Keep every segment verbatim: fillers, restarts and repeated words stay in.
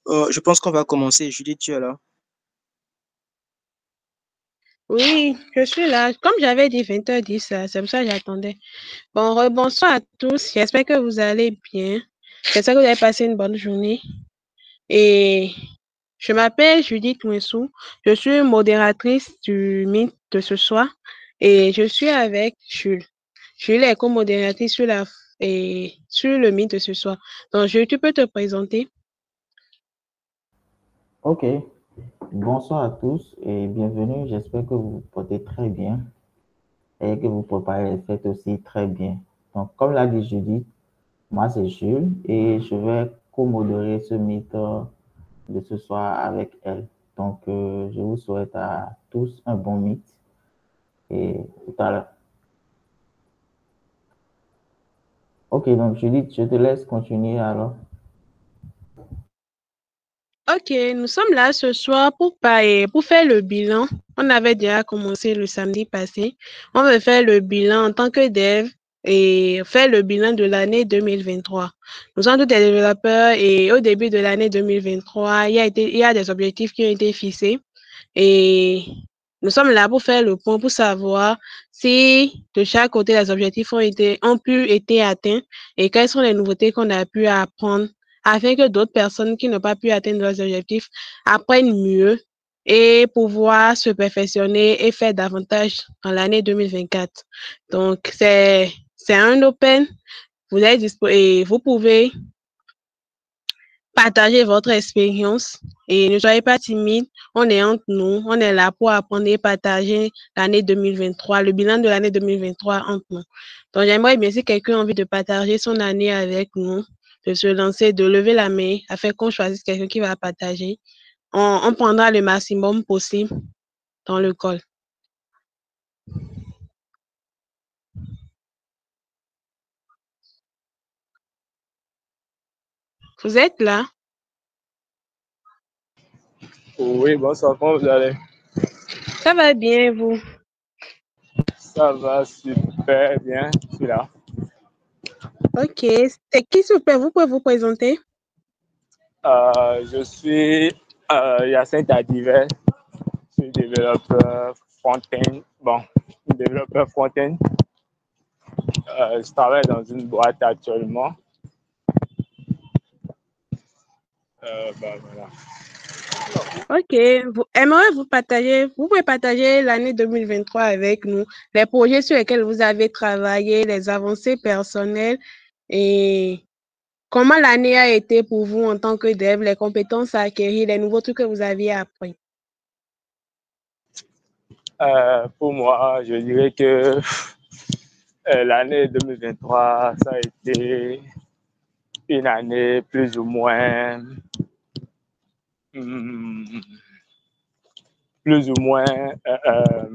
Euh, je pense qu'on va commencer. Judith, tu es là. Oui, je suis là. Comme j'avais dit vingt heures dix, euh, c'est pour ça que j'attendais. Bon, rebonsoir à tous. J'espère que vous allez bien. J'espère que vous avez passé une bonne journée. Et je m'appelle Judith Mouessou. Je suis modératrice du Meet de ce soir. Et je suis avec Jules. Jules est co-modératrice sur la, et sur le Meet de ce soir. Donc, Jules, tu peux te présenter? Ok, bonsoir à tous et bienvenue. J'espère que vous vous portez très bien et que vous préparez les fêtes aussi très bien. Donc, comme l'a dit Judith, moi c'est Jules et je vais co-modérer ce mythe euh, de ce soir avec elle. Donc, euh, je vous souhaite à tous un bon mythe et tout à l'heure. Ok, donc Judith, je te laisse continuer alors. Ok, nous sommes là ce soir pour, pa- et pour faire le bilan. On avait déjà commencé le samedi passé. On va faire le bilan en tant que dev et faire le bilan de l'année deux mille vingt-trois. Nous sommes tous des développeurs et au début de l'année deux mille vingt-trois, il y a été, il y a des objectifs qui ont été fixés et nous sommes là pour faire le point, pour savoir si de chaque côté les objectifs ont été, ont pu être atteints et quelles sont les nouveautés qu'on a pu apprendre afin que d'autres personnes qui n'ont pas pu atteindre leurs objectifs apprennent mieux et pouvoir se perfectionner et faire davantage en l'année deux mille vingt-quatre. Donc, c'est, c'est un open. Vous êtes dispo et vous pouvez partager votre expérience et ne soyez pas timide. On est entre nous. On est là pour apprendre et partager l'année deux mille vingt-trois, le bilan de l'année deux mille vingt-trois entre nous. Donc, j'aimerais bien si quelqu'un a envie de partager son année avec nous, de se lancer, de lever la main afin qu'on choisisse quelqu'un qui va partager. On, on prendra le maximum possible dans le call. Vous êtes là? Oui, bonsoir, comment vous allez? Ça va bien, vous? Ça va super bien, je suis là. Ok. C'est qui, s'il vous plaît? Vous pouvez vous présenter? Euh, je suis euh, Yacinthe Adivet, je suis développeur front-end. Bon, développeur front-end. Euh, je travaille dans une boîte actuellement. Euh, ben, voilà. Ok, vous aimeriez vous partager, vous pouvez partager l'année deux mille vingt-trois avec nous, les projets sur lesquels vous avez travaillé, les avancées personnelles et comment l'année a été pour vous en tant que dev, les compétences à acquérir, les nouveaux trucs que vous aviez appris. Euh, pour moi, je dirais que euh, l'année deux mille vingt-trois, ça a été une année plus ou moins, hum, plus ou moins euh, euh,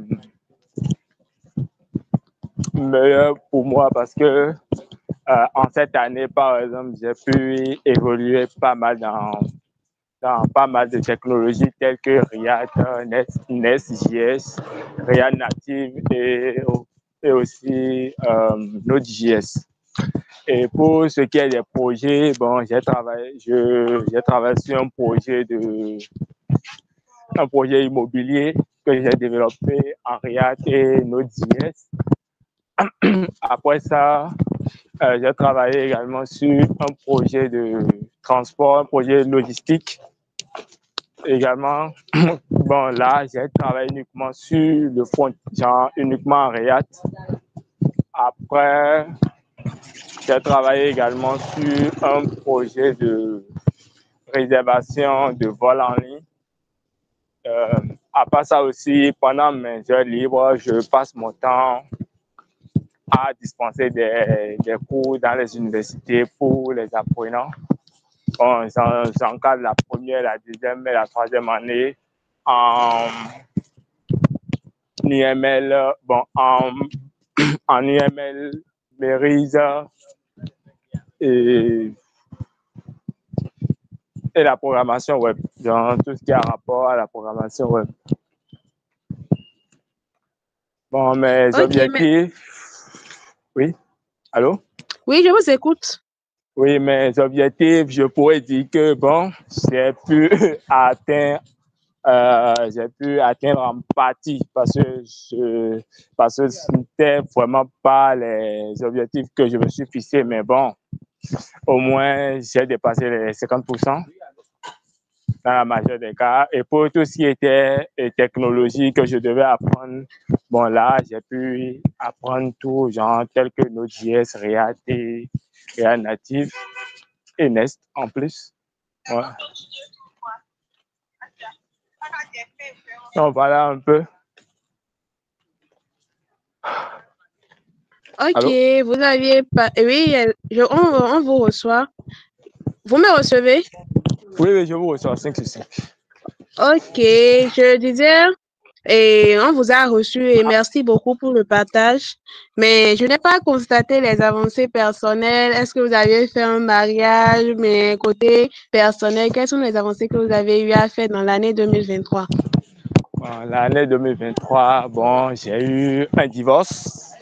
meilleure pour moi parce que euh, en cette année, par exemple, j'ai pu évoluer pas mal dans, dans pas mal de technologies telles que React, Nest, Nest.js, React Native et, et aussi euh, Node.js. Et pour ce qui est des projets, bon, j'ai travaillé, je, j'ai travaillé sur un projet de, un projet immobilier que j'ai développé en React et Node.js. Après ça, euh, j'ai travaillé également sur un projet de transport, un projet logistique. Également, bon, là, j'ai travaillé uniquement sur le front, genre uniquement en React. Après, j'ai travaillé également sur un projet de réservation de vol en ligne. Euh, à part ça aussi, pendant mes heures libres, je passe mon temps à dispenser des, des cours dans les universités pour les apprenants. Bon, j'encadre la première, la deuxième et la troisième année en I M L, bon, en, en I M L, Merise et, et la programmation web, dans tout ce qui a rapport à la programmation web. Bon, mes Ok, mais objectifs. Oui, allô? oui, je vous écoute. Oui, mes objectifs, je pourrais dire que bon, j'ai pu atteindre, euh, j'ai pu atteindre en partie parce que je, parce que ce n'était vraiment pas les objectifs que je me suis fixé, mais bon, au moins j'ai dépassé les cinquante pour cent dans la majeure des cas. Et pour tout ce qui était technologie que je devais apprendre, bon là, j'ai pu apprendre tout, genre tel que Node.js, React et React Native. Et Nest en plus. Ouais. Donc voilà un peu. Ok, Allô? vous aviez pas. Oui, je, on, on vous reçoit. Vous me recevez? Oui, oui, je vous reçois cinq sur cinq. Ok, je disais, et on vous a reçu et merci beaucoup pour le partage. Mais je n'ai pas constaté les avancées personnelles. Est-ce que vous avez fait un mariage? Mais côté personnel, quelles sont les avancées que vous avez eu à faire dans l'année deux mille vingt-trois? Bon, l'année deux mille vingt-trois, bon, j'ai eu un divorce.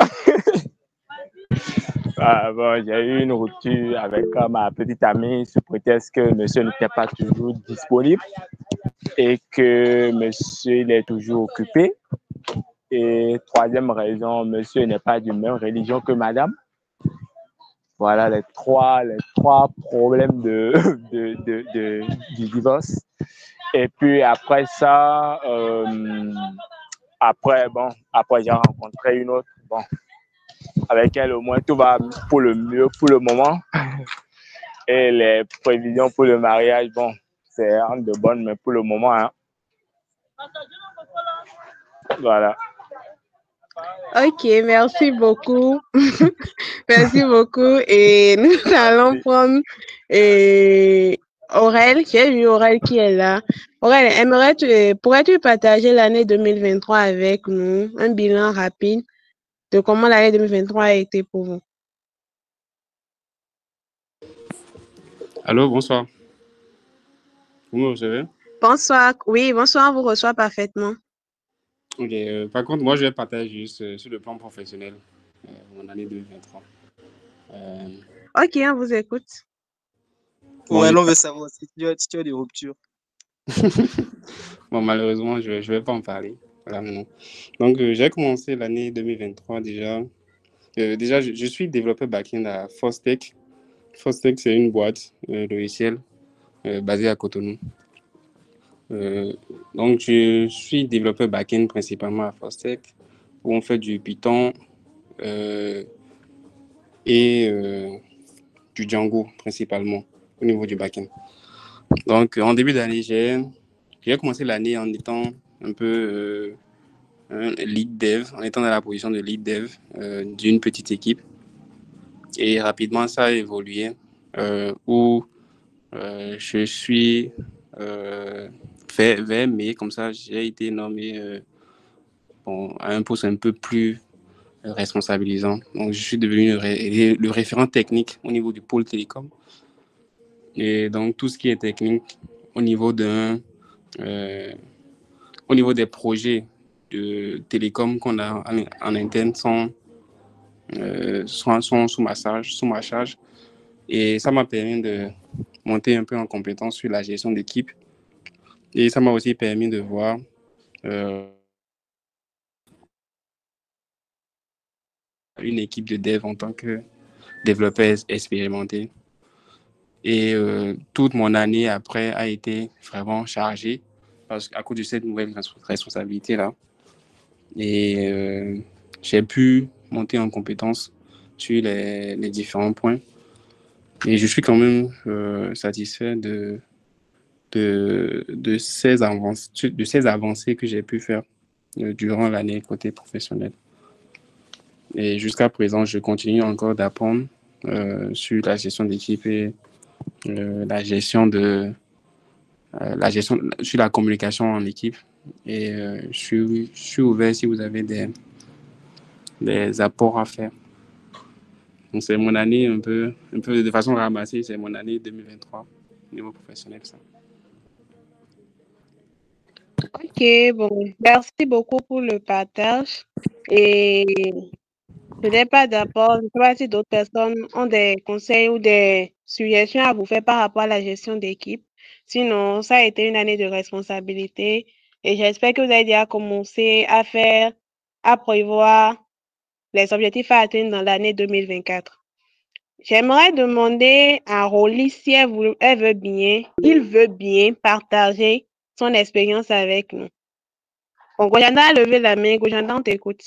Ah, bon, j'ai eu une rupture avec euh, ma petite amie sous prétexte que monsieur n'était pas toujours disponible et que monsieur il est toujours occupé. Et troisième raison, monsieur n'est pas d'une même religion que madame. Voilà les trois, les trois problèmes de, de, de, de, du divorce. Et puis après ça, euh, après, bon, après j'ai rencontré une autre, bon, avec elle au moins tout va pour le mieux pour le moment. Et les prévisions pour le mariage, bon, c'est de bonnes, mais pour le moment, hein. Voilà. Ok, merci beaucoup. Merci beaucoup. Et nous allons prendre et Aurel. J'ai vu Aurel qui est là. Aurel, aimerais-tu, pourrais-tu partager l'année deux mille vingt-trois avec nous? Un bilan rapide de comment l'année deux mille vingt-trois a été pour vous. Allô, bonsoir. Vous me recevez? Bonsoir. Oui, bonsoir, on vous reçoit parfaitement. Ok. Euh, par contre, moi, je vais partager juste euh, sur le plan professionnel euh, mon année deux mille vingt-trois. Euh, Ok, on vous écoute. bon, Ouais, je- on veut savoir si tu as, si tu as des ruptures. bon, malheureusement, je ne vais pas en parler. Voilà, non. Donc, euh, j'ai commencé l'année deux mille vingt-trois déjà. Euh, déjà, je, je suis développeur back-end à Fostech. Fostech, c'est une boîte euh, logicielle euh, basée à Cotonou. Euh, donc, je suis développeur back-end principalement à Fostech, où on fait du Python euh, et euh, du Django principalement au niveau du back-end. Donc, en début d'année, j'ai, j'ai commencé l'année en étant un peu euh, un lead dev, en étant dans la position de lead dev euh, d'une petite équipe. Et rapidement, ça a évolué euh, où euh, je suis euh, vers, vers mai, comme ça, j'ai été nommé euh, bon, à un poste un peu plus responsabilisant. Donc, je suis devenu le, ré, le référent technique au niveau du pôle télécom. Et donc, tout ce qui est technique au niveau d'un, euh, au niveau des projets de télécom qu'on a en, en interne sont, euh, sont, sont sous ma charge, sous ma charge. Et ça m'a permis de monter un peu en compétence sur la gestion d'équipe. Et ça m'a aussi permis de voir euh, une équipe de dev en tant que développeur expérimenté. Et euh, toute mon année après a été vraiment chargée parce qu'à cause de cette nouvelle responsabilité-là. Et euh, j'ai pu monter en compétence sur les, les différents points. Et je suis quand même euh, satisfait de, de, de, ces avancées, de ces avancées que j'ai pu faire euh, durant l'année côté professionnel. Et jusqu'à présent, je continue encore d'apprendre euh, sur la gestion d'équipe et euh, la gestion de euh, la gestion sur la communication en équipe. Et euh, je, suis, je suis ouvert si vous avez des, des apports à faire. Donc, c'est mon année un peu, un peu de façon ramassée, c'est mon année deux mille vingt-trois au niveau professionnel. Ça. Ok, bon, merci beaucoup pour le partage. Et Je n'ai pas d'apport. Je ne sais pas si d'autres personnes ont des conseils ou des suggestions à vous faire par rapport à la gestion d'équipe. Sinon, ça a été une année de responsabilité et j'espère que vous avez déjà commencé à faire, à prévoir les objectifs à atteindre dans l'année deux mille vingt-quatre. J'aimerais demander à Rolly si elle, vou- elle veut bien, il veut bien partager son expérience avec nous. Bon, Gojanda a levé la main. Gojanda, on t'écoute.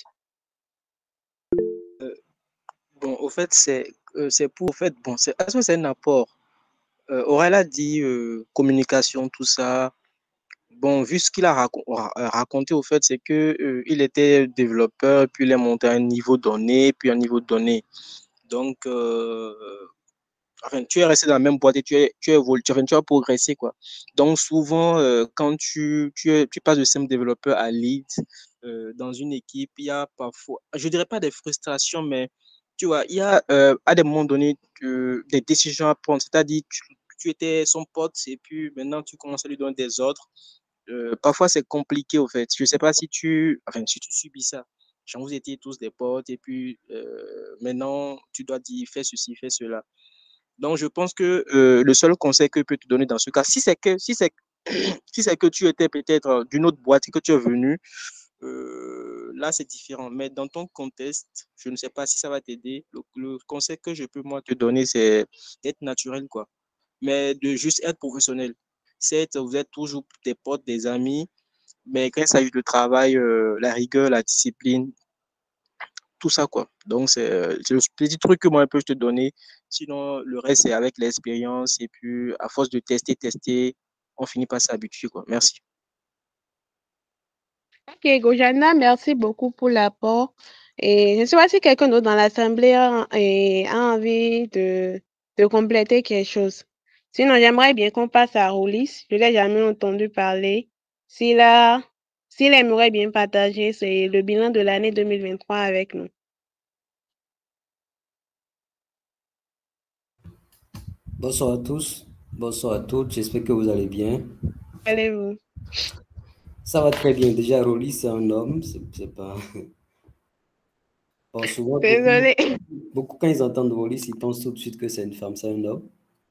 Bon, au fait, c'est euh, c'est pour, au fait, bon, c'est, est-ce que c'est un apport? Euh, Aurel a dit euh, communication, tout ça. Bon, vu ce qu'il a racon- ra- euh, raconté, au fait, c'est que euh, il était développeur, puis il est monté à un niveau donné, puis à un niveau donné. Donc, euh, enfin, tu es resté dans la même boîte et tu es, tu es évolué, tu, enfin, tu as progressé, quoi. Donc, souvent, euh, quand tu, tu, es- tu passes de simple développeur à lead euh, dans une équipe, il y a parfois, je dirais pas des frustrations, mais tu vois, il y a euh, à des moments donnés euh, des décisions à prendre. C'est-à-dire, tu, tu étais son pote et puis maintenant tu commences à lui donner des ordres. Euh, parfois, c'est compliqué, au fait. Je sais pas si tu, enfin, si tu subis ça. Genre, vous étiez tous des potes et puis euh, maintenant, tu dois dire, fais ceci, fais cela. Donc, je pense que euh, le seul conseil que je peux te donner dans ce cas, si c'est que, si c'est, si c'est que tu étais peut-être d'une autre boîte et que tu es venu, euh, là, c'est différent. Mais dans ton contexte, je ne sais pas si ça va t'aider. Le, le conseil que je peux, moi, te donner, c'est d'être naturel, quoi. Mais de juste être professionnel. C'est, vous êtes toujours des potes, des amis, mais quand il s'agit de travail, euh, la rigueur, la discipline, tout ça, quoi. Donc, c'est euh, c'est le petit truc que moi, je peux te donner. Sinon, le reste, c'est avec l'expérience. Et puis, à force de tester, tester, on finit par s'habituer, quoi. Merci. Ok, Gojana, merci beaucoup pour l'apport. Et je ne sais pas si quelqu'un d'autre dans l'Assemblée a, et a envie de, de compléter quelque chose. Sinon, j'aimerais bien qu'on passe à Roulis. Je ne l'ai jamais entendu parler. S'il a, s'il aimerait bien partager, c'est le bilan de l'année deux mille vingt-trois avec nous. Bonsoir à tous, bonsoir à toutes, j'espère que vous allez bien. Allez-vous. Ça va très bien. Déjà, Rolly, c'est un homme, c'est c'est pas. Bon, souvent, beaucoup, Désolée. beaucoup, quand ils entendent Rolly, ils pensent tout de suite que c'est une femme, c'est un homme.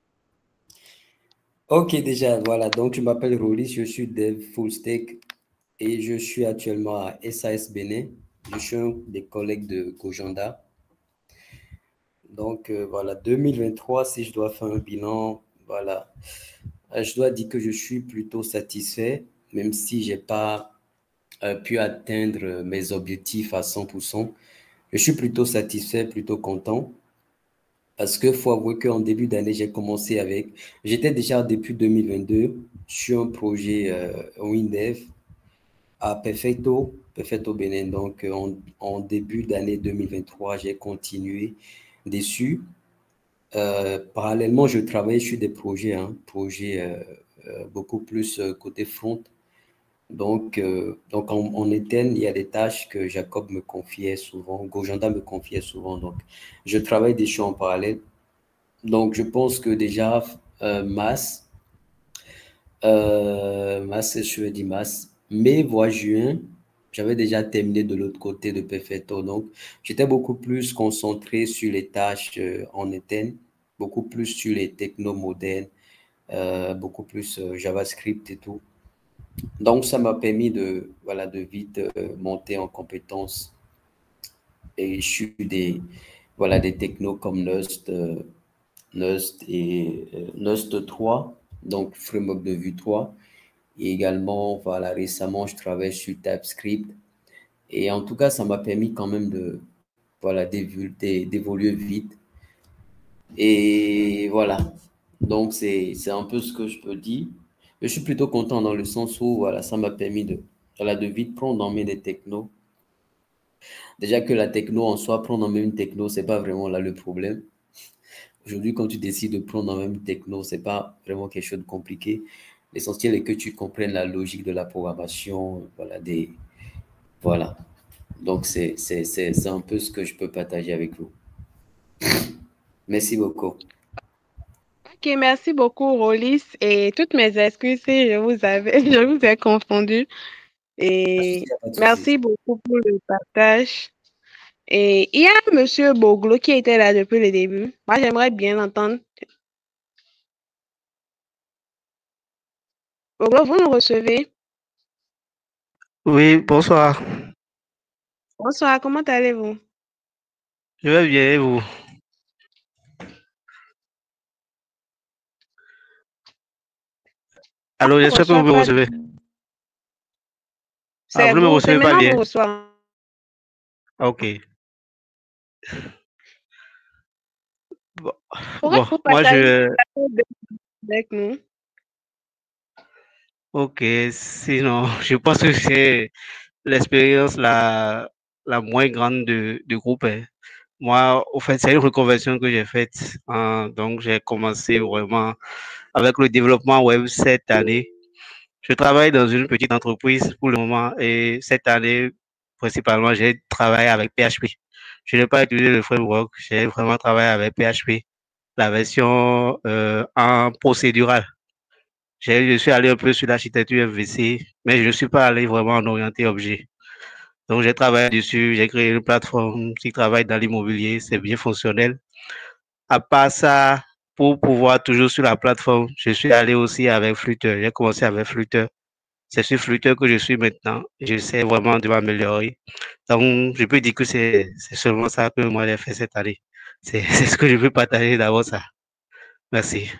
Ok, déjà, voilà. Donc, je m'appelle Rolly, je suis dev full stack et je suis actuellement à S A S Bénin. Je suis un des collègues de Gojanda. Donc, euh, voilà, deux mille vingt-trois, si je dois faire un bilan, voilà. Euh, Je dois dire que je suis plutôt satisfait, même si j'ai pas euh, pu atteindre mes objectifs à cent pour cent. Je suis plutôt satisfait, plutôt content, parce que faut avouer qu'en début d'année, j'ai commencé avec, j'étais déjà depuis deux mille vingt-deux sur un projet euh, WinDev à Perfecto, Perfecto Bénin. Donc, euh, en, en début d'année deux mille vingt-trois, j'ai continué dessus. Euh, parallèlement, je travaillais sur des projets, hein, projets euh, euh, beaucoup plus euh, côté front. Donc, euh, donc en, en Eden, il y a des tâches que Jacob me confiait souvent, Gojanda me confiait souvent. Donc, je travaille des choses en parallèle. Donc, je pense que déjà, euh, mars, euh, mars, je vais dire mars, mai, voire juin, j'avais déjà terminé de l'autre côté de Perfecto. Donc, j'étais beaucoup plus concentré sur les tâches euh, en Eden, beaucoup plus sur les technos modernes, euh, beaucoup plus euh, JavaScript et tout. Donc, ça m'a permis de, voilà, de vite euh, monter en compétences et je suis des, voilà, des technos comme Nust, euh, Nust et euh, Nust trois, donc framework de Vue trois. Et également, voilà, récemment, je travaille sur TypeScript. Et en tout cas, ça m'a permis quand même de, voilà, d'évoluer d'évoluer vite. Et voilà. Donc, c'est, c'est un peu ce que je peux dire. Je suis plutôt content dans le sens où, voilà, ça m'a permis de, voilà, de vite prendre en main des technos. Déjà que la techno en soi, prendre en main une techno, c'est pas vraiment là le problème. Aujourd'hui, quand tu décides de prendre en main une techno, c'est pas vraiment quelque chose de compliqué. L'essentiel est que tu comprennes la logique de la programmation, voilà, des, voilà. Donc, c'est, c'est, c'est, c'est un peu ce que je peux partager avec vous. Merci beaucoup. Ok, merci beaucoup, Rolis. Et toutes mes excuses si je vous avais, je vous ai confondu. Et Pas de souci. merci beaucoup pour le partage. Et il y a Monsieur Boglo qui était là depuis le début. Moi, j'aimerais bien l'entendre. Boglo, vous nous recevez? Oui, bonsoir. Bonsoir, comment allez-vous? Je vais bien, et vous? Alors, j'espère que vous me recevez. Ah, C'est vous ne me vous, c'est recevez pas maintenant bien. vous reçoit. Ok. Bon, Pourquoi bon, vous moi partagez je... avec nous? Ok, sinon, je pense que c'est l'expérience la, la moins grande de- du groupe, hein. Moi, au fait, c'est une reconversion que j'ai faite, hein. Donc, j'ai commencé vraiment avec le développement web cette année. Je travaille dans une petite entreprise pour le moment et cette année, principalement, j'ai travaillé avec P H P. Je n'ai pas utilisé le framework, j'ai vraiment travaillé avec P H P, la version euh, en procédural. J'ai- Je suis allé un peu sur l'architecture M V C, mais je ne suis pas allé vraiment en orienté objet. Donc, j'ai travaillé dessus, j'ai créé une plateforme qui travaille dans l'immobilier, c'est bien fonctionnel. À part ça, pour pouvoir toujours sur la plateforme, je suis allé aussi avec Flutter. J'ai commencé avec Flutter. C'est sur Flutter que je suis maintenant. J'essaie vraiment de m'améliorer. Donc, je peux dire que c'est c'est seulement ça que moi j'ai fait cette année. C'est c'est ce que je veux partager d'abord ça. Merci.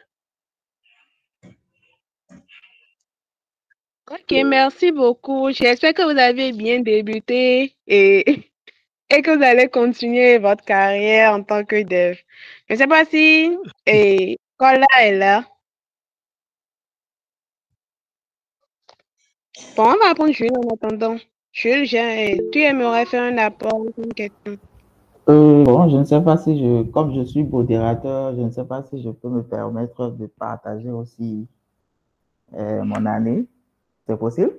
Ok, merci beaucoup. J'espère que vous avez bien débuté et, et que vous allez continuer votre carrière en tant que dev. Je ne sais pas si et, Kola est là. Bon, on va prendre Jules en attendant. Jules, j'ai- tu aimerais faire un apport ou une question? Euh, bon, je ne sais pas si je, comme je suis modérateur, je ne sais pas si je peux me permettre de partager aussi euh, mon année. C'est possible?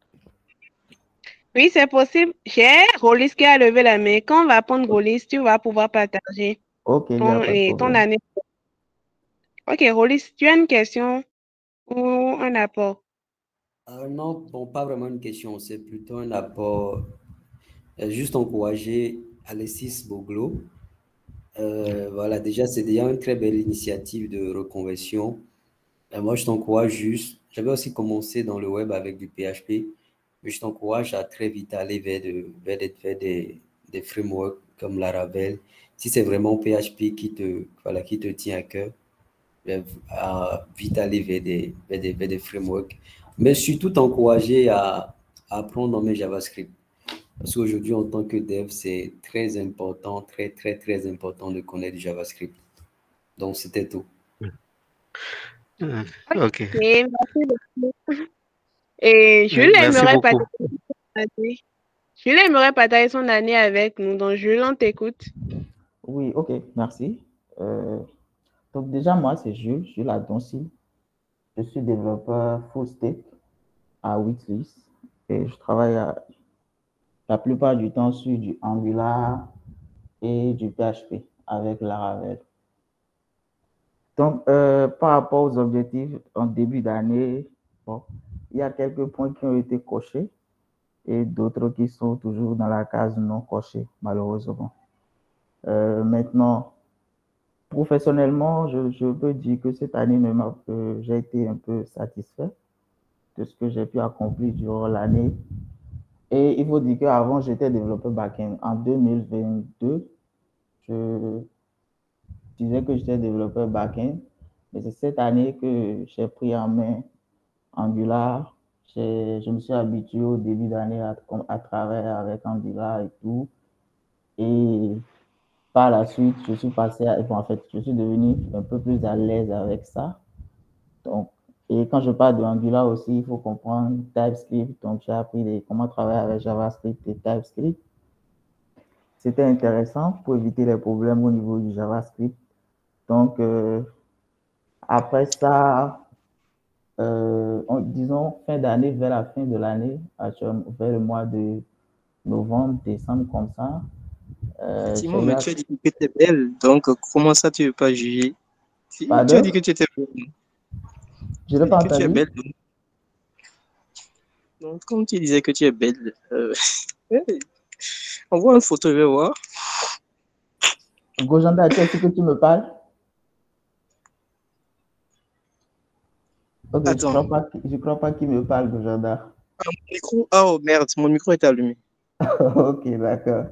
Oui, c'est possible. J'ai Rolis qui a levé la main. Quand on va prendre Rolis, tu vas pouvoir partager Ok, il n'y a ton, pas de et ton problème. année. Ok, Rolis, tu as une question ou un apport? Euh, non, bon, pas vraiment une question, c'est plutôt un apport. Euh, juste encourager Alexis Boglo. Euh, voilà, déjà, c'est déjà une très belle initiative de reconversion. Euh, moi, je t'encourage juste. J'avais aussi commencé dans le web avec du P H P, mais je t'encourage à très vite aller vers, de, vers, des, vers des, des frameworks comme Laravel. Si c'est vraiment P H P qui te, voilà, qui te tient à cœur, euh, à vite aller vers des, vers des, vers des frameworks. Mais surtout t'encourager à, à apprendre mes JavaScript. Parce qu'aujourd'hui, en tant que dev, c'est très important, très, très, très important de connaître du JavaScript. Donc, c'était tout. Euh, Ok, Ok. merci beaucoup. Et Euh, Jules Merci aimerait beaucoup. partager son année. Jules aimerait partager son année avec nous. Donc, Jules, on t'écoute. Oui, ok, merci. Euh, donc déjà, moi, c'est Jules, Jules Adonci. Je suis développeur full stack à Wixlist et je travaille à- la plupart du temps sur du Angular et du P H P avec Laravel. Donc, euh, par rapport aux objectifs en début d'année, bon, il y a quelques points qui ont été cochés et d'autres qui sont toujours dans la case non cochée, malheureusement. Euh, maintenant, professionnellement, je, je peux dire que cette année, euh, j'ai été un peu satisfait de ce que j'ai pu accomplir durant l'année. Et il faut dire qu'avant, j'étais développeur back-end. En deux mille vingt-deux, je disais que j'étais développeur back-end. Mais c'est cette année que j'ai pris en main Angular. Je me suis habitué au début d'année à, à travailler avec Angular et tout. Et par la suite, je suis passé à, en fait, je suis devenu un peu plus à l'aise avec ça. Donc, et quand je parle de Angular aussi, il faut comprendre TypeScript. Donc, j'ai appris les, comment travailler avec JavaScript et TypeScript. C'était intéressant pour éviter les problèmes au niveau du JavaScript. Donc, euh, après ça, euh, en, disons fin d'année, vers la fin de l'année, vers le mois de novembre, décembre, comme ça. Euh, Effectivement, j'ai eu mais à... tu as dit que tu étais belle, donc comment ça tu ne veux pas juger? Si, tu as dit Pardon? que tu étais belle. Je Tu n'ai as dit pas que tu es entendu. belle. Donc, donc comme tu disais que tu es belle, euh, envoie une photo, je vais voir. Gojanda, tu est-ce que tu me parles? Ok, je Attends. crois pas, je crois pas qu'il me parle, Gojanda. Ah, mon micro. Ah, oh merde, mon micro est allumé. Ok, d'accord.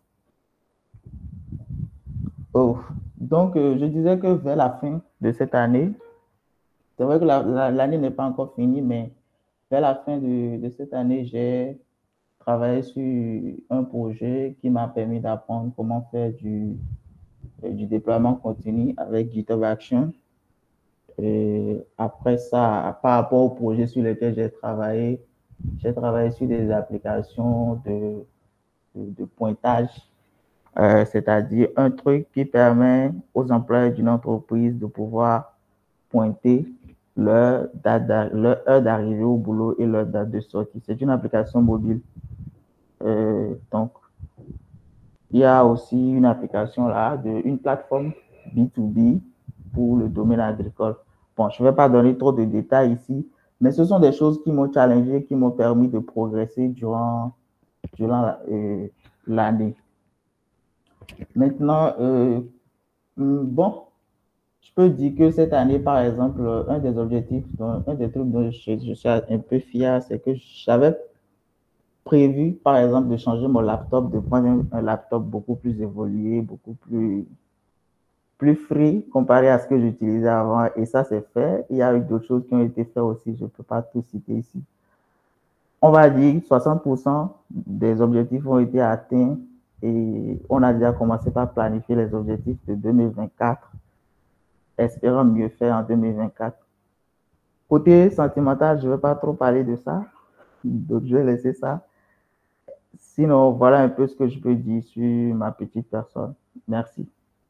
Oh, donc euh, je disais que vers la fin de cette année, c'est vrai que l'année la, la, n'est pas encore finie, mais vers la fin de, de cette année, j'ai travaillé sur un projet qui m'a permis d'apprendre comment faire du, du déploiement continu avec GitHub Action. Et après ça, par rapport au projet sur lequel j'ai travaillé, j'ai travaillé sur des applications de, de, de pointage, euh, c'est-à-dire un truc qui permet aux employés d'une entreprise de pouvoir pointer leur date, leur heure d'arrivée au boulot et leur date de sortie. C'est une application mobile. Euh, donc, il y a aussi une application là, de, une plateforme B deux B pour le domaine agricole. Bon, je ne vais pas donner trop de détails ici, mais ce sont des choses qui m'ont challengé, qui m'ont permis de progresser durant, durant euh, l'année. Maintenant, euh, bon, je peux dire que cette année, par exemple, un des objectifs, un des trucs dont je, je suis un peu fier, c'est que j'avais prévu, par exemple, de changer mon laptop, de prendre un, un laptop beaucoup plus évolué, beaucoup plus, plus free comparé à ce que j'utilisais avant. Et ça, c'est fait. Il y a eu d'autres choses qui ont été faites aussi. Je ne peux pas tout citer ici. On va dire que soixante pour cent des objectifs ont été atteints et on a déjà commencé par planifier les objectifs de deux mille vingt-quatre, espérant mieux faire en deux mille vingt-quatre. Côté sentimental, je ne vais pas trop parler de ça, donc je vais laisser ça. Sinon, voilà un peu ce que je peux dire sur ma petite personne. Merci.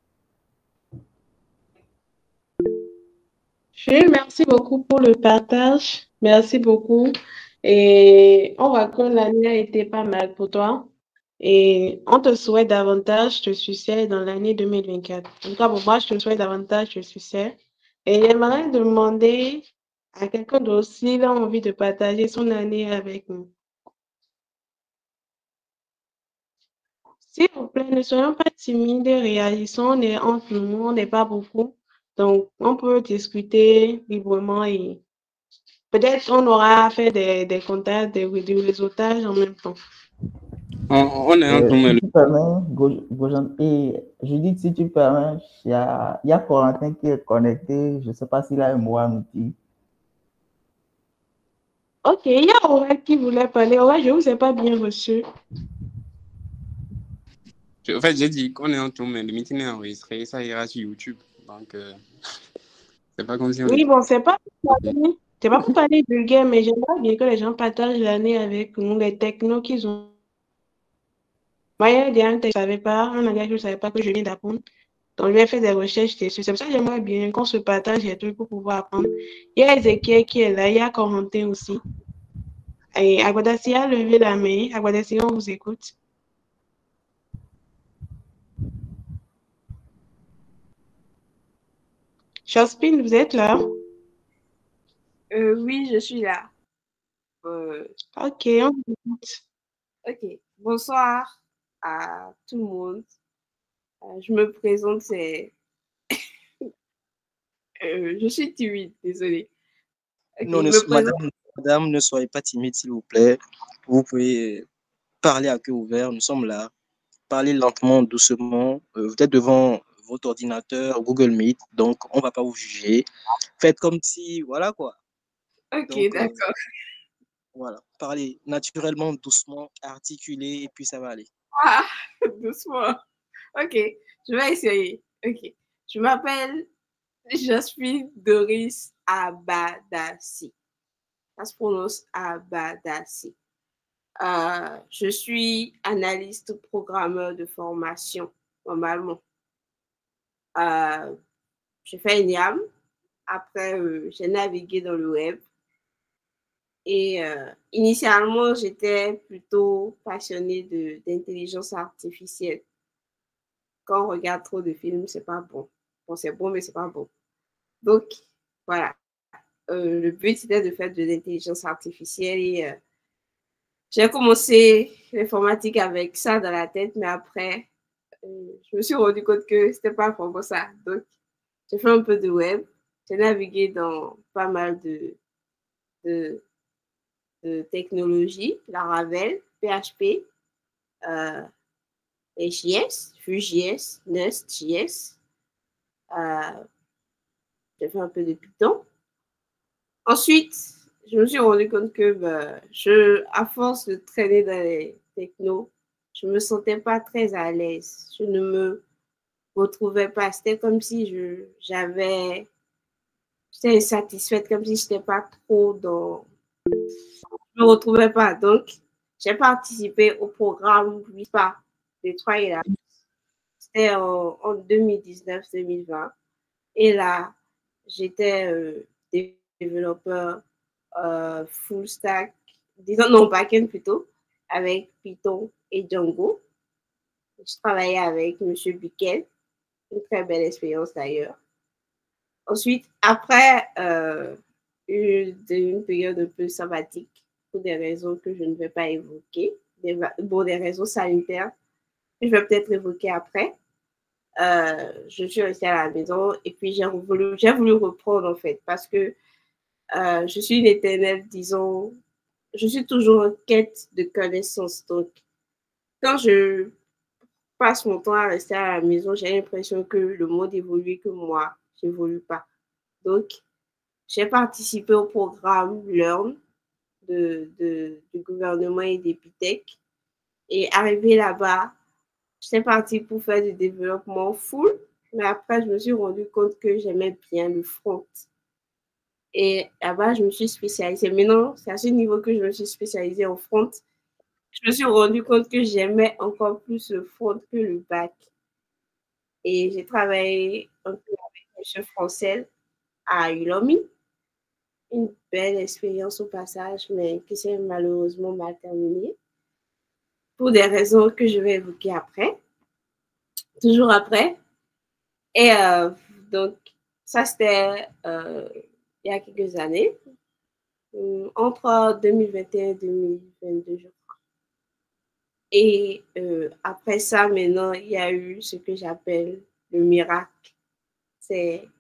Jules, merci beaucoup pour le partage. Merci beaucoup. Et on voit que l'année a été pas mal pour toi. Et on te souhaite davantage de succès dans l'année deux mille vingt-quatre. En tout cas, pour moi, je te souhaite davantage de succès. Et j'aimerais demander à quelqu'un d'autre s'il a envie de partager son année avec nous. S'il vous plaît, ne soyons pas timides, réagissons, on est entre nous, on n'est pas beaucoup. Donc, on peut discuter librement et peut-être on aura fait des, des contacts, des, des réseautages en même temps. On, on est entre Euh, nous. si tu permets, Gojan, et je dis que si tu permets, il y a, il y a Corentin qui est connecté. Je ne sais pas s'il a un mot à nous dire. Ok, il y a Aurel qui voulait parler. Aurel, je ne vous ai pas bien reçu. En fait, j'ai dit qu'on est entre nous, mais le meeting est enregistré. Ça ira sur YouTube. Donc, euh, c'est pas comme si on Oui, est... bon, c'est pas pour parler, c'est pas pour parler vulgaire, mais j'aimerais bien que les gens partagent l'année avec nous, les technos qu'ils ont. Moi, il y a un texte que je ne savais pas, un langage que je ne savais pas que je viens d'apprendre. Donc, je vais faire des recherches dessus. C'est pour ça que j'aimerais bien qu'on se partage les trucs pour pouvoir apprendre. Il y a Ezekiel qui est là, il y a Corentin aussi. Et Aguadassi a levé la main. Aguadassi, on vous écoute. Jospin, vous êtes là? Euh, oui, je suis là. Euh, ok, on vous écoute. Ok, bonsoir à tout le monde. Euh, je me présente, c'est... euh, je suis timide, désolée. Okay, non, ne, me présente... madame, madame, ne soyez pas timide, s'il vous plaît. Vous pouvez parler à cœur ouvert. Nous sommes là. Parlez lentement, doucement. Euh, vous êtes devant votre ordinateur, Google Meet, donc on ne va pas vous juger. Faites comme si, voilà quoi. Ok, d'accord. Euh, voilà, parlez naturellement, doucement, articulé, et puis ça va aller. Ah, doucement. Ok, je vais essayer. Ok, je m'appelle Jasmine Doris Abadassi. Ça se prononce Abadassi. Euh, je suis analyste programmeur de formation, normalement. Euh, j'ai fait une I A M. Après, euh, j'ai navigué dans le web. Et euh, initialement, j'étais plutôt passionnée de, d'intelligence artificielle. Quand on regarde trop de films, c'est pas bon. Bon, c'est bon, mais c'est pas bon. Donc, voilà. Euh, le but, c'était de faire de l'intelligence artificielle et euh, j'ai commencé l'informatique avec ça dans la tête, mais après, je me suis rendu compte que c'était pas vraiment ça. Donc, j'ai fait un peu de web. J'ai navigué dans pas mal de, de, de technologies, Laravel, P H P, euh, et J S, Vue.js, Nest.js. Euh, j'ai fait un peu de Python. Ensuite, je me suis rendu compte que bah, je, à force de traîner dans les technos, je me sentais pas très à l'aise. Je ne me retrouvais pas. C'était comme si je, j'avais, j'étais insatisfaite, comme si je n'étais pas trop dans, je me retrouvais pas. Donc, j'ai participé au programme WISPA des trois et là. C'était en, en deux mille dix-neuf deux mille vingt. Et là, j'étais euh, développeur euh, full stack, disons non, backend plutôt, avec Python et Django. Je travaillais avec M. Biquel, une très belle expérience d'ailleurs. Ensuite, après euh, une, une période un peu sabbatique, pour des raisons que je ne vais pas évoquer, des, bon, des raisons sanitaires, que je vais peut-être évoquer après, euh, je suis restée à la maison et puis j'ai voulu, j'ai voulu reprendre en fait, parce que euh, je suis une éternelle, disons, je suis toujours en quête de connaissances. Donc, quand je passe mon temps à rester à la maison, j'ai l'impression que le monde évolue, que moi, je n'évolue pas. Donc, j'ai participé au programme Learn de, de, du gouvernement et d'Epitech. Et arrivé là-bas, j'étais partie pour faire du développement full, mais après, je me suis rendu compte que j'aimais bien le front. Et là-bas, je me suis spécialisée. Maintenant, c'est à ce niveau que je me suis spécialisée en front. Je me suis rendu compte que j'aimais encore plus le front que le back. Et j'ai travaillé un peu avec M. Francel à Ulomi. Une belle expérience au passage, mais qui s'est malheureusement mal terminée. Pour des raisons que je vais évoquer après. Toujours après. Et euh, donc, ça, c'était euh, il y a quelques années. Entre deux mille vingt et un et deux mille vingt-deux, je crois. Et euh, après ça, maintenant, il y a eu ce que j'appelle le miracle. C'est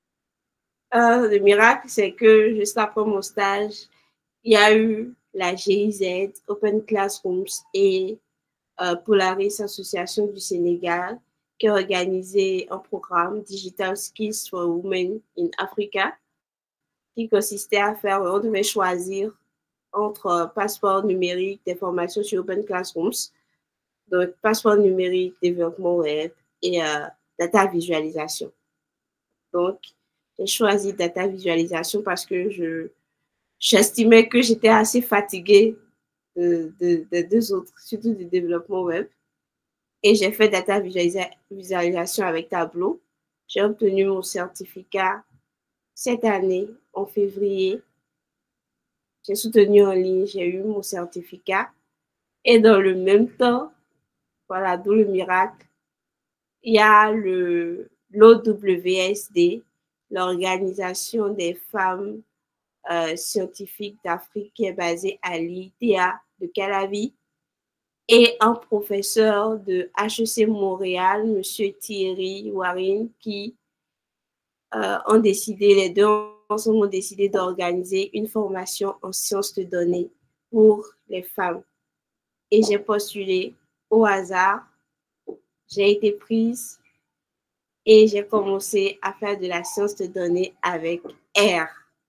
euh, le miracle, c'est que juste après mon stage, il y a eu la G I Z, Open Classrooms et euh, Polaris Association du Sénégal qui a organisé un programme Digital Skills for Women in Africa qui consistait à faire, on devait choisir entre passeport numérique, des formations sur Open Classrooms, donc passeport numérique, développement web et euh, data visualisation. Donc, j'ai choisi data visualisation parce que je, j'estimais que j'étais assez fatiguée de, de, de deux autres, surtout du développement web. Et j'ai fait data visualisa visualisation avec Tableau. J'ai obtenu mon certificat cette année, en février. J'ai soutenu en ligne, j'ai eu mon certificat. Et dans le même temps, voilà, d'où le miracle, il y a le l'O W S D, l'Organisation des femmes euh, scientifiques d'Afrique, qui est basée à l'I T A de Calavi, et un professeur de H E C Montréal, M. Thierry Warine, qui euh, ont décidé, les deux ensemble ont décidé d'organiser une formation en sciences de données pour les femmes. Et j'ai postulé au hasard, j'ai été prise et j'ai commencé à faire de la science de données avec R.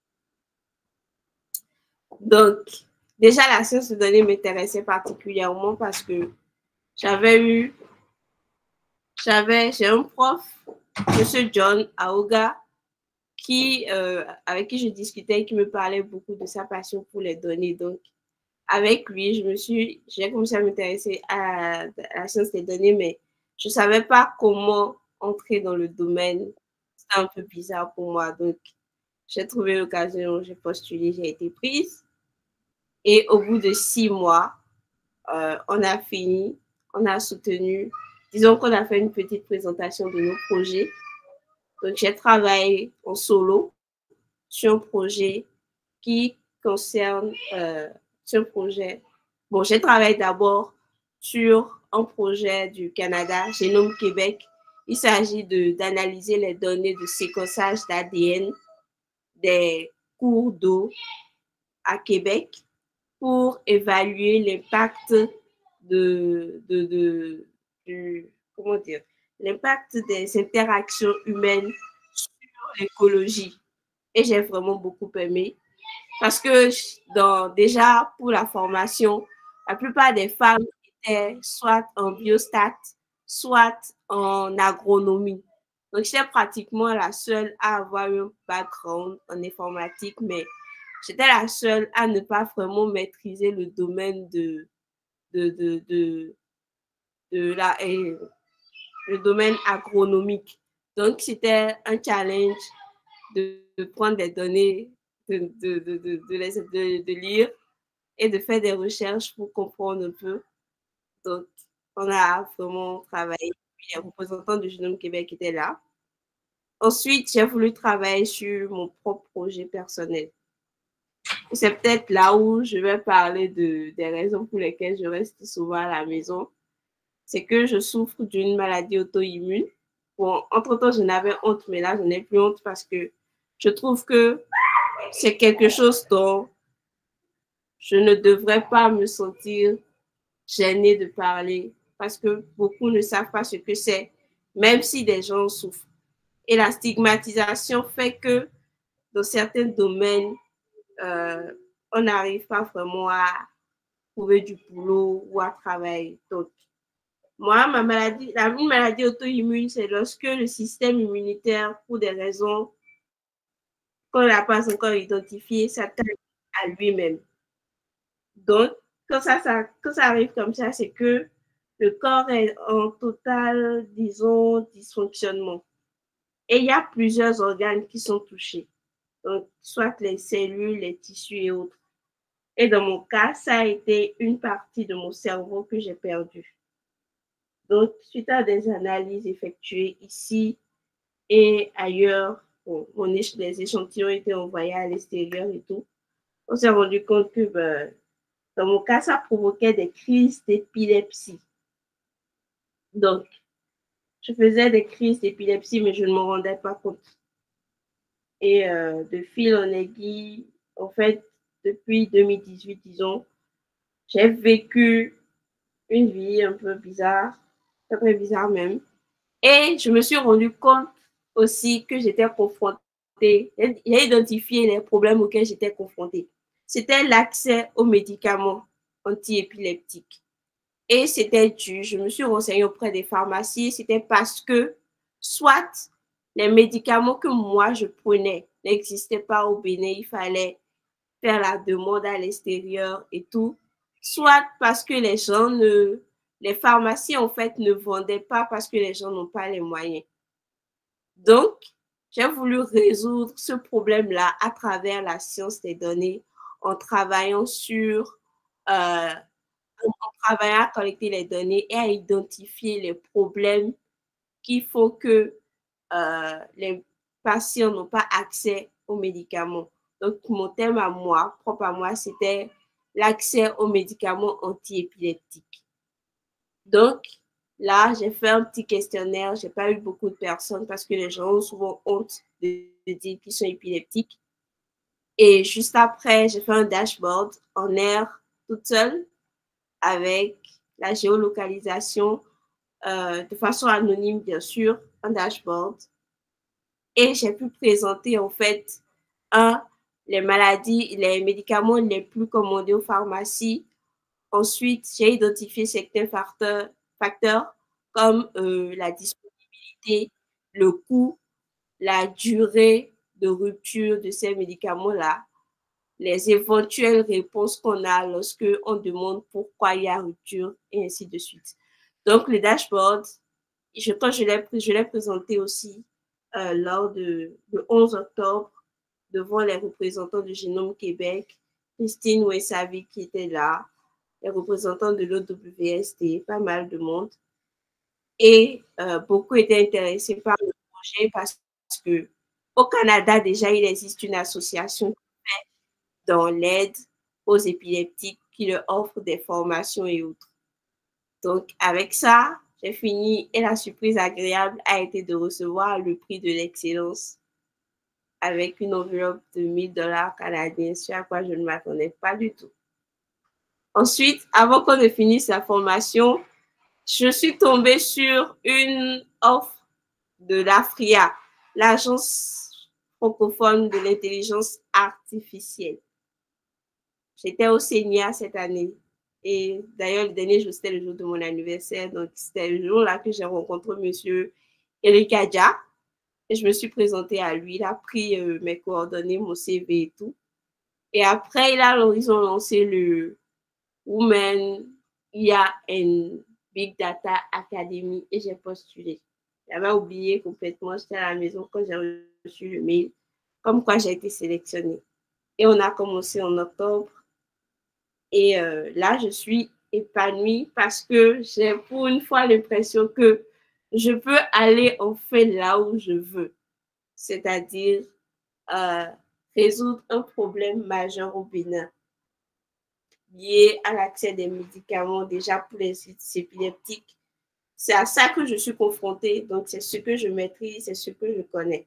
Donc, déjà, la science de données m'intéressait particulièrement parce que j'avais eu, j'avais, j'ai un prof, M. John Aoga, qui, euh, avec qui je discutais et qui me parlait beaucoup de sa passion pour les données. Donc, avec lui, je me suis, j'ai commencé à m'intéresser à, à la science des données, mais je ne savais pas comment entrer dans le domaine. C'était un peu bizarre pour moi. Donc, j'ai trouvé l'occasion, j'ai postulé, j'ai été prise. Et au bout de six mois, euh, on a fini, on a soutenu, disons qu'on a fait une petite présentation de nos projets. Donc, j'ai travaillé en solo sur un projet qui concerne, euh, sur un projet. Bon, j'ai travaillé d'abord sur un projet du Canada, Génome Québec. Il s'agit d'analyser les données de séquençage d'A D N des cours d'eau à Québec pour évaluer l'impact de, de, de, de, comment dire, l'impact des interactions humaines sur l'écologie. Et j'ai vraiment beaucoup aimé parce que dans, déjà pour la formation, la plupart des femmes étaient soit en biostat, soit en agronomie. Donc, j'étais pratiquement la seule à avoir un background en informatique, mais j'étais la seule à ne pas vraiment maîtriser le domaine de, de, de, de, de la, et, le domaine agronomique. Donc, c'était un challenge de, de prendre des données, de, de, de, de, de, les, de, de lire et de faire des recherches pour comprendre un peu. Donc, on a vraiment travaillé. Les représentants du Génome Québec étaient là. Ensuite, j'ai voulu travailler sur mon propre projet personnel. C'est peut-être là où je vais parler de, des raisons pour lesquelles je reste souvent à la maison. C'est que je souffre d'une maladie auto-immune. Bon, entre-temps, je n'avais honte, mais là, je n'ai plus honte parce que je trouve que c'est quelque chose dont je ne devrais pas me sentir gênée de parler parce que beaucoup ne savent pas ce que c'est, même si des gens souffrent. Et la stigmatisation fait que dans certains domaines, euh, on n'arrive pas vraiment à trouver du boulot ou à travailler. Donc, moi, ma maladie, la une maladie auto-immune, c'est lorsque le système immunitaire, pour des raisons qu'on n'a pas encore identifiées, s'attaque à lui-même. Donc, quand ça, ça, quand ça arrive comme ça, c'est que le corps est en total, disons, dysfonctionnement. Et il y a plusieurs organes qui sont touchés. Donc, soit les cellules, les tissus et autres. Et dans mon cas, ça a été une partie de mon cerveau que j'ai perdue. Donc, suite à des analyses effectuées ici et ailleurs, bon, mon, les échantillons étaient envoyés à l'extérieur et tout, on s'est rendu compte que ben, dans mon cas, ça provoquait des crises d'épilepsie. Donc, je faisais des crises d'épilepsie, mais je ne m'en rendais pas compte. Et euh, de fil en aiguille, en fait, depuis deux mille dix-huit, disons, j'ai vécu une vie un peu bizarre, très, très bizarre même. Et je me suis rendu compte aussi que j'étais confrontée, j'ai identifié les problèmes auxquels j'étais confrontée. C'était l'accès aux médicaments antiépileptiques. Et c'était dû, je me suis renseignée auprès des pharmacies, c'était parce que soit les médicaments que moi je prenais n'existaient pas au Bénin, il fallait faire la demande à l'extérieur et tout, soit parce que les gens ne, les pharmacies en fait ne vendaient pas parce que les gens n'ont pas les moyens. Donc, j'ai voulu résoudre ce problème-là à travers la science des données en travaillant sur, euh, en travaillant à collecter les données et à identifier les problèmes qui font que euh, les patients n'ont pas accès aux médicaments. Donc, mon thème à moi, propre à moi, c'était l'accès aux médicaments antiépileptiques. Donc, là, j'ai fait un petit questionnaire. Je n'ai pas eu beaucoup de personnes parce que les gens ont souvent honte de, de dire qu'ils sont épileptiques. Et juste après, j'ai fait un dashboard en R toute seule avec la géolocalisation euh, de façon anonyme, bien sûr, un dashboard. Et j'ai pu présenter, en fait, un, les maladies, les médicaments les plus commandés aux pharmacies. Ensuite, j'ai identifié certains facteurs, facteurs comme euh, la disponibilité, le coût, la durée de rupture de ces médicaments-là, les éventuelles réponses qu'on a lorsque on demande pourquoi il y a rupture et ainsi de suite. Donc, le dashboard, je, quand je l'ai je l'ai présenté aussi euh, lors de, de onze octobre devant les représentants du Génome Québec, Christine Wessavi qui était là, les représentants de l'O W S T, pas mal de monde. Et euh, beaucoup étaient intéressés par le projet parce que au Canada, déjà, il existe une association qui fait dans l'aide aux épileptiques qui leur offre des formations et autres. Donc, avec ça, j'ai fini et la surprise agréable a été de recevoir le prix de l'excellence avec une enveloppe de mille dollars canadiens, ce à quoi je ne m'attendais pas du tout. Ensuite, avant qu'on ne finisse la formation, je suis tombée sur une offre de l'AFRIA, l'Agence francophone de l'intelligence artificielle. J'étais au Sénia cette année. Et d'ailleurs, le dernier jour, c'était le jour de mon anniversaire. Donc, c'était le jour-là que j'ai rencontré M. Eric Adja. Et je me suis présentée à lui. Il a pris euh, mes coordonnées, mon C V et tout. Et après, il a, ils ont lancé le Women I A and Big Data Academy et j'ai postulé. J'avais oublié complètement, j'étais à la maison quand j'ai reçu le mail, comme quoi j'ai été sélectionnée. Et on a commencé en octobre. Et euh, là, je suis épanouie parce que j'ai pour une fois l'impression que je peux aller en fait là où je veux. C'est-à-dire euh, résoudre un problème majeur au Bénin lié à l'accès des médicaments déjà pour les épileptiques. C'est à ça que je suis confrontée, donc c'est ce que je maîtrise, c'est ce que je connais.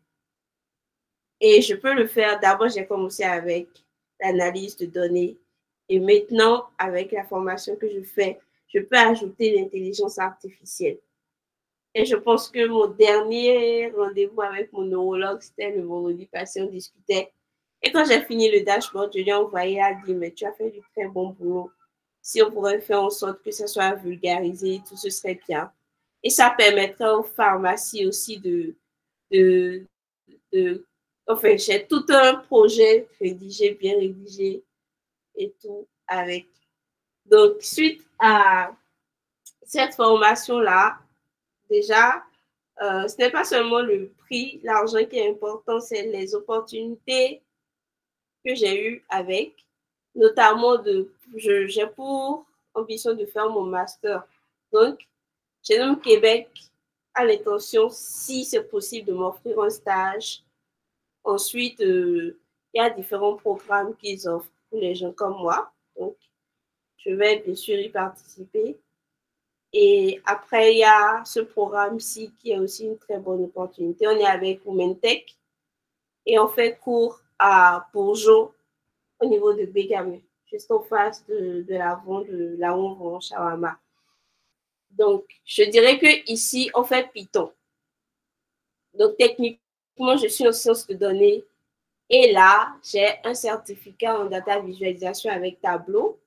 Et je peux le faire. D'abord, j'ai commencé avec l'analyse de données et maintenant, avec la formation que je fais, je peux ajouter l'intelligence artificielle. Et je pense que mon dernier rendez-vous avec mon neurologue, c'était le vendredi passé, on discutait. Et quand j'ai fini le dashboard, je lui ai envoyé, à dire, mais tu as fait du très bon boulot. Si on pourrait faire en sorte que ça soit vulgarisé, tout ce serait bien. Et ça permettrait aux pharmacies aussi de... de, de enfin, j'ai tout un projet rédigé, bien rédigé et tout avec. Donc, suite à cette formation-là, déjà, euh, ce n'est pas seulement le prix, l'argent qui est important, c'est les opportunités que j'ai eues avec, notamment de, je, j'ai pour ambition de faire mon master. Donc, Genome Québec a l'intention, si c'est possible, de m'offrir un stage. Ensuite, euh, il y a différents programmes qu'ils offrent pour les gens comme moi. Donc, je vais bien sûr y participer. Et après, il y a ce programme-ci qui est aussi une très bonne opportunité. On est avec Women Tech et on fait cours à Bourgeot au niveau de Bégamé, juste en face de, de la vente de là où on vend shawarma. Donc, je dirais qu'ici, on fait Python. Donc, techniquement, je suis en sciences de données. Et là, j'ai un certificat en data visualisation avec Tableau.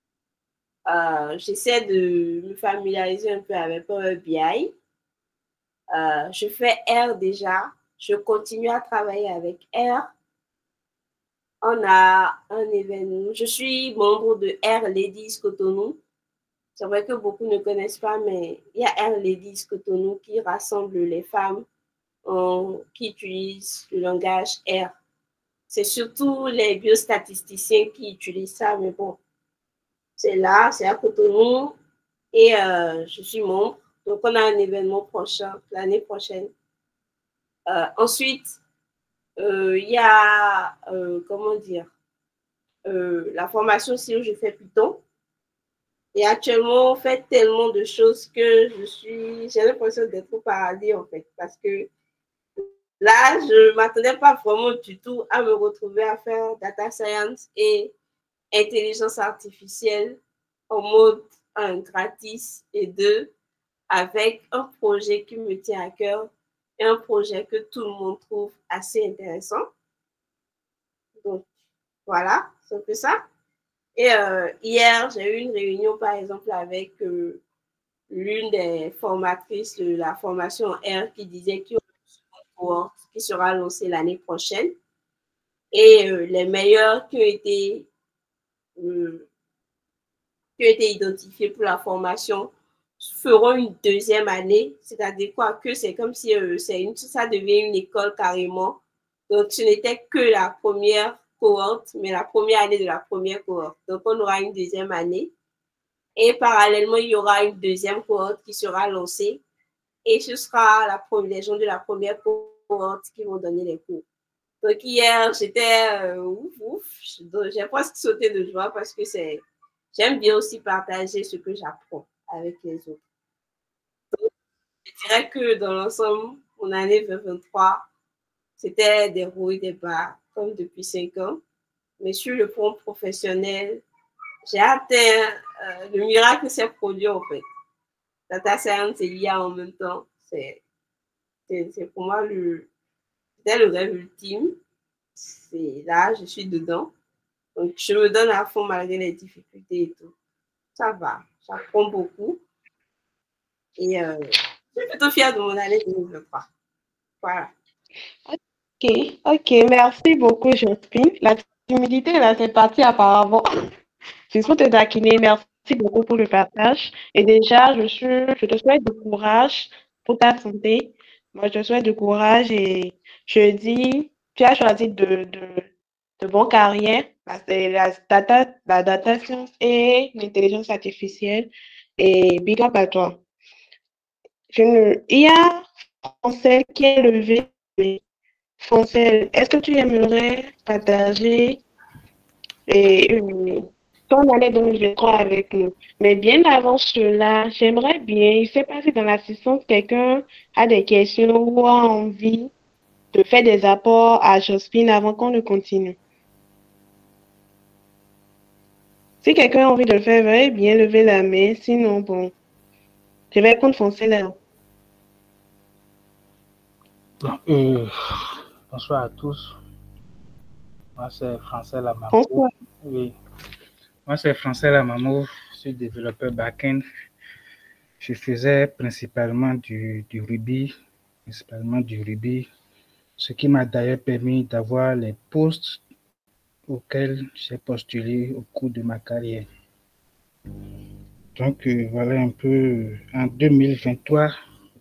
Euh, j'essaie de me familiariser un peu avec Power B I. Euh, je fais R déjà. Je continue à travailler avec R. On a un événement. Je suis membre de R Ladies Cotonou. C'est vrai que beaucoup ne connaissent pas, mais il y a R Ladies Cotonou qui rassemble les femmes en, qui utilisent le langage R. C'est surtout les biostatisticiens qui utilisent ça, mais bon, c'est là, c'est à Cotonou et euh, je suis membre. Donc, on a un événement prochain, l'année prochaine. Euh, ensuite, il euh, y a, euh, comment dire, euh, la formation aussi où je fais Python. Et actuellement, on fait tellement de choses que je suis, j'ai l'impression d'être au paradis, en fait, parce que là, je ne m'attendais pas vraiment du tout à me retrouver à faire data science et intelligence artificielle en mode un, gratis et deux, avec un projet qui me tient à cœur et un projet que tout le monde trouve assez intéressant. Donc, voilà, c'est un peu ça. Et euh, hier, j'ai eu une réunion, par exemple, avec euh, l'une des formatrices de la formation R qui disait qu'il y aura une cohorte qui sera lancée l'année prochaine. Et euh, les meilleurs qui ont été, euh, qui ont été identifiés pour la formation feront une deuxième année. C'est-à-dire quoi? Que c'est comme si euh, c'est une, ça devient une école carrément. Donc, ce n'était que la première cohorte, mais la première année de la première cohorte. Donc, on aura une deuxième année. Et parallèlement, il y aura une deuxième cohorte qui sera lancée. Et ce sera la première, les gens de la première cohorte qui vont donner les cours. Donc, hier, j'étais euh, ouf, ouf. J'ai presque sauté de joie parce que c'est, j'aime bien aussi partager ce que j'apprends avec les autres. Donc, je dirais que dans l'ensemble, mon année vingt vingt-trois, c'était des hauts et des bas, comme depuis cinq ans. Mais sur le plan professionnel, j'ai atteint euh, le miracle s'est produit en fait. Data science et l'I A en même temps, c'est pour moi le, c'était le rêve ultime. C'est là, je suis dedans. Donc, je me donne à fond malgré les difficultés et tout. Ça va, j'apprends beaucoup. Et euh, je suis plutôt fière de mon année deux mille vingt-trois. Voilà. Ok, ok, merci beaucoup, Josephine. La timidité, là, c'est parti apparemment. Juste pour te taquiner, merci beaucoup pour le partage. Et déjà, je, suis, je te souhaite du courage pour ta santé. Moi, je te souhaite du courage et je dis, tu as choisi de, de, de bonnes carrières. C'est la data, la data science et l'intelligence artificielle. Et big up à toi. Je ne, il y a Français qui est levé. Français, est-ce que tu aimerais partager et, euh, ton année deux mille vingt-trois avec nous? Mais bien avant cela, j'aimerais bien, il s'est passé dans l'assistance, quelqu'un a des questions ou a envie de faire des apports à Josephine avant qu'on ne continue. Si quelqu'un a envie de le faire, veuillez bien lever la main. Sinon, bon, je vais compte foncer là. Bon, euh, bonsoir à tous. Moi, c'est Français Lamamou. Bonsoir. Oui. Moi, c'est Français Lamamou. Je suis développeur back-end. Je faisais principalement du, du Ruby, principalement du Ruby, ce qui m'a d'ailleurs permis d'avoir les postes auxquels j'ai postulé au cours de ma carrière. Donc, euh, voilà un peu, en deux mille vingt-trois,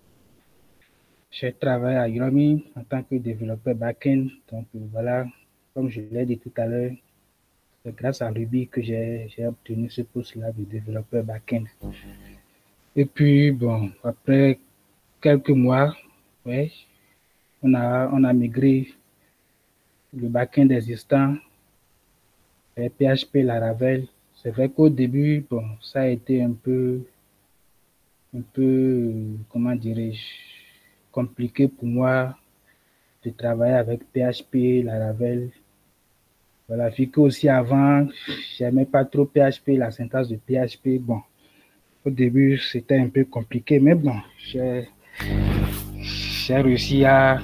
j'ai travaillé à Yomi en tant que développeur back-end. Donc, euh, voilà, comme je l'ai dit tout à l'heure, c'est grâce à Ruby que j'ai obtenu ce poste-là de développeur back-end. Et puis, bon, après quelques mois, ouais, on a, on a migré le back-end existant vers P H P, Laravel. C'est vrai qu'au début, bon, ça a été un peu, un peu, comment dirais-je, compliqué pour moi de travailler avec P H P, Laravel. Voilà, vu que aussi avant, j'aimais pas trop P H P, la syntaxe de P H P. Bon, au début, c'était un peu compliqué, mais bon, j'ai réussi à,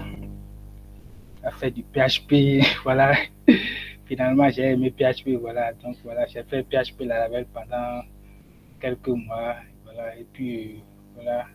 à faire du P H P, voilà. Finalement, j'ai aimé P H P, voilà. Donc, voilà, j'ai fait P H P Laravel pendant quelques mois, voilà. Et puis, voilà.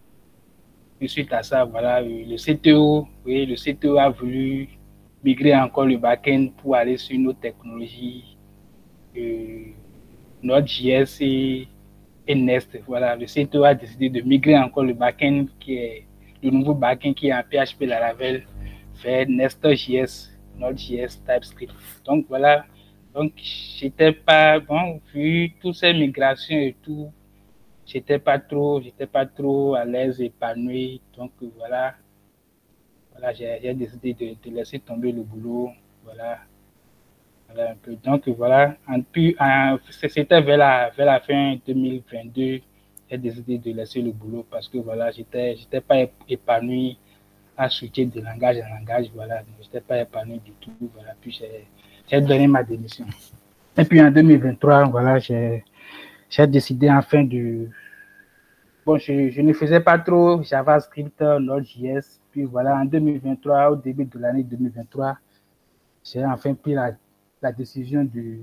Et suite à ça, voilà, le C T O, oui, le C T O a voulu migrer encore le back-end pour aller sur une autre technologie, euh, Node.js et, et Nest. Voilà, le C T O a décidé de migrer encore le back-end qui est le nouveau back-end qui est en P H P Laravel vers Nest.js, Node.js, TypeScript. Donc voilà, donc j'étais pas bon vu toutes ces migrations et tout. J'étais pas trop, j'étais pas trop à l'aise, épanoui. Donc voilà, voilà, j'ai décidé de, de laisser tomber le boulot. Voilà. Voilà un peu. Donc voilà, c'était vers la, vers la fin deux mille vingt-deux, j'ai décidé de laisser le boulot parce que voilà, j'étais, j'étais pas épanoui à switcher de langage en langage. Voilà, j'étais pas épanoui du tout. Voilà, puis j'ai donné ma démission. Et puis en deux mille vingt-trois, voilà, j'ai décidé enfin de. Bon, je, je ne faisais pas trop JavaScript, Node.js. Puis voilà, en deux mille vingt-trois, au début de l'année deux mille vingt-trois, j'ai enfin pris la, la décision de,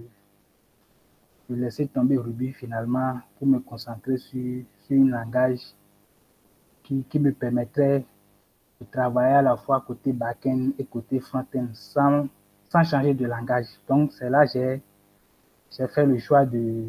de laisser tomber Ruby finalement pour me concentrer sur, sur un langage qui, qui me permettrait de travailler à la fois côté back-end et côté front-end sans, sans changer de langage. Donc, c'est là que j'ai fait le choix de,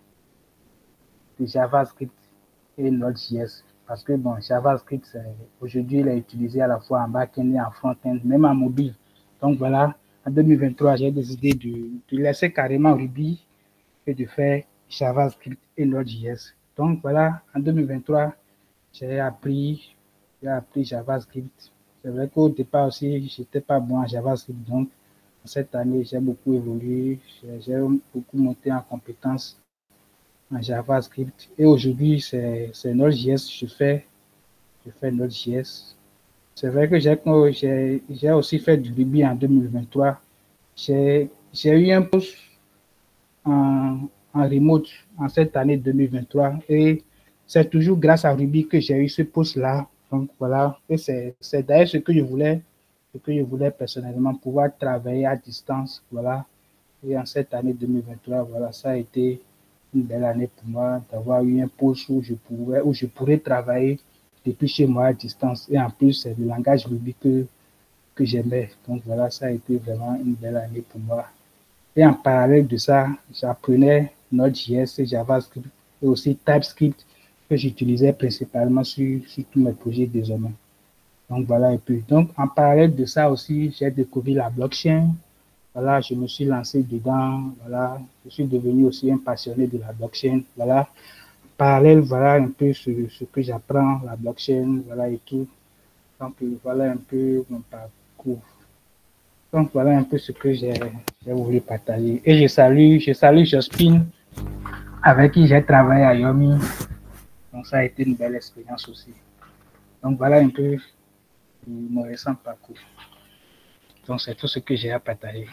de JavaScript et Node.js. Parce que bon, JavaScript, aujourd'hui, il est utilisé à la fois en back-end et en front-end, même en mobile. Donc voilà, en deux mille vingt-trois, j'ai décidé de, de laisser carrément Ruby et de faire JavaScript et Node.js. Donc voilà, en deux mille vingt-trois, j'ai appris, j'ai appris JavaScript. C'est vrai qu'au départ aussi, je n'étais pas bon en JavaScript. Donc cette année, j'ai beaucoup évolué, j'ai beaucoup monté en compétences en JavaScript. Et aujourd'hui, c'est Node.js. Je fais, je fais Node.js. C'est vrai que j'ai aussi fait du Ruby en deux mille vingt-trois. J'ai eu un poste en, en remote en cette année deux mille vingt-trois et c'est toujours grâce à Ruby que j'ai eu ce poste-là. Donc voilà, et c'est d'ailleurs ce que je voulais, ce que je voulais personnellement, pouvoir travailler à distance. Voilà. Et en cette année deux mille vingt-trois, voilà, ça a été une belle année pour moi d'avoir eu un poste où je pourrais, où je pourrais travailler depuis chez moi à distance. Et en plus, c'est le langage Ruby que, que j'aimais. Donc voilà, ça a été vraiment une belle année pour moi. Et en parallèle de ça, j'apprenais Node.js et JavaScript et aussi TypeScript que j'utilisais principalement sur, sur tous mes projets désormais. Donc voilà un peu. Donc en parallèle de ça aussi, j'ai découvert la blockchain. Voilà, je me suis lancé dedans. Voilà, je suis devenu aussi un passionné de la blockchain. Voilà, en parallèle, voilà un peu ce, ce que j'apprends, la blockchain, voilà et tout. Donc voilà un peu mon parcours. Donc voilà un peu ce que j'ai voulu partager. Et je salue, je salue Jospin, avec qui j'ai travaillé à Yomi. Donc ça a été une belle expérience aussi. Donc voilà un peu mon récent parcours. Donc c'est tout ce que j'ai à partager.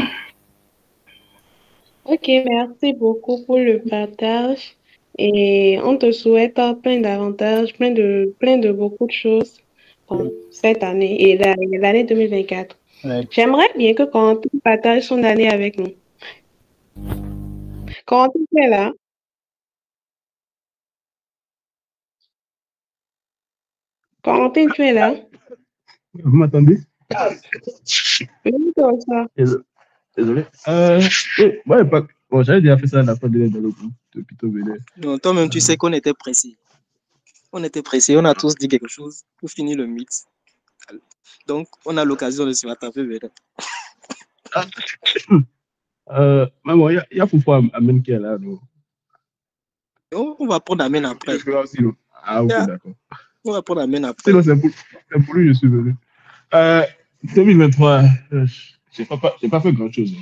Ok, merci beaucoup pour le partage. Et on te souhaite plein d'avantages, plein de, plein de beaucoup de choses pour cette année et l'année deux mille vingt-quatre. Ouais. J'aimerais bien que Corentin partage son année avec nous. Corentin, tu es là? Corentin, tu es là? Vous m'entendez? Oui, comme ça. Désolé. Euh, oui, ouais, pas... bon, j'avais déjà fait ça à la fin de l'année depuis ton véné. Non, toi-même, tu sais qu'on était pressé. On était pressé, on a tous dit quelque chose pour finir le mix. Donc, on a l'occasion de se rattraper. Euh, maman, il y a Foufou Amen qui est là, non? On, on va prendre Amen après. Aussi, non? Ah, ok, yeah. D'accord. On va prendre Amen après. Sinon, c'est pour, pour lui, je suis venu. Euh, deux mille vingt-trois, euh, je n'ai pas, pas fait grand-chose.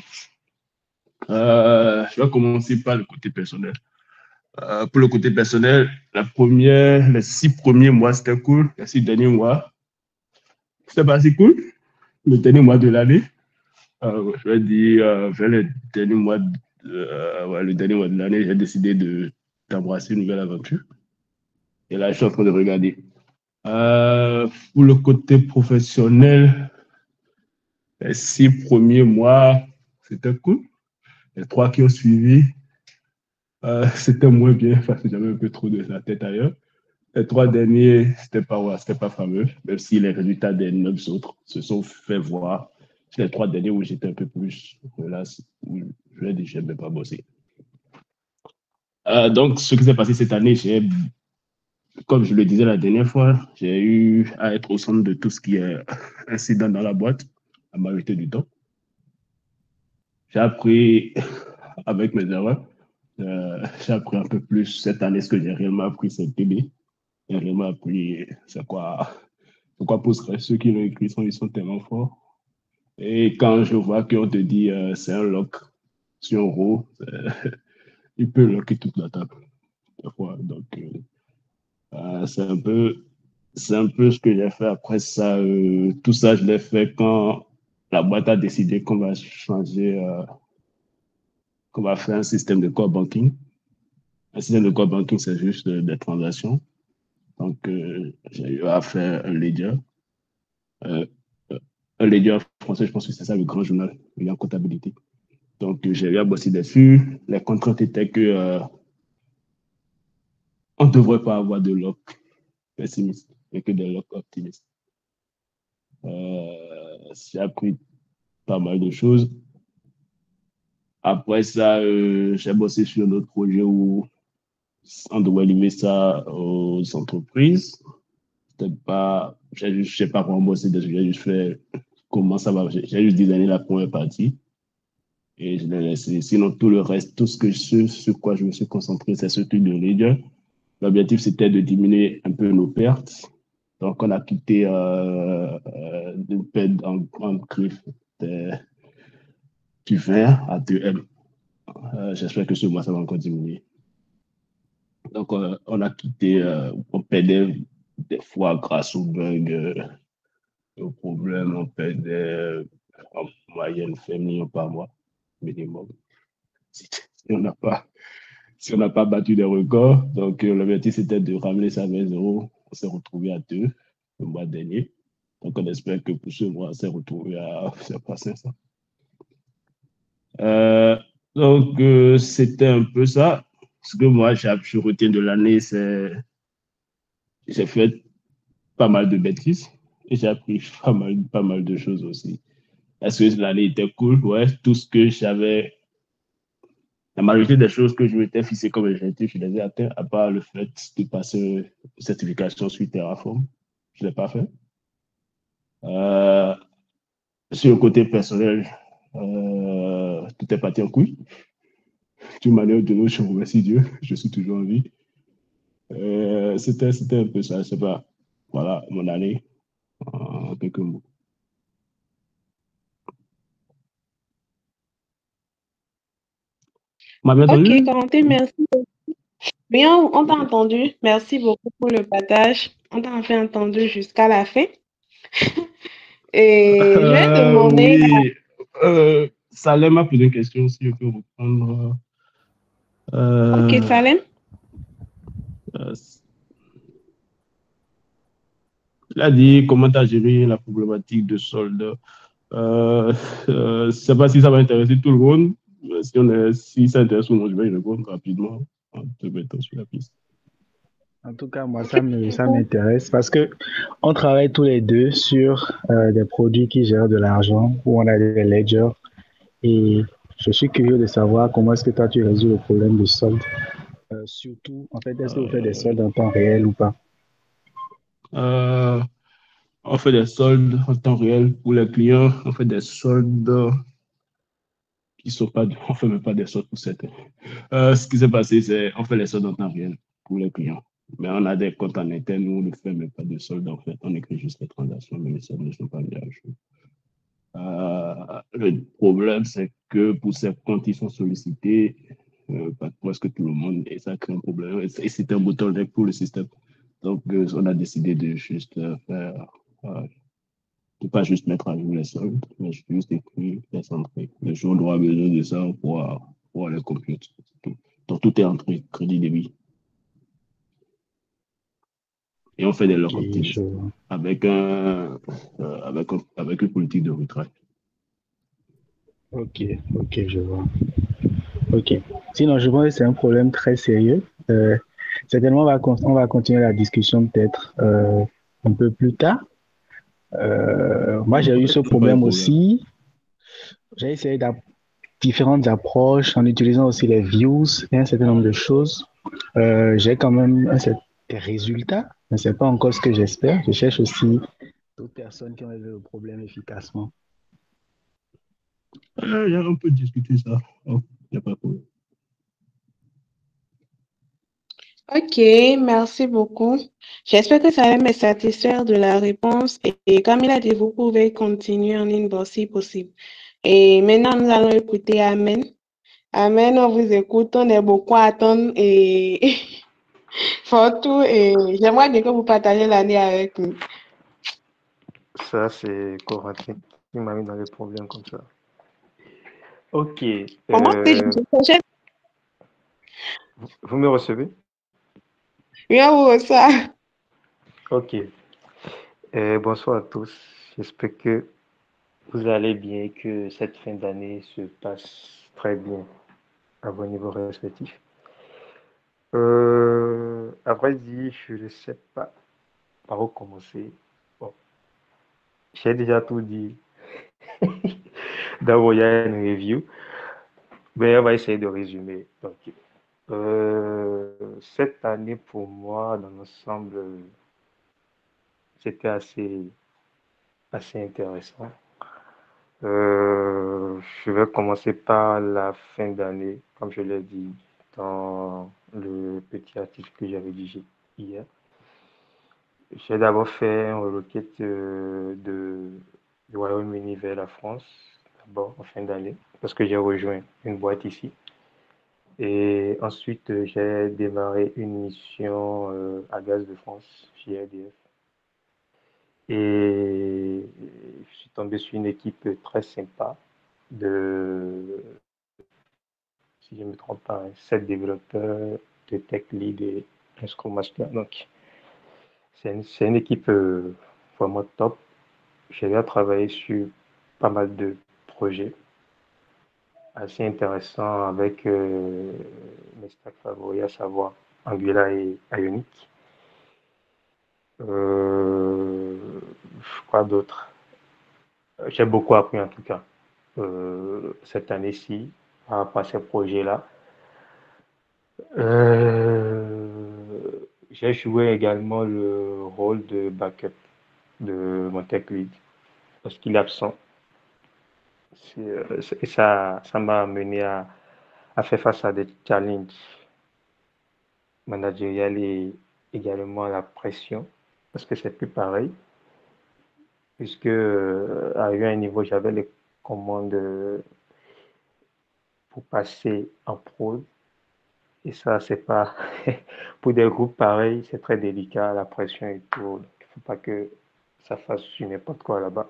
Euh, je vais commencer par le côté personnel. Euh, pour le côté personnel, la première, les six premiers mois, c'était cool. Les six derniers mois, c'était pas si cool. Le dernier mois de l'année, euh, je vais dire, euh, vers le dernier mois de, euh, ouais, le dernier mois de l'année, j'ai décidé de d'embrasser une nouvelle aventure. Et là, je suis en train de regarder. Euh, pour le côté professionnel, les six premiers mois, c'était cool. Les trois qui ont suivi, euh, c'était moins bien parce que j'avais un peu trop de la tête ailleurs. Les trois derniers, c'était pas, ouais, c'était pas fameux, même si les résultats des neuf autres se sont fait voir. C'est les trois derniers où j'étais un peu plus relax, où je l'ai dit, je n'aimais pas bosser. Euh, donc, ce qui s'est passé cette année, j'ai, comme je le disais la dernière fois, j'ai eu à être au centre de tout ce qui est incident dans la boîte, la majorité du temps. J'ai appris avec mes erreurs. Euh, j'ai appris un peu plus cette année. Ce que j'ai réellement appris, c'est le T B. J'ai réellement appris c'est quoi, c'est quoi Postgres. Ceux qui l'ont écrit, ils sont tellement forts. Et quand je vois qu'on te dit euh, c'est un lock sur un row, euh, il peut locker toute la table. Donc, euh, euh, c'est un peu, c'est un peu ce que j'ai fait après ça. Euh, tout ça, je l'ai fait quand la boîte a décidé qu'on va changer, euh, qu'on va faire un système de core banking. Un système de core banking, c'est juste euh, des transactions. Donc, euh, j'ai eu à faire un ledger. Euh, un ledger français, je pense que c'est ça le grand journal en comptabilité. Donc, j'ai eu à bosser dessus. Les contraintes étaient que euh, on ne devrait pas avoir de lock pessimiste, mais que des lock optimistes. Euh, j'ai appris pas mal de choses. Après ça, euh, j'ai bossé sur un autre projet où on devrait livrer ça aux entreprises. C'était pas, j'ai juste, je sais pas comment bosser dessus, j'ai juste fait comment ça va. J'ai juste designé la première partie et je l'ai laissé. Sinon, tout le reste, tout ce que je, sur quoi je me suis concentré, c'est ce truc de ledger. L'objectif, c'était de diminuer un peu nos pertes. Donc, on a quitté euh, euh, une perte en, en griffe du vingt à deux M. Euh, J'espère que ce mois, ça va encore diminuer. Donc, euh, on a quitté, euh, on perdait des fois grâce au bug, euh, au problème, on perdait euh, en moyenne vingt millions par mois, minimum. Si, si on n'a pas, si on n'a pas battu des records, donc euh, l'objectif c'était de ramener ça à vingt euros. On s'est retrouvé à deux le mois dernier. Donc, on espère que pour ce mois, on s'est retrouvé à, je sais pas, cinq cents. Euh, donc, euh, c'était un peu ça. Ce que moi, j'ai je retiens de l'année, c'est j'ai fait pas mal de bêtises et j'ai appris pas mal, pas mal de choses aussi. Est-ce que l'année était cool? Ouais, tout ce que j'avais, la majorité des choses que je m'étais fixé comme objectif, je les ai atteints, à part le fait de passer une certification sur Terraform. Je ne l'ai pas fait. Euh, sur le côté personnel, euh, tout est parti en couille. D'une manière ou d'une autre, je remercie Dieu, je suis toujours en vie. Euh, c'était, c'était un peu ça, je sais pas. Voilà, mon année, en quelques mots. M'avez entendu? Ok, Corentin, merci. Bien, on t'a entendu. Merci beaucoup pour le partage. On t'a enfin entendu jusqu'à la fin. Et je vais Euh, demander. oui, euh, Salem m'a posé une question, si je peux reprendre. Euh, Ok, Salem. euh, il a dit comment tu as géré la problématique de solde. Euh, euh, je ne sais pas si ça va intéresser tout le monde. Si, on est, si ça intéresse tout le monde, je vais y répondre rapidement en te mettant sur la piste. En tout cas, moi, ça me, ça m'intéresse parce que on travaille tous les deux sur euh, des produits qui gèrent de l'argent, où on a des ledgers. Et je suis curieux de savoir comment est-ce que toi, tu résous le problème de solde. Euh, surtout, en fait, est-ce que vous faites des soldes en temps réel ou pas? Euh, on fait des soldes en temps réel pour les clients. On fait des soldes qui ne sont pas... On ne fait même pas des soldes pour certains. Euh, ce qui s'est passé, c'est on fait les soldes en temps réel pour les clients. Mais on a des comptes en interne où on ne fait même pas de soldes, en fait. On écrit juste les transactions, mais les soldes ne sont pas mis à jour. Euh, le problème, c'est que pour ces comptes, ils sont sollicités euh, par presque tout le monde et ça crée un problème. Et c'est un bottleneck pour le système. Donc, euh, on a décidé de juste euh, faire, euh, de pas juste mettre à jour les soldes, mais juste écrire les entrées. Les gens auront besoin de ça pour, pour les computer. Donc, tout est entré, crédit, débit. Et on fait des lock Ok, je... avec, un, euh, avec, un, avec une politique de retrait. Ok, ok, je vois. Ok. Sinon, je pense que c'est un problème très sérieux. Euh, certainement, on va, con- on va continuer la discussion peut-être euh, un peu plus tard. Euh, moi, j'ai eu ce problème aussi. J'ai essayé d'app- différentes approches en utilisant aussi les views et un certain nombre de choses. Euh, j'ai quand même un certain résultat, mais ce n'est pas encore ce que j'espère. Je cherche aussi d'autres personnes qui ont résolu le problème efficacement. Euh, on peut discuter ça. Il oh, n'y a pas de problème. Ok, merci beaucoup. J'espère que ça va me satisfaire de la réponse. Et, et comme il a dit, vous pouvez continuer en inbox si possible. Et maintenant, nous allons écouter Amen. Amen, on vous écoute. On est beaucoup à attendre et surtout, et j'aimerais bien que vous partagez l'année avec nous. Ça, c'est Corentin qui m'a mis dans les problèmes comme ça. Ok. Comment Euh, c'est vous, vous me recevez? Oui, on vous reçoit. Ok. Euh, bonsoir à tous. J'espère que vous allez bien et que cette fin d'année se passe très bien à vos niveaux respectifs. Euh, à vrai dire, je ne sais pas par où commencer. Bon, j'ai déjà tout dit dans une review, mais on va essayer de résumer. Donc, euh, cette année, pour moi, dans l'ensemble, c'était assez, assez intéressant. Euh, je vais commencer par la fin d'année, comme je l'ai dit dans le petit article que j'ai rédigé hier. J'ai d'abord fait une requête euh, de, du Royaume-Uni vers la France, d'abord en fin d'année, parce que j'ai rejoint une boîte ici. Et ensuite, euh, j'ai démarré une mission euh, à Gaz de France, chez R D F. Et je suis tombé sur une équipe très sympa de, si je ne me trompe pas, hein, sept développeurs, de tech lead et un scrum master. Donc, c'est une, c'est une équipe euh, vraiment top. J'ai déjà travaillé sur pas mal de projets assez intéressants avec euh, mes stacks favoris, à savoir Angular et Ionic. Euh, quoi d'autre? J'ai beaucoup appris en tout cas euh, cette année-ci par rapport à ces projets-là. Euh, j'ai joué également le rôle de backup de mon tech lead parce qu'il est absent. C'est, euh, c'est- et ça, ça m'a amené à, à faire face à des challenges managériels et également à la pression parce que c'est plus pareil puisque euh, à un niveau j'avais les commandes euh, pour passer en prod et ça c'est pas pour des groupes pareils c'est très délicat la pression et tout donc il faut pas que ça fasse sur n'importe quoi là-bas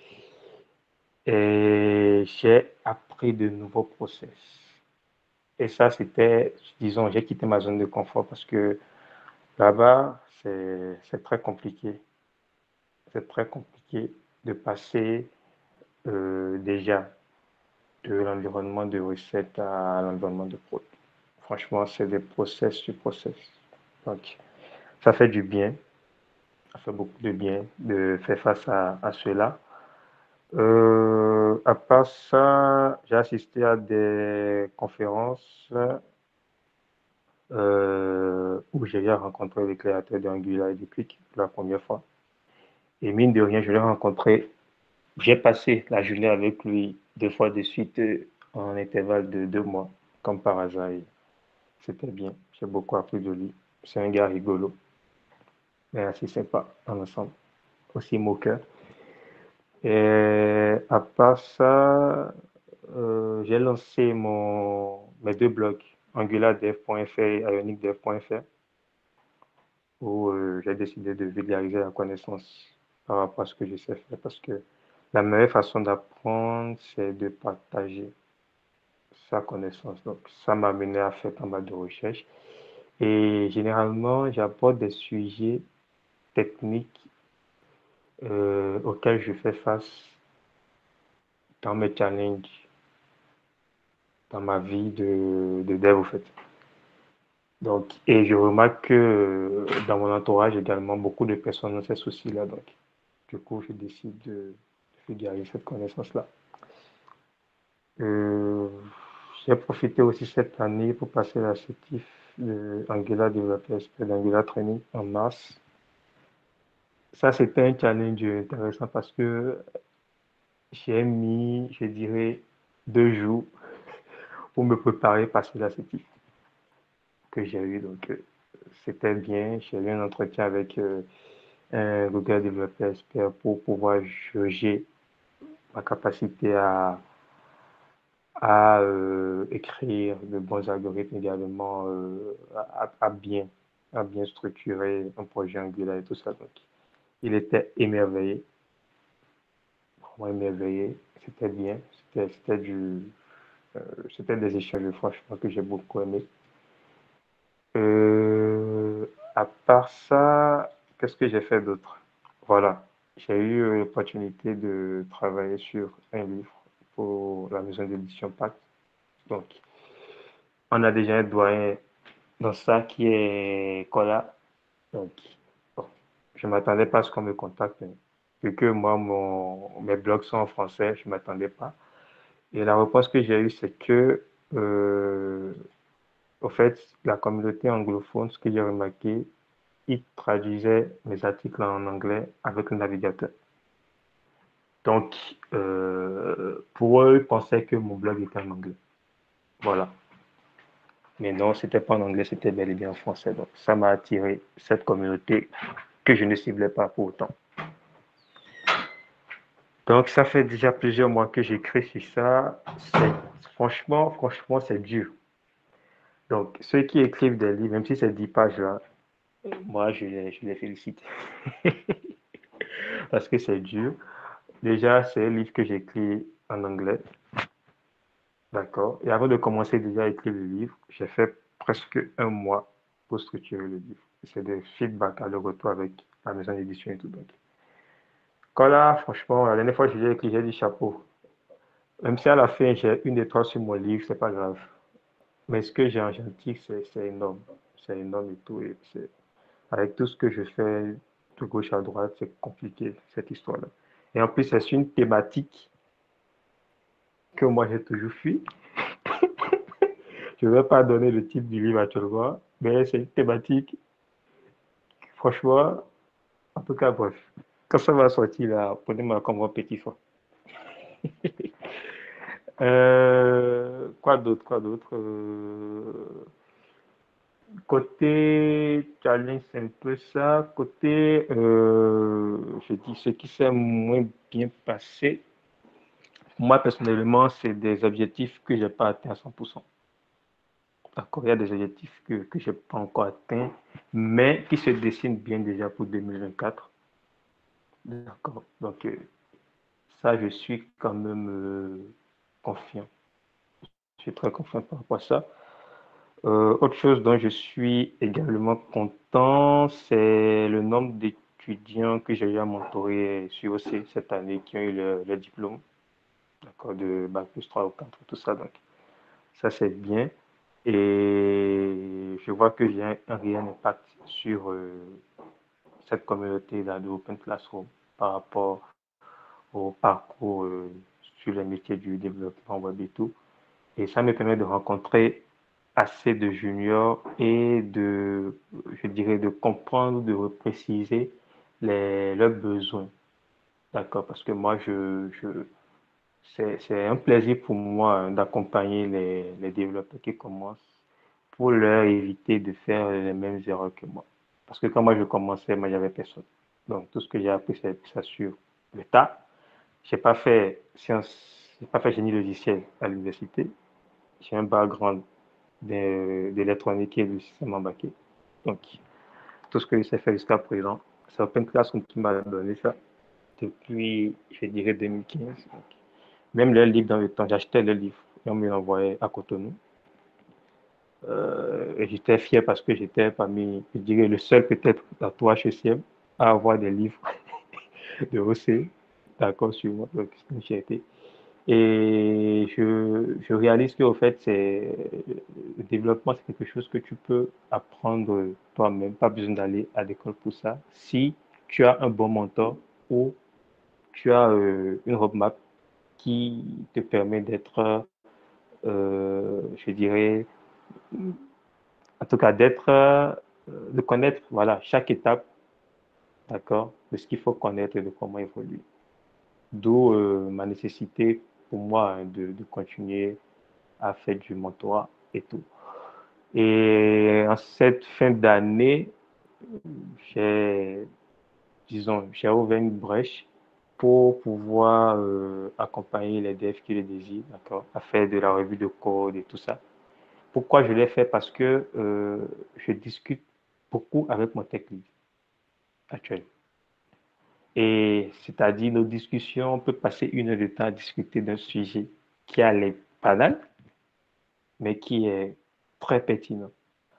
et j'ai appris de nouveaux process et ça c'était disons j'ai quitté ma zone de confort parce que là-bas c'est c'est très compliqué c'est très compliqué de passer euh, déjà de l'environnement de recette à l'environnement de prod. Franchement, c'est des process sur process. Donc, ça fait du bien, ça fait beaucoup de bien de faire face à, à cela. Euh, à part ça, j'ai assisté à des conférences euh, où j'ai rencontré les créateurs d'Angular et de Qlik pour la première fois. Et mine de rien, je l'ai rencontré. J'ai passé la journée avec lui deux fois de suite euh, en intervalle de deux mois, comme par hasard. Et c'était bien. J'ai beaucoup appris de lui. C'est un gars rigolo, mais assez sympa en ensemble. Aussi moqueur. Et à part ça, euh, j'ai lancé mon, mes deux blogs, angulardev point f r et ionicdev point f r, où euh, j'ai décidé de vulgariser la connaissance par rapport à ce que je sais faire, parce que la meilleure façon d'apprendre, c'est de partager sa connaissance. Donc, ça m'a amené à faire pas mal de recherches. Et généralement, j'apporte des sujets techniques euh, auxquels je fais face dans mes challenges, dans ma vie de, de dev, au fait. Donc, et je remarque que euh, dans mon entourage également, beaucoup de personnes ont ces soucis-là. Donc, du coup, je décide de, de vulgariser cette connaissance-là. Euh, j'ai profité aussi cette année pour passer l'assertif de Angular Developer Expert d'Angular Training en mars. Ça, c'était un challenge intéressant parce que j'ai mis, je dirais, deux jours pour me préparer à passer l'assertif que j'ai eu. Donc, euh, c'était bien. J'ai eu un entretien avec euh, un Google Developer Expert pour pouvoir juger ma capacité à à euh, écrire de bons algorithmes également, euh, à, à bien, à bien structurer un projet Angular et tout ça. Donc, il était émerveillé, vraiment émerveillé. C'était bien, c'était, c'était du, euh, c'était des échanges franchement que j'ai beaucoup aimé. Euh, à part ça, qu'est-ce que j'ai fait d'autre? Voilà, j'ai eu l'opportunité de travailler sur un livre pour la maison d'édition P A C. Donc, on a déjà un doyen dans ça qui est Cola. Donc, bon, je ne m'attendais pas à ce qu'on me contacte. hein. Vu que moi, mon, mes blogs sont en français, je ne m'attendais pas. Et la réponse que j'ai eue, c'est que, euh, au fait, la communauté anglophone, ce que j'ai remarqué, ils traduisaient mes articles en anglais avec le navigateur. Donc, euh, pour eux, ils pensaient que mon blog était en anglais. Voilà. Mais non, c'était pas en anglais, c'était bel et bien en français. Donc, ça m'a attiré cette communauté que je ne ciblais pas pour autant. Donc, ça fait déjà plusieurs mois que j'écris sur ça. C'est, franchement, franchement, c'est dur. Donc, ceux qui écrivent des livres, même si c'est dix pages là, moi, je les, je les félicite. Parce que c'est dur. Déjà, c'est un livre que j'écris en anglais. D'accord. Et avant de commencer déjà à écrire le livre, j'ai fait presque un mois pour structurer le livre. C'est des feedbacks à le retour avec la maison d'édition et tout. Donc, quand là, franchement, la dernière fois que j'ai écrit, j'ai dit chapeau. Même si à la fin, j'ai une étoile sur mon livre, c'est pas grave. Mais ce que j'ai en gentil, c'est énorme. C'est énorme et tout. Et c'est avec tout ce que je fais de gauche à droite, c'est compliqué, cette histoire-là. Et en plus, c'est une thématique que moi, j'ai toujours fui. Je ne vais pas donner le titre du livre actuellement, mais c'est une thématique, franchement, en tout cas, bref. Quand ça va sortir, là, prenez-moi comme un petit foie. euh, quoi d'autre, quoi d'autre euh, Côté challenge, c'est un peu ça. Côté, euh, je dis, ce qui s'est moins bien passé, moi, personnellement, c'est des objectifs que je n'ai pas atteints à cent pour cent. D'accord, il y a des objectifs que, que je n'ai pas encore atteints, mais qui se dessinent bien déjà pour deux mille vingt-quatre. D'accord, donc euh, ça, je suis quand même euh, confiant. Je suis très confiant par rapport à ça. Euh, autre chose dont je suis également content, c'est le nombre d'étudiants que j'ai eu à mentorer sur O C cette année qui ont eu le, le diplôme, d'accord, de bac plus trois ou quatre, tout ça. Donc, ça, c'est bien. Et je vois que j'ai un, un réel impact sur euh, cette communauté-là de Open Classroom par rapport au parcours euh, sur les métiers du développement web et tout. Et ça me permet de rencontrer assez de juniors et de, je dirais, de comprendre, de préciser les, leurs besoins. D'accord? Parce que moi, je, je, c'est un plaisir pour moi hein, d'accompagner les, les développeurs qui commencent pour leur éviter de faire les mêmes erreurs que moi. Parce que quand moi je commençais, moi j'avais personne. Donc tout ce que j'ai appris, c'est ça sur le tas. J'ai pas fait sciences, j'ai pas fait génie logiciel à l'université. J'ai un background d'électronique et de système embarqué. Donc tout ce que je sais faire jusqu'à présent, c'est Open Classroom qui m'a donné ça depuis, je dirais, deux mille quinze. Donc, même le livre dans le temps, j'achetais le livre et on me l'envoyait à Cotonou. Euh, et j'étais fier parce que j'étais parmi, je dirais, le seul peut-être à tout H E C M à avoir des livres de O C, d'accord, sur moi, donc c'est une fierté. Et je, je réalise qu'au fait, c'est, le développement, c'est quelque chose que tu peux apprendre toi-même, pas besoin d'aller à l'école pour ça. Si tu as un bon mentor ou tu as euh, une roadmap qui te permet d'être, euh, je dirais, en tout cas d'être, euh, de connaître voilà, chaque étape, d'accord, de ce qu'il faut connaître et de comment évoluer. D'où euh, ma nécessité pour moi hein, de, de continuer à faire du mentorat et tout. Et en cette fin d'année, j'ai, disons, j'ai ouvert une brèche pour pouvoir euh, accompagner les devs qui le désirent, d'accord, à faire de la revue de code et tout ça. Pourquoi je l'ai fait? Parce que euh, je discute beaucoup avec mon tech lead actuel. Et c'est-à-dire, nos discussions, on peut passer une heure de temps à discuter d'un sujet qui a l'air banal, mais qui est très pertinent.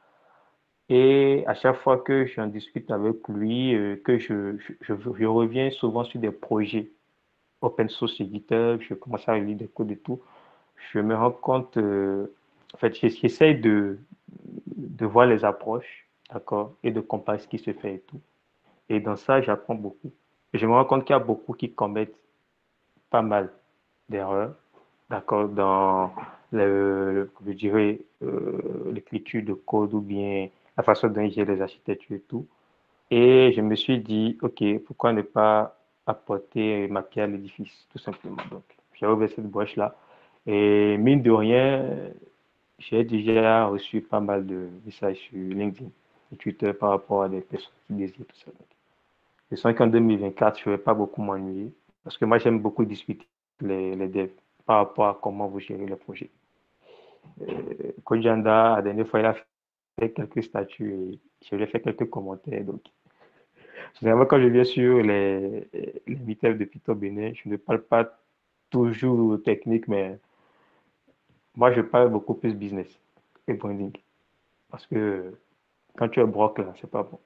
Et à chaque fois que j'en discute avec lui, euh, que je, je, je, je reviens souvent sur des projets open source sur GitHub, je commence à lire des codes et tout, je me rends compte, euh, en fait, j'essaie de, de voir les approches, d'accord, et de comparer ce qui se fait et tout. Et dans ça, j'apprends beaucoup. Et je me rends compte qu'il y a beaucoup qui commettent pas mal d'erreurs, d'accord, dans le, je dirais, euh, l'écriture de code ou bien la façon dont j'ai les architectures et tout. Et je me suis dit, OK, pourquoi ne pas apporter ma pierre à l'édifice, tout simplement. Donc, j'ai ouvert cette brèche-là. Et mine de rien, j'ai déjà reçu pas mal de messages sur LinkedIn et Twitter par rapport à des personnes qui désirent tout ça. Donc, je sens qu'en deux mille vingt-quatre, je ne vais pas beaucoup m'ennuyer parce que moi, j'aime beaucoup discuter les, les devs par rapport à comment vous gérez le projet. Euh, Kojanda, la dernière fois, il a fait quelques statuts et je lui ai fait quelques commentaires. Donc, généralement, quand je viens sur les, les meetups de Python Bénin, je ne parle pas toujours technique, mais moi, je parle beaucoup plus business et branding. Parce que quand tu es broc, là, c'est pas bon.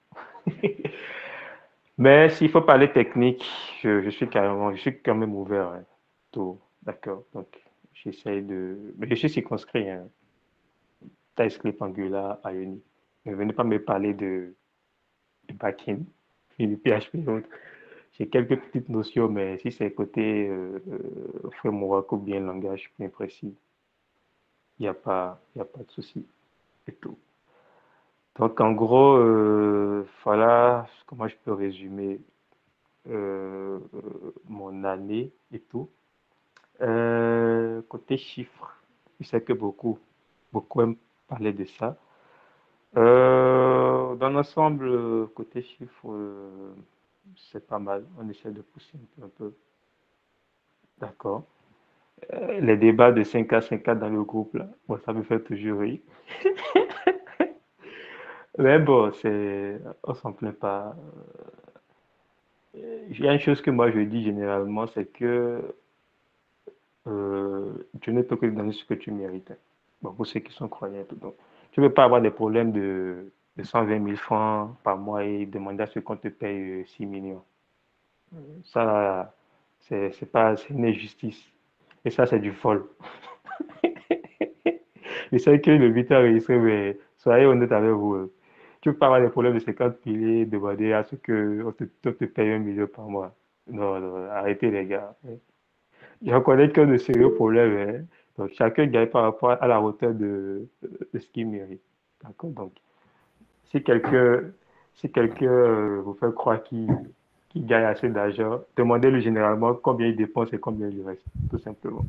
Mais s'il faut parler technique, je, je suis carrément, je suis quand même ouvert. Hein, tout, d'accord. Donc, j'essaie de. Mais je suis circonscrit. Hein, TypeScript, Angular, Ionic. Ne venez pas me parler de, de backend et de P H P. Donc, j'ai quelques petites notions, mais si c'est côté euh, euh, framework ou bien langage bien précis, il n'y a pas, il a pas de souci et tout. Donc, en gros, euh, voilà comment je peux résumer euh, euh, mon année et tout. Euh, côté chiffres, je sais que beaucoup, beaucoup aiment parler de ça. Euh, dans l'ensemble, euh, côté chiffres, euh, c'est pas mal. On essaie de pousser un peu. Un peu. D'accord. Euh, les débats de cinq à cinq à dans le groupe, là, bon, ça me fait toujours rire. Mais bon, c'est, on s'en plaint pas. Euh, Il y a une chose que moi je dis généralement, c'est que euh, tu ne peux que donner ce que tu mérites. Bon, pour ceux qui sont croyants, tout. Donc, tu ne peux pas avoir des problèmes de, de cent vingt mille francs par mois et demander à ce qu'on te paye euh, six millions. Ça, c'est c'est pas, c'est une injustice. Et ça, c'est du vol. Je sais que le but est enregistré, mais soyez honnête avec vous. euh. Tu ne peux pas avoir des problèmes de cinquante mille et demander à ce qu'on te, on te paye un million par mois. Non, non, arrêtez les gars. Je reconnais que de sérieux problèmes. Hein. Donc, chacun gagne par rapport à la hauteur de, de ce qu'il mérite. D'accord? Donc, si quelqu'un si quelqu'un euh, vous fait croire qu'il qu'il gagne assez d'argent, demandez-lui généralement combien il dépense et combien il lui reste, tout simplement.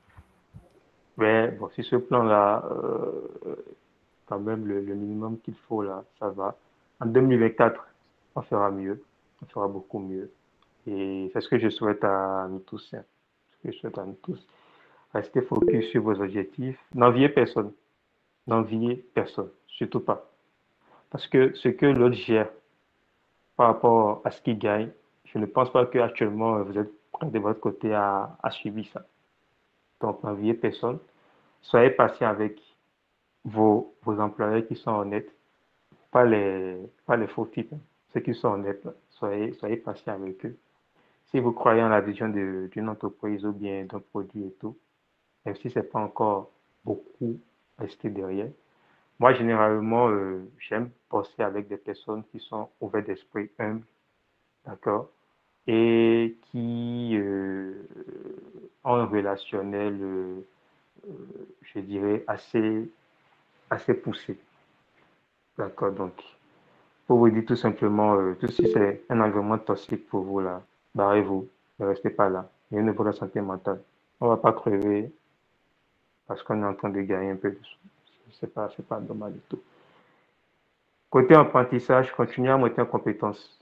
Mais bon, si ce plan-là, euh, quand même, le, le minimum qu'il faut là, ça va. En deux mille vingt-quatre, on fera mieux, on fera beaucoup mieux. Et c'est ce que je souhaite à nous tous. Hein. Ce que je souhaite à nous tous. Restez focus sur vos objectifs. N'enviez personne. N'enviez personne. Surtout pas. Parce que ce que l'autre gère par rapport à ce qu'il gagne, je ne pense pas qu'actuellement vous êtes prêt de votre côté à, à suivre ça. Donc, n'enviez personne. Soyez patient avec vos, vos employés qui sont honnêtes, pas les, pas les faux types. Hein. Ceux qui sont honnêtes, soyez, soyez patient avec eux. Si vous croyez en la vision d'une entreprise ou bien d'un produit et tout, même si ce n'est pas encore beaucoup resté derrière. Moi, généralement, euh, j'aime bosser avec des personnes qui sont ouvertes d'esprit, humbles, d'accord, et qui euh, ont un relationnel, euh, euh, je dirais, assez, assez poussé. D'accord, donc, pour vous dire tout simplement, euh, tout si c'est un environnement toxique pour vous, là, barrez-vous, ne restez pas là. Il y a une bonne santé mentale. On ne va pas crever parce qu'on est en train de gagner un peu de sous. C'est pas, c'est pas normal du tout. Côté apprentissage, continuez à monter en compétences.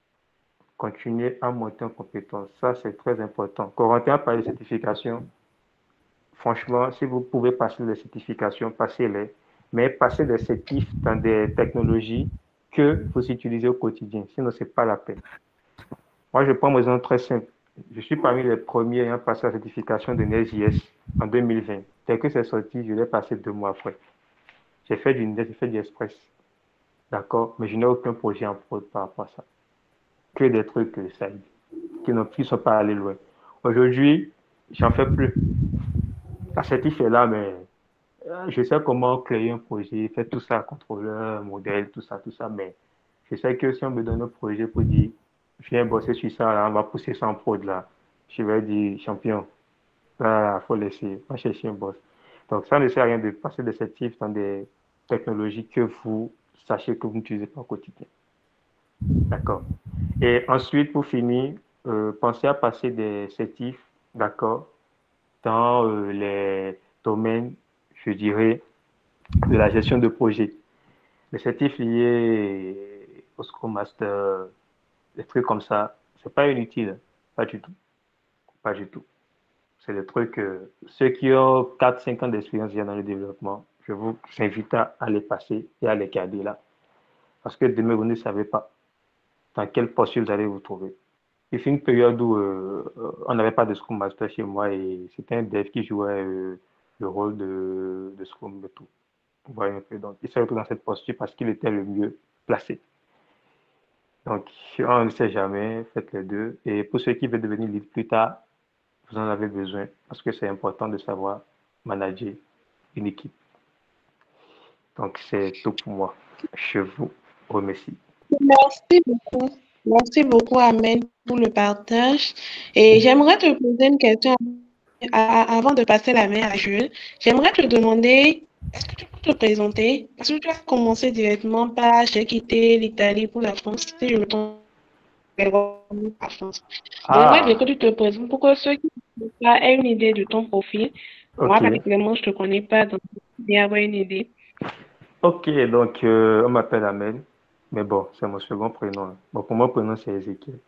Continuez à monter en compétences. Ça, c'est très important. Corentin a parlé de certification. Franchement, si vous pouvez passer les certifications, passez-les. Mais passez des certifs dans des technologies que vous utilisez au quotidien. Sinon, ce n'est pas la peine. Moi, je prends un exemple très simple. Je suis parmi les premiers ayant passé la certification de Nest.js en deux mille vingt. Dès que c'est sorti, je l'ai passé deux mois après. J'ai fait du Nest, j'ai fait du Express. D'accord? Mais je n'ai aucun projet en prod par rapport à ça. Que des trucs euh, ça, qui ne sont pas allés loin. Aujourd'hui, j'en fais plus. La certif est là, mais euh, je sais comment créer un projet, faire tout ça, contrôleur, modèle, tout ça, tout ça, mais je sais que si on me donne un projet pour dire, je viens bosser sur ça, là, on va pousser ça en prod, là, je vais dire, champion, là, il faut laisser, va chercher un boss. Donc, ça ne sert à rien de passer des certifs dans des technologies que vous sachez que vous n'utilisez pas au quotidien. D'accord. Et ensuite, pour finir, euh, pensez à passer des certifs, d'accord, dans euh, les domaines, je dirais, de la gestion de projet. Les certifs liés au Scrum Master, des trucs comme ça, c'est pas inutile, pas du tout, pas du tout. c'est le truc, euh, ceux qui ont quatre cinq ans d'expérience dans le développement, je vous invite à, à les passer et à les garder là. Parce que demain, vous ne savez pas dans quel poste vous allez vous trouver. Et c'est une période où euh, on n'avait pas de Scrum Master chez moi et c'était un dev qui jouait euh, le rôle de, de Scrum et tout. Vous voyez un peu. Donc, il s'est retrouvé dans cette posture parce qu'il était le mieux placé. Donc, on ne sait jamais, faites les deux. Et pour ceux qui veulent devenir lead plus tard, vous en avez besoin parce que c'est important de savoir manager une équipe. Donc, c'est tout pour moi. Je vous remercie. Merci beaucoup. Merci beaucoup, Ahmed, pour le partage. Et j'aimerais te poser une question à- à- avant de passer la main à Jules. J'aimerais te demander, est-ce que tu peux te présenter? Parce que tu as commencé directement par j'ai quitté l'Italie pour la France, si je me trompe, la France. J'aimerais bien Ah, que tu te présentes pour que ceux qui ne connaissent pas aient une idée de ton profil. Moi, ok. particulièrement, je ne te connais pas, donc bien avoir une idée. Ok, donc euh, on m'appelle Ahmed, mais bon, c'est mon second prénom. hein. Bon, pour mon prénom, c'est Ezekiel.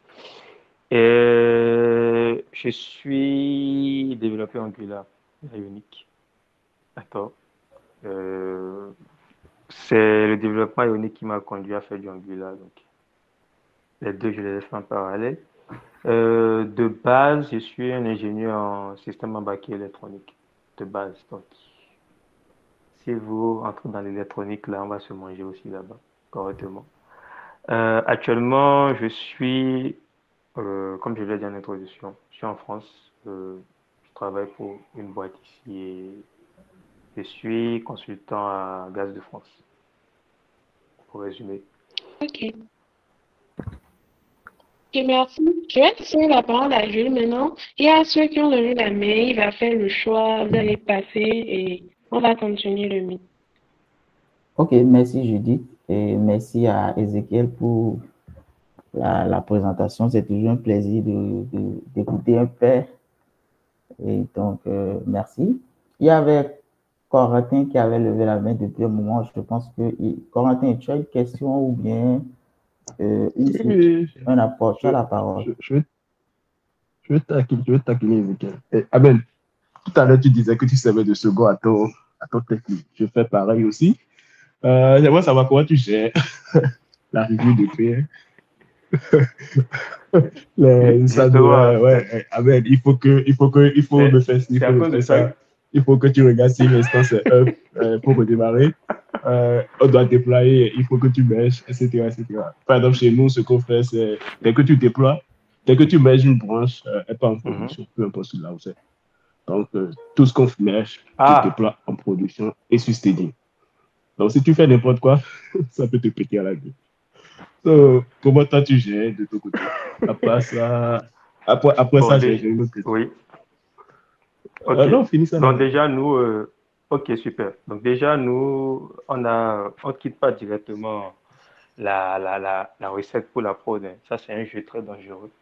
Et je suis développeur Angular, Ionic. D'accord. Euh, c'est le développement Ionic qui m'a conduit à faire du Angular. Donc, les deux, je les ai fait en parallèle. Euh, de base, je suis un ingénieur en système embarqué électronique. De base. Donc, si vous entrez dans l'électronique, là, on va se manger aussi là-bas, correctement. Euh, actuellement, je suis, euh, comme je l'ai dit en introduction, je suis en France. Euh, je travaille pour une boîte ici et je suis consultant à Gaz de France, pour résumer. Ok. Ok, merci. Je vais laisser la parole à Jules maintenant. Il y a ceux qui ont levé la main, il va faire le choix, vous allez passer et on va continuer le mythe. Ok, merci Judith et merci à Ezekiel pour la, la présentation. C'est toujours un plaisir de, de- d'écouter un père. Et donc, euh, merci. Il y avait Corentin qui avait levé la main depuis un moment. Je pense que il- Corentin, tu as une question ou bien euh, une suite, Oui, un apport. Tu je, as la parole. je, je vais, je vais taquiner, je vais taquiner Ezekiel. Eh, Amen, tout à l'heure, tu disais que tu servais de second à ton, à ton technique. Je fais pareil aussi. Euh, j'aimerais savoir comment tu gères la revue de paix. Les, ça doit, Justement, ouais, c'est eh, Amen, il faut que, il faut que, il faut me c'est- faire, il c'est faut à me cause de faire ça. ça. Il faut que tu regardes si l'instance est up euh, pour redémarrer. Euh, on doit déployer, il faut que tu mèches, et cetera, et cetera. Par exemple, chez nous, ce qu'on fait, c'est dès que tu déploies, dès que tu mèches une branche, euh, elle part en Mhm. production, peu importe là où c'est. Donc, euh, tout ce qu'on mèche, tu Ah, déploies en production et sur staging. Donc, si tu fais n'importe quoi, ça peut te péter à la gueule. So, comment toi tu gères de ton côté? Après ça, après, après bon, ça, j'ai déjà, j'ai une autre question. oui, Euh, ok. non, finis ça Donc là. déjà, nous, euh, ok, super. Donc déjà, nous, on a, on quitte pas directement la, la, la, la recette pour la prod. hein. Ça, c'est un jeu très dangereux.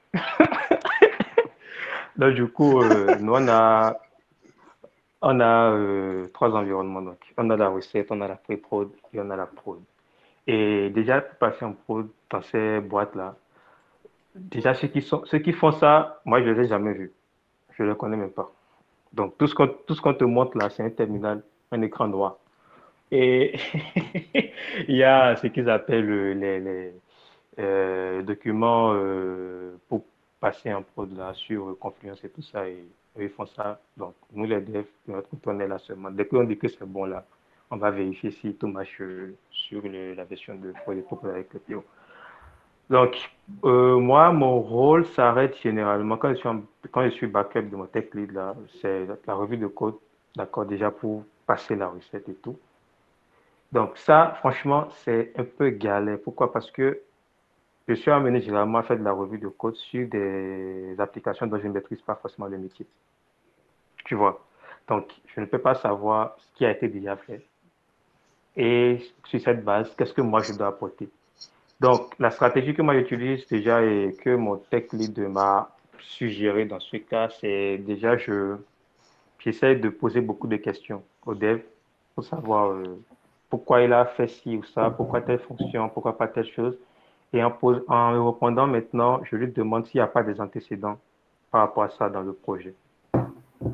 Donc, du coup, euh, nous, on a, on a euh, trois environnements. Donc, on a la recette, on a la pré-prod et on a la prod. Et déjà, pour passer en prod dans ces boîtes-là, déjà, ceux qui sont, ceux qui font ça, moi, je ne les ai jamais vus. Je ne les connais même pas. Donc, tout ce qu'on, tout ce qu'on te montre là, c'est un terminal, un écran noir. Et il y a ce qu'ils appellent euh, les, les euh, documents euh, pour passer en prod là, sur euh, Confluence et tout ça. Et eux, ils font ça. Donc, nous, les devs, de notre côté, on est là seulement. Dès qu'on dit que c'est bon là, on va vérifier si tout marche euh, sur le- la version de prod et tout avec le P O. Donc, euh, moi, mon rôle s'arrête généralement quand je suis, en- quand je suis backup de mon tech lead là, c'est la revue de code, d'accord, déjà pour passer la recette et tout. Donc ça, franchement, c'est un peu galère. Pourquoi? Parce que je suis amené généralement à faire de la revue de code sur des applications dont je ne maîtrise pas forcément le métier. Tu vois? Donc, je ne peux pas savoir ce qui a été déjà fait. Et sur cette base, qu'est-ce que moi je dois apporter? Donc, la stratégie que moi j'utilise déjà et que mon tech lead m'a suggéré dans ce cas, c'est déjà je j'essaie de poser beaucoup de questions au dev pour savoir euh, pourquoi il a fait ci ou ça, pourquoi telle fonction, pourquoi pas telle chose. Et en, pose, en répondant maintenant, je lui demande s'il n'y a pas des antécédents par rapport à ça dans le projet.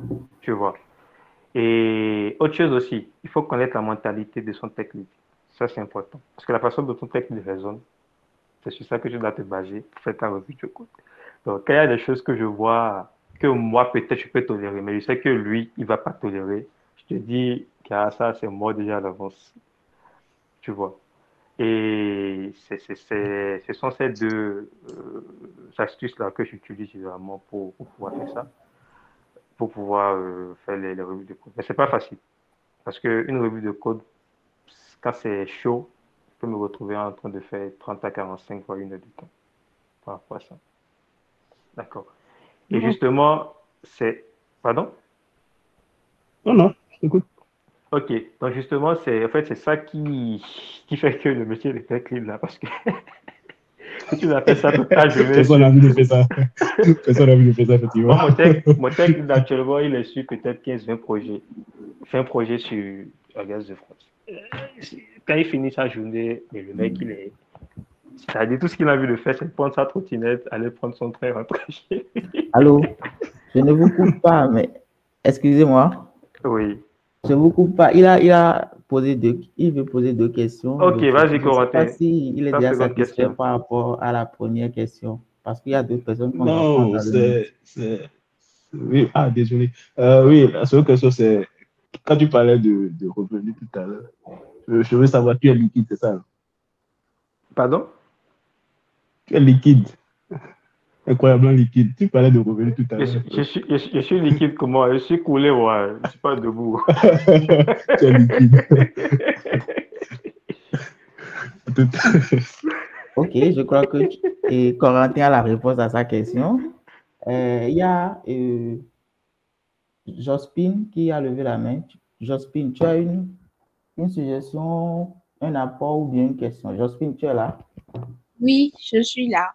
tu vois. Et autre chose aussi, il faut connaître la mentalité de son tech lead. Ça, c'est important. Parce que la façon dont ton tech lead raisonne, c'est sur ça que tu dois te baser pour faire ta revue de code. Donc, quand il y a des choses que je vois que moi, peut-être, je peux tolérer, mais je sais que lui, il ne va pas tolérer, je te dis que ça, c'est moi déjà à l'avance. Tu vois. Et c'est, c'est, c'est, ce sont ces deux euh, astuces-là que j'utilise généralement pour, pour pouvoir faire ça, pour pouvoir euh, faire les, les revues de code. Mais ce n'est pas facile. Parce qu'une revue de code, quand c'est chaud, je peux me retrouver en train de faire trente à quarante-cinq fois une heure de temps par rapport à ça. D'accord. Et Non. justement, c'est... Pardon? Non, non, écoute. Ok, donc justement, c'est en fait, c'est ça qui, qui fait que le métier de tech lead là, parce que si tu vas faire ça toute ta journée. Personne n'a envie de faire ça. Personne n'a envie de faire ça, effectivement. Moi, mon tech, mon tech lead actuellement, il est sur peut-être quinze vingt projets. Il fait un projet sur la Gaz de France. Quand il finit sa journée, mais le mec, il est. C'est-à-dire, tout ce qu'il a envie de faire, c'est de prendre sa trottinette, aller prendre son train, rentrer chez lui. Allô? Je ne vous coupe pas, mais excusez-moi. Oui. Je ne vous coupe pas. Il a, il a posé deux, il veut poser deux questions. Ok, vas-y, Je Corentin. ne sais pas s'il est Ta déjà seconde satisfait question. par rapport à la première question. Parce qu'il y a d'autres personnes qu'on entend Non, dans le même. c'est, c'est, oui, ah, désolé. Euh, oui, la seule question, c'est, quand tu parlais de, de revenus tout à l'heure, je, je veux savoir, tu es liquide, c'est ça? Pardon? Tu es liquide. Incroyablement liquide. Tu parlais de revenus tout à Je, l'heure. je, suis, je, je suis liquide comment? Je suis coulé, ouais. Je ne suis pas debout. Tu es liquide. Ok, je crois que et Corentin a la réponse à sa question. Euh, il y a euh, Jospin qui a levé la main. Jospin, tu as une, une suggestion, un apport ou bien une question? Jospin, tu es là? Oui, je suis là.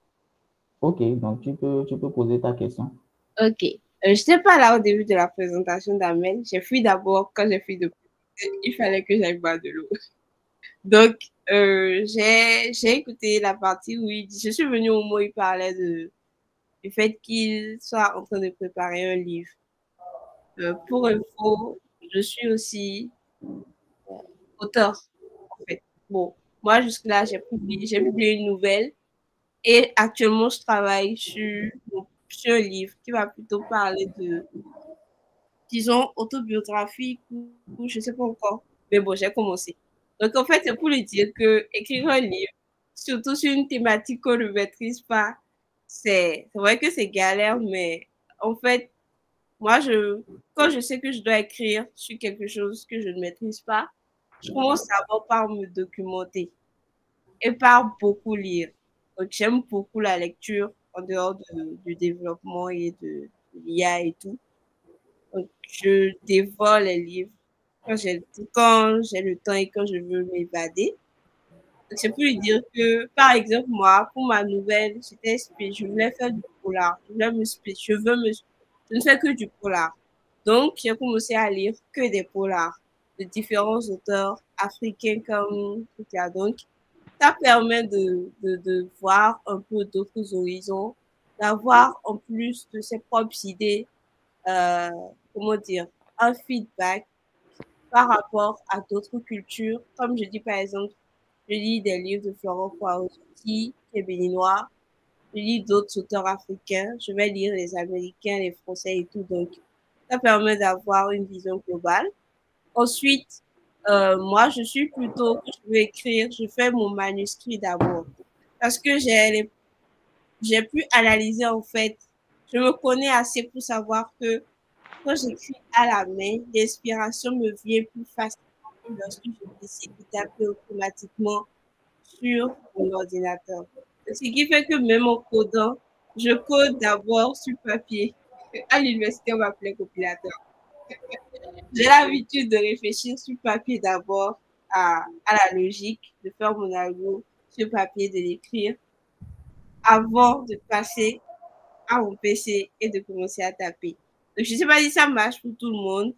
Ok, donc tu peux, tu peux poser ta question. Ok. Euh, je n'étais pas là au début de la présentation d'Amel. J'ai fui d'abord. Quand j'ai fui de il fallait que j'aille boire de l'eau. Donc, euh, j'ai, j'ai écouté la partie où il dit, je suis venue au moment où il parlait de, du fait qu'il soit en train de préparer un livre. Euh, pour info, je suis aussi euh, auteur, en fait. Bon, moi, jusque-là, j'ai publié, j'ai publié une nouvelle et actuellement, je travaille sur, sur un livre qui va plutôt parler de, disons, autobiographique ou, ou je ne sais pas encore. Mais bon, j'ai commencé. Donc, en fait, c'est pour lui dire que écrire un livre, surtout sur une thématique qu'on ne maîtrise pas, c'est vrai que c'est galère, mais en fait, moi, je, quand je sais que je dois écrire sur quelque chose que je ne maîtrise pas, je commence d'abord par me documenter et par beaucoup lire. Donc, j'aime beaucoup la lecture en dehors de, du développement et de, de l'I A et tout. Donc, je dévore les livres quand j'ai, quand j'ai le temps et quand je veux m'évader. Donc, c'est pour lui dire que, par exemple, moi, pour ma nouvelle, j'étais, je voulais faire du polar. Je voulais me, je veux me, je ne fais que du polar. Donc, j'ai commencé à lire que des polars de différents auteurs africains comme Kutia. Donc, ça permet de, de, de voir un peu d'autres horizons, d'avoir en plus de ses propres idées, euh, comment dire, un feedback par rapport à d'autres cultures. Comme je dis par exemple, je lis des livres de Florent Kwaozuki, qui est béninois, je lis d'autres auteurs africains, je vais lire les Américains, les Français et tout. Donc, ça permet d'avoir une vision globale. Ensuite, euh, moi, je suis plutôt, je veux écrire, je fais mon manuscrit d'abord. Parce que j'ai, j'ai pu analyser, en fait, je me connais assez pour savoir que quand j'écris à la main, l'inspiration me vient plus facilement que lorsque je décide de taper automatiquement sur mon ordinateur. Ce qui fait que même en codant, je code d'abord sur papier. À l'université, on m'appelait compilateur. J'ai l'habitude de réfléchir sur papier d'abord à, à la logique, de faire mon algo sur papier, de l'écrire avant de passer à mon P C et de commencer à taper. Donc, je ne sais pas si ça marche pour tout le monde,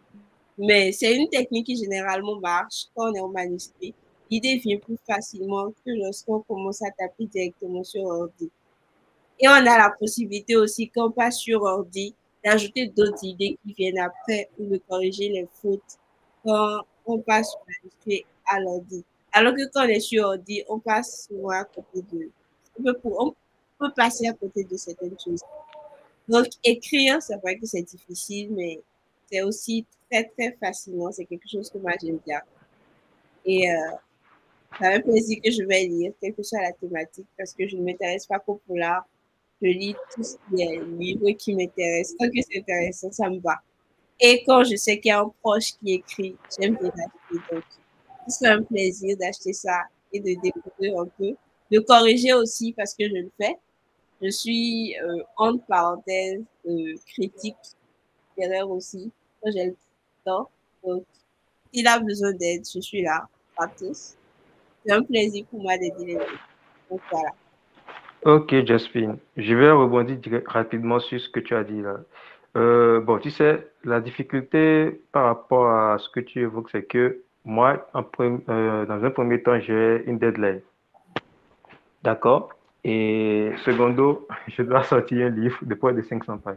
mais c'est une technique qui généralement marche quand on est au manuscrit. L'idée vient plus facilement que lorsqu'on commence à taper directement sur ordi. Et on a la possibilité aussi, quand on passe sur ordi, d'ajouter d'autres idées qui viennent après ou de corriger les fautes quand on passe sur manuscrit à l'ordi. Alors que quand on est sur ordi, on passe souvent à côté de... On peut, on peut passer à côté de certaines choses. Donc, écrire, c'est vrai que c'est difficile, mais c'est aussi très, très fascinant. C'est quelque chose que moi, j'aime bien. Et euh, ça me plaisir que je vais lire, quelle que soit la thématique, parce que je ne m'intéresse pas qu'au polar. Je lis tout ce qui est livre qui m'intéresse. Tant que c'est intéressant, ça me va. Et quand je sais qu'il y a un proche qui écrit, j'aime bien l'acheter. Donc, c'est un plaisir d'acheter ça et de découvrir un peu. De corriger aussi, parce que je le fais. Je suis, euh, entre parenthèses, euh, critique d'erreur aussi, quand j'ai le temps. Donc, s'il a besoin d'aide, je suis là, pas tous. C'est un plaisir pour moi d'aider les autres. Donc, voilà. Ok, Jasmine, je vais rebondir direct- rapidement sur ce que tu as dit là. Euh, bon, tu sais, la difficulté par rapport à ce que tu évoques, c'est que moi, en pre- euh, dans un premier temps, j'ai une deadline. D'accord? Et secondo, je dois sortir un livre de près de cinq cents pages.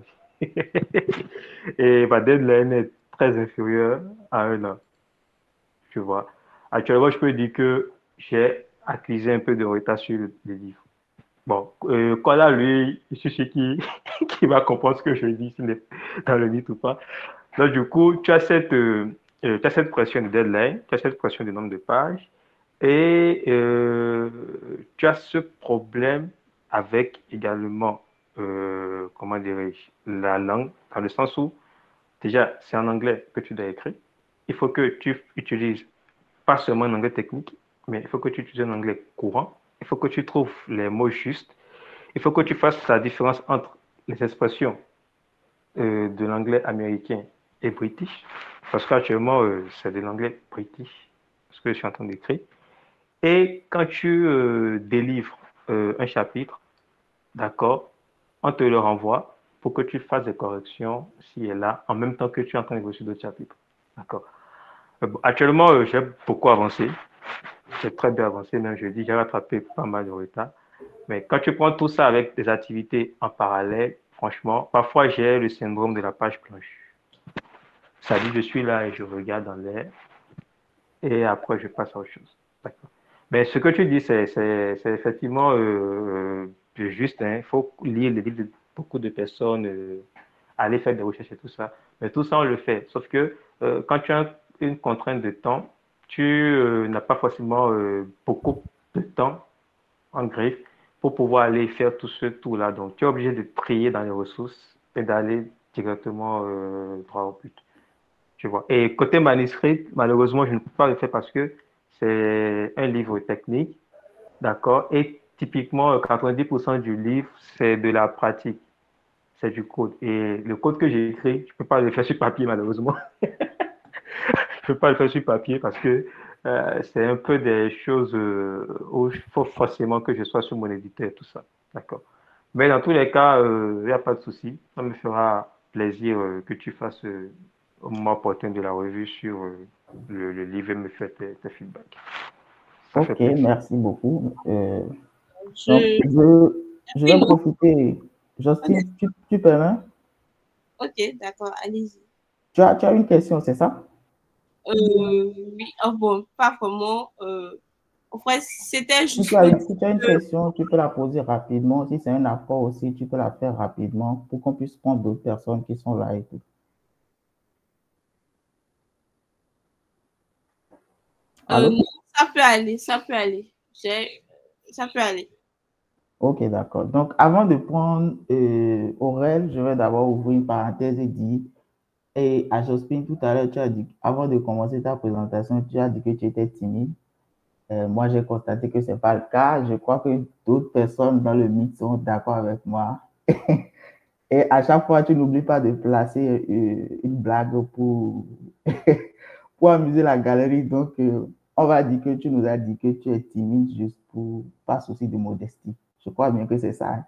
Et ma deadline est très inférieure à un an, tu vois. Actuellement, je peux dire que j'ai accusé un peu de retard sur le, le livre. Bon, euh, Kola, lui, je suis sûr qui, qui va comprendre ce que je dis, s'il est dans le livre ou pas. Donc, du coup, tu as cette, euh, euh, tu as cette pression de deadline, tu as cette pression de nombre de pages, et euh, tu as ce problème avec également, euh, comment dirais-je, la langue, dans le sens où, déjà, c'est en anglais que tu dois écrire. Il faut que tu utilises pas seulement un anglais technique, mais il faut que tu utilises un anglais courant. Il faut que tu trouves les mots justes. Il faut que tu fasses la différence entre les expressions euh, de l'anglais américain et british, parce qu'actuellement, euh, c'est de l'anglais british, ce que je suis en train d'écrire. Et quand tu euh, délivres euh, un chapitre, d'accord, on te le renvoie pour que tu fasses des corrections si et là, en même temps que tu es en train de négocier d'autres chapitres. D'accord. Euh, bon, actuellement, euh, j'ai beaucoup avancé. J'ai très bien avancé, même je dis, j'ai rattrapé pas mal de retard. Mais quand tu prends tout ça avec des activités en parallèle, franchement, parfois j'ai le syndrome de la page blanche. Ça dit, je suis là et je regarde dans l'air et après je passe à autre chose. D'accord. Mais ce que tu dis, c'est effectivement euh, euh, juste. Il hein. faut lire les livres de beaucoup de personnes, euh, aller faire des recherches et tout ça. Mais tout ça, on le fait. Sauf que euh, quand tu as une contrainte de temps, tu euh, n'as pas forcément euh, beaucoup de temps en griffe pour pouvoir aller faire tout ce tour-là. Donc, tu es obligé de trier dans les ressources et d'aller directement euh, droit au but. Tu vois. Et côté manuscrit, malheureusement, je ne peux pas le faire parce que c'est un livre technique, d'accord? Et typiquement, quatre-vingt-dix pour cent du livre, c'est de la pratique, c'est du code. Et le code que j'ai écrit, je ne peux pas le faire sur papier, malheureusement. Je ne peux pas le faire sur papier parce que euh, c'est un peu des choses euh, où il faut forcément que je sois sur mon éditeur, tout ça. D'accord. Mais dans tous les cas, il euh, n'y a pas de souci. Ça me fera plaisir euh, que tu fasses euh, au moment opportun de la revue sur euh, le, le livre et me faire tes, tes feedbacks. Ça Ok, fait plaisir. merci beaucoup. Euh, donc, Je... je, je vais profiter. Justine, tu, tu permets? Ok, d'accord, allez-y. Tu as, tu as une question, c'est ça? Euh, oui, oh bon, pas vraiment. Euh, en fait, c'était Si juste tu as, pour une- dire si tu as une que question, tu peux la poser rapidement. Si c'est un apport aussi, tu peux la faire rapidement pour qu'on puisse prendre d'autres personnes qui sont là et tout. euh, Allô? non, ça peut aller, ça peut aller. J'ai- Ça peut aller. Ok, d'accord. Donc, avant de prendre euh, Aurel, je vais d'abord ouvrir une parenthèse et dire, et à Jospin, tout à l'heure, tu as dit, avant de commencer ta présentation, tu as dit que tu étais timide. Euh, moi, j'ai constaté que ce n'est pas le cas. Je crois que d'autres personnes dans le mythe sont d'accord avec moi. Et à chaque fois, tu n'oublies pas de placer euh, une blague pour, pour amuser la galerie. Donc, euh, on va dire que tu nous as dit que tu es timide juste pour pas souci de modestie. Je crois bien que c'est ça. Hein.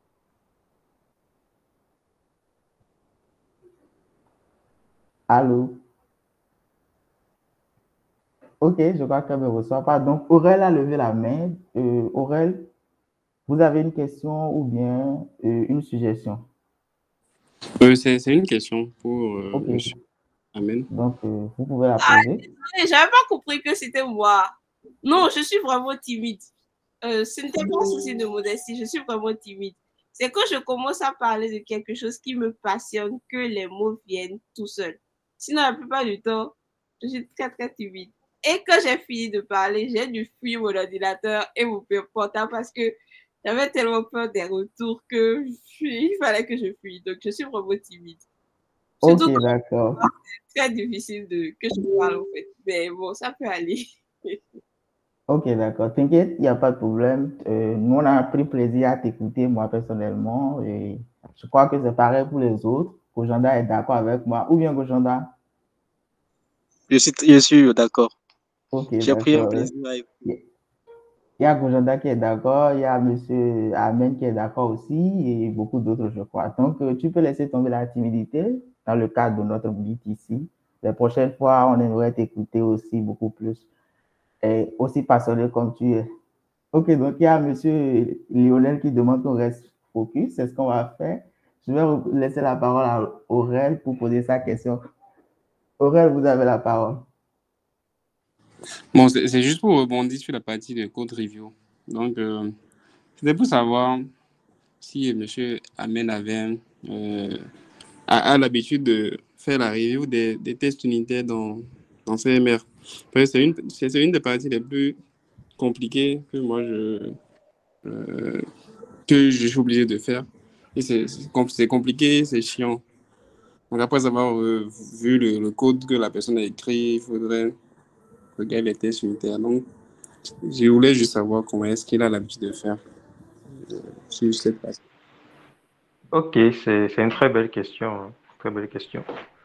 Allô? Ok, je crois qu'elle ne me reçoit pas. Donc, Aurel a levé la main. Euh, Aurel, vous avez une question ou bien euh, une suggestion? Euh, c'est c'est une question pour euh, Ok, monsieur Amen. donc euh, vous pouvez la Ah, poser. désolée, j'avais pas compris que c'était moi. Non, je suis vraiment timide. Euh, ce n'était pas un souci de modestie, je suis vraiment timide. C'est quand je commence à parler de quelque chose qui me passionne que les mots viennent tout seuls. Sinon, la plupart du temps, je suis très, très timide. Et quand j'ai fini de parler, j'ai dû fuir mon ordinateur et mon portable parce que j'avais tellement peur des retours que je suis- il fallait que je fuis. Donc, je suis vraiment timide. Ok, Surtout quand d'accord. c'est très difficile de, que je parle, en fait. Mais bon, ça peut aller. Ok, d'accord. T'inquiète, il n'y a pas de problème. Euh, nous, on a pris plaisir à t'écouter, moi, personnellement. Et je crois que c'est pareil pour les autres. Kojanda est d'accord avec moi. Ou bien Kojanda? Je suis, je suis d'accord. Ok, J'ai pris un d'accord. plaisir à écouter. Il y a Kojanda qui est d'accord, il y a Monsieur Amen qui est d'accord aussi, et beaucoup d'autres, je crois. Donc, euh, tu peux laisser tomber la timidité dans le cadre de notre but ici. Les prochaines fois, on aimerait t'écouter aussi beaucoup plus, et aussi passionné comme tu es. Ok, donc il y a Monsieur Lionel qui demande qu'on reste focus, c'est ce qu'on va faire. Je vais laisser la parole à Aurel pour poser sa question. Aurel, vous avez la parole. Bon, c'est c'est juste pour rebondir sur la partie de code review. Donc, euh, c'était pour savoir si monsieur Amen avait euh, a, a l'habitude de faire la review des, des tests unitaires dans, dans C M R. Parce que c'est une, c'est c'est une des parties les plus compliquées que moi je, euh, que je suis obligé de faire. Et c'est c'est com- c'est compliqué, c'est chiant. Donc après avoir euh, vu le, le code que la personne a écrit, il faudrait regarder les tests unitaires. Donc, je voulais juste savoir comment est-ce qu'il a l'habitude de faire euh, sur cette partie. Ok, c'est c'est une très belle question, hein. Très belle question.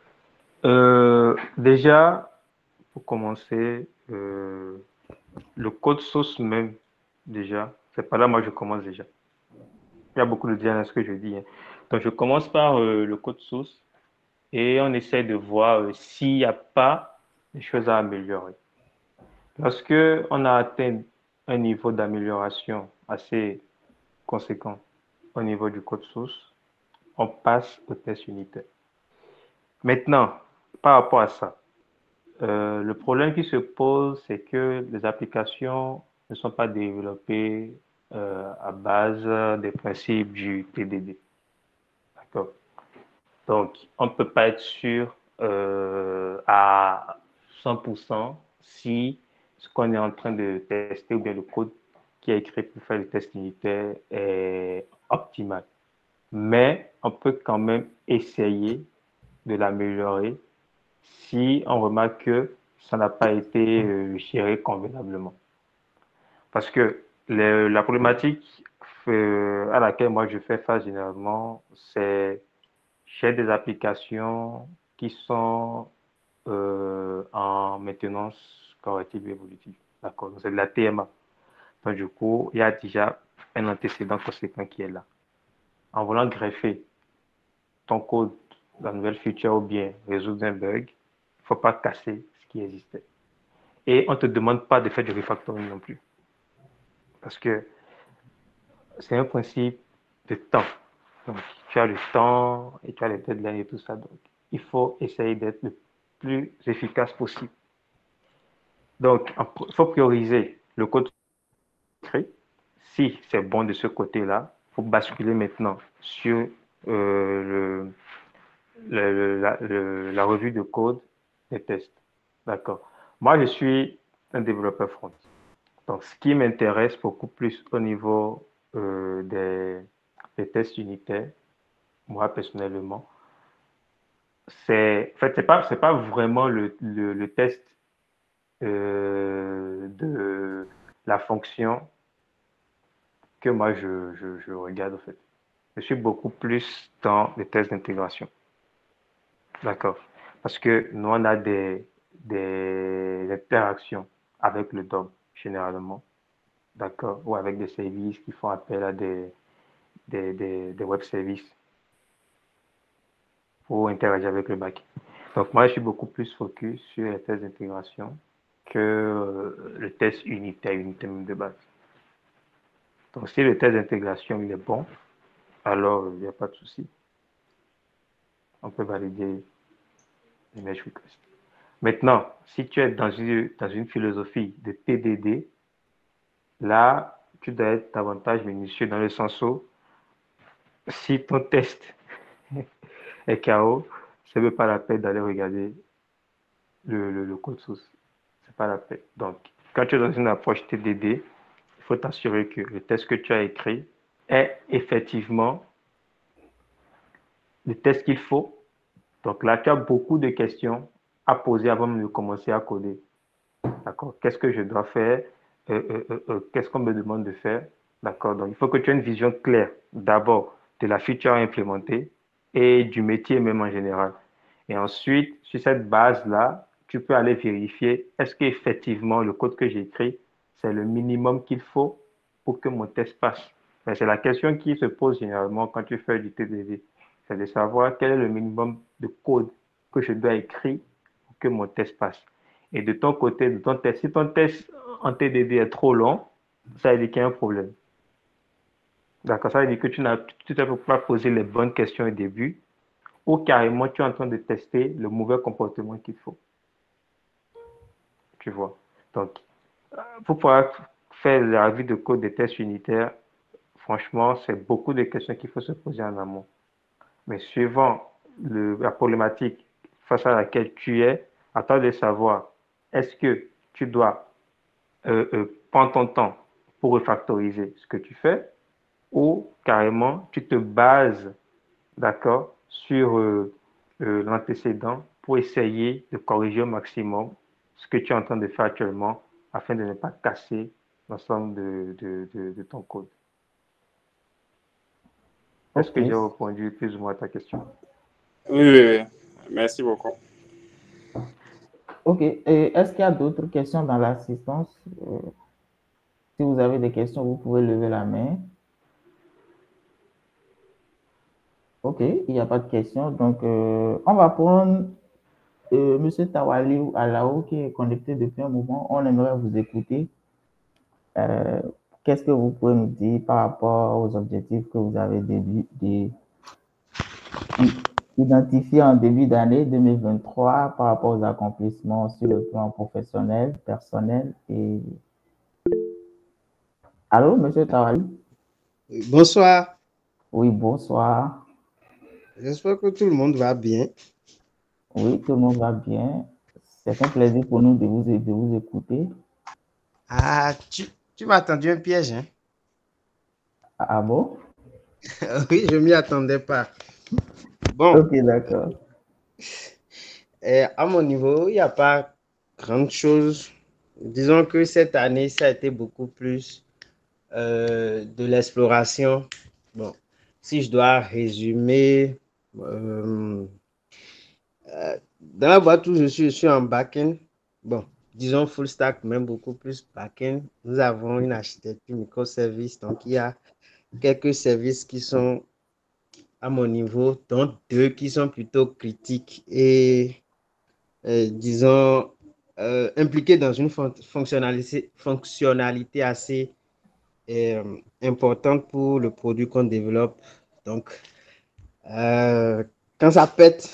Euh, déjà, pour commencer, euh, le code source même, déjà, c'est pas là moi je commence déjà. Il y a beaucoup de dialogues à ce que je dis, hein. Donc je commence par euh, le code source et on essaie de voir euh, s'il n'y a pas des choses à améliorer. Lorsque on a atteint un niveau d'amélioration assez conséquent au niveau du code source, on passe au test unitaire. Maintenant, par rapport à ça, euh, le problème qui se pose, c'est que les applications ne sont pas développées euh, à base des principes du T D D. D'accord. Donc, on ne peut pas être sûr euh, à cent pour cent si ce qu'on est en train de tester ou bien le code qui est écrit pour faire le test unitaire est optimal. Mais on peut quand même essayer de l'améliorer si on remarque que ça n'a pas été euh, géré convenablement. Parce que le, la problématique euh, à laquelle moi je fais face généralement, c'est j'ai des applications qui sont euh, en maintenance corrective évolutive. D'accord. Donc, c'est de la T M A. Donc, du coup, il y a déjà un antécédent conséquent qui est là. En voulant greffer ton code, la nouvelle feature ou bien résoudre un bug, il ne faut pas casser ce qui existait. Et on ne te demande pas de faire du refactoring non plus. Parce que c'est un principe de temps. Donc, tu as le temps et tu as les deadlines et tout ça. Donc, il faut essayer d'être le plus efficace possible. Donc, il faut prioriser le code écrit. Si c'est bon de ce côté-là, il faut basculer maintenant sur euh, le, le, la, le, la revue de code des tests. D'accord. Moi, je suis un développeur front. Donc, ce qui m'intéresse beaucoup plus au niveau euh, des, des tests unitaires, moi personnellement, c'est en fait, c'est pas, c'est pas vraiment le, le, le test euh, de la fonction que moi je, je, je regarde en fait. Je suis beaucoup plus dans les tests d'intégration. D'accord. Parce que nous, on a des, des interactions avec le D O M généralement. D'accord. Ou avec des services qui font appel à des, des, des, des web services pour interagir avec le back. Donc, moi, je suis beaucoup plus focus sur les tests d'intégration que euh, le test unitaire, unitaire même de base. Donc, si le test d'intégration il est bon, alors il n'y a pas de souci. on peut valider les merge requests. Maintenant, si tu es dans une, dans une philosophie de T D D, là, tu dois être davantage minutieux dans le sens où si ton test est K O, ce n'est pas la peine d'aller regarder le, le, le code source. Ce n'est pas la peine. Donc, quand tu es dans une approche T D D, il faut t'assurer que le test que tu as écrit est effectivement le test qu'il faut. Donc là, tu as beaucoup de questions à poser avant de commencer à coder. D'accord? Qu'est-ce que je dois faire? Euh, euh, euh, euh, Qu'est-ce qu'on me demande de faire? D'accord? Donc, il faut que tu aies une vision claire, d'abord, de la feature à implémenter et du métier même en général. Et ensuite, sur cette base-là, tu peux aller vérifier est-ce qu'effectivement, le code que j'ai écrit, c'est le minimum qu'il faut pour que mon test passe. C'est la question qui se pose généralement quand tu fais du T D D. C'est de savoir quel est le minimum de code que je dois écrire pour que mon test passe. Et de ton côté, de ton test, si ton test en T D D est trop long, ça veut dire qu'il y a un problème. D'accord, ça veut dire que tu n'as tu t'es pas posé les bonnes questions au début, ou carrément tu es en train de tester le mauvais comportement qu'il faut. Tu vois. Donc, pour pouvoir faire la revue de code des tests unitaires, franchement, c'est beaucoup de questions qu'il faut se poser en amont. Mais suivant le, la problématique face à laquelle tu es, à toi de savoir est-ce que tu dois euh, euh, prendre ton temps pour refactoriser ce que tu fais ou carrément tu te bases, d'accord, sur euh, euh, l'antécédent pour essayer de corriger au maximum ce que tu es en train de faire actuellement afin de ne pas casser l'ensemble de, de, de, de ton code. Est-ce Ok. que j'ai répondu plus ou moins à ta question? Oui, oui, oui. Merci beaucoup. Ok. Et est-ce qu'il y a d'autres questions dans l'assistance? Euh, si vous avez des questions, vous pouvez lever la main. Ok, il n'y a pas de questions. Donc, euh, on va prendre euh, M. Tawali Alao qui est connecté depuis un moment. On aimerait vous écouter. Euh, Qu'est-ce que vous pouvez nous dire par rapport aux objectifs que vous avez début, de, identifiés en début d'année deux mille vingt-trois par rapport aux accomplissements sur le plan professionnel, personnel et... Allô, M. Tawali? Bonsoir. Oui, bonsoir. J'espère que tout le monde va bien. Oui, tout le monde va bien. C'est un plaisir pour nous de vous, de vous écouter. Ah, tu, tu m'as tendu un piège, hein? Ah bon? Oui, je ne m'y attendais pas. Bon. Ok, d'accord. Euh, à mon niveau, il n'y a pas grande chose. Disons que cette année, ça a été beaucoup plus euh, de l'exploration. Bon, si je dois résumer, euh, euh, dans la boîte où je suis, je suis en back-end. Bon, disons full stack, même beaucoup plus back-end. Nous avons une architecture microservice, donc il y a quelques services qui sont à mon niveau, dont deux qui sont plutôt critiques et, euh, disons, euh, impliqués dans une fon fonctionnalité, fonctionnalité assez euh, importante pour le produit qu'on développe. Donc, euh, quand ça pète,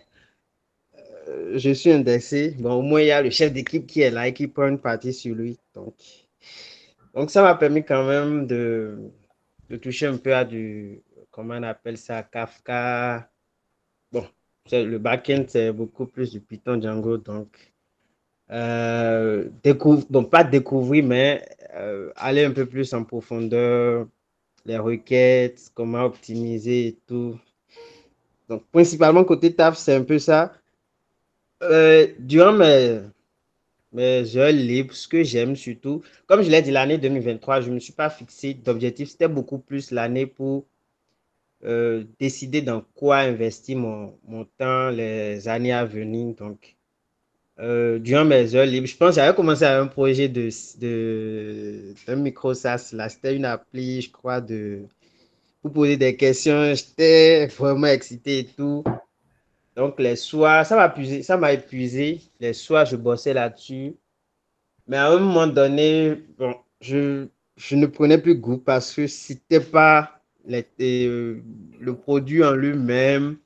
je suis indexé. Bon, au moins, il y a le chef d'équipe qui est là et qui prend une partie sur lui. Donc, donc ça m'a permis quand même de, de toucher un peu à du, comment on appelle ça, Kafka. Bon, le back-end, c'est beaucoup plus du Python Django. Donc, euh, découvre, bon, pas découvrir, mais euh, aller un peu plus en profondeur, les requêtes, comment optimiser et tout. Donc, principalement côté taf, c'est un peu ça. Euh, durant mes, mes heures libres, ce que j'aime surtout, comme je l'ai dit, l'année deux mille vingt-trois, je ne me suis pas fixé d'objectif. C'était beaucoup plus l'année pour euh, décider dans quoi investir mon, mon temps les années à venir. Donc, euh, durant mes heures libres, je pense que j'avais commencé à un projet de, de, d'un micro SaaS. Là, c'était une appli, je crois, de, pour poser des questions. J'étais vraiment excité et tout. Donc, les soirs, ça m'a épuisé, ça m'a épuisé. Les soirs, je bossais là-dessus. Mais à un moment donné, bon, je, je ne prenais plus goût parce que c'était pas les, euh, le produit en lui-même.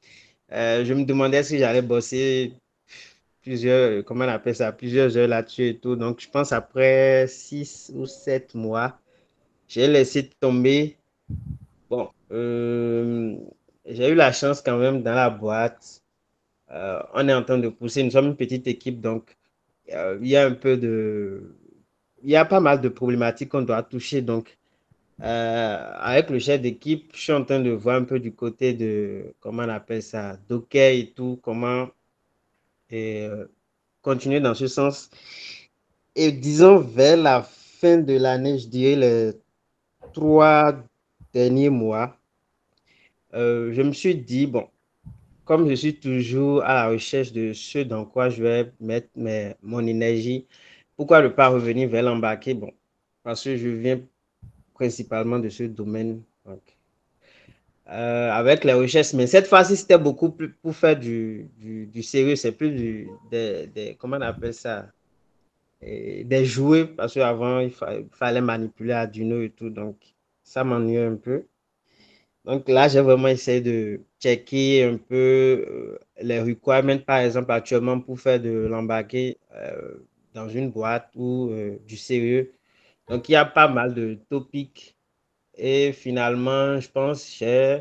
Euh, je me demandais si j'allais bosser plusieurs, comment on appelle ça, plusieurs heures là-dessus et tout. Donc, je pense après six ou sept mois, j'ai laissé tomber. Bon, euh, j'ai eu la chance quand même dans la boîte. Euh, on est en train de pousser. Nous sommes une petite équipe, donc euh, il y a un peu de, il y a pas mal de problématiques qu'on doit toucher. Donc, euh, avec le chef d'équipe, je suis en train de voir un peu du côté de, comment on appelle ça, Docker et tout, comment et, euh, continuer dans ce sens. Et disons, vers la fin de l'année, je dirais les trois derniers mois, euh, je me suis dit, bon, comme je suis toujours à la recherche de ce dans quoi je vais mettre mes, mon énergie, pourquoi ne pas revenir vers l'embarqué? Bon, parce que je viens principalement de ce domaine. Donc, euh, avec les recherches, mais cette fois-ci, c'était beaucoup plus pour faire du, du, du sérieux, c'est plus du, des, des, comment on appelle ça? Et des jouets, parce qu'avant, il, fa- il fallait manipuler Arduino et tout, donc ça m'ennuie un peu. Donc là, j'ai vraiment essayé de checker un peu euh, les requirements, par exemple, actuellement pour faire de l'embarqué euh, dans une boîte ou euh, du sérieux. Donc, il y a pas mal de topics et finalement, je pense que j'ai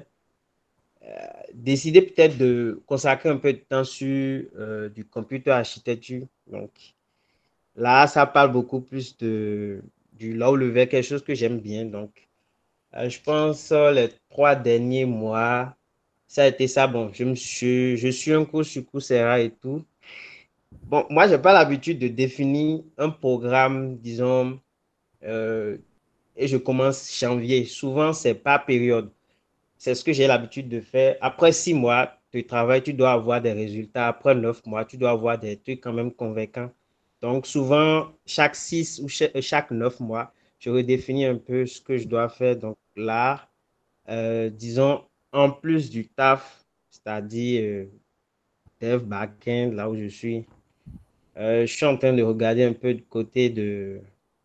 décidé peut-être de consacrer un peu de temps sur euh, du computer architecture. Donc, là, ça parle beaucoup plus de, du low level, quelque chose que j'aime bien. Donc, euh, je pense euh, les trois derniers mois, ça a été ça. Bon, je me suis, je suis un cours sur Coursera et tout. Bon, moi, j'ai pas l'habitude de définir un programme, disons, euh, et je commence janvier. Souvent, c'est par période. C'est ce que j'ai l'habitude de faire. Après six mois de travail, tu dois avoir des résultats. Après neuf mois, tu dois avoir des trucs quand même convaincants. Donc, souvent, chaque six ou cha- chaque neuf mois, je redéfinis un peu ce que je dois faire. Donc, là, euh, disons, en plus du taf, c'est-à-dire euh, dev backend, là où je suis, euh, je suis en train de regarder un peu du côté de,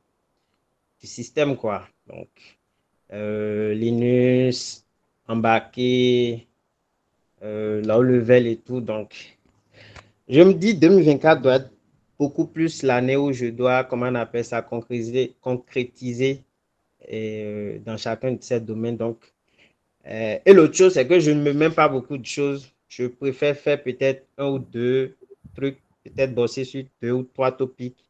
du système, quoi. Donc, euh, Linux, embarqué, euh, low level et tout. Donc, je me dis deux mille vingt-quatre doit être beaucoup plus l'année où je dois, comment on appelle ça, concrétiser, concrétiser euh, dans chacun de ces domaines. Donc, euh, et l'autre chose, c'est que je ne me mets pas beaucoup de choses. Je préfère faire peut-être un ou deux trucs, peut-être bosser sur deux ou trois topics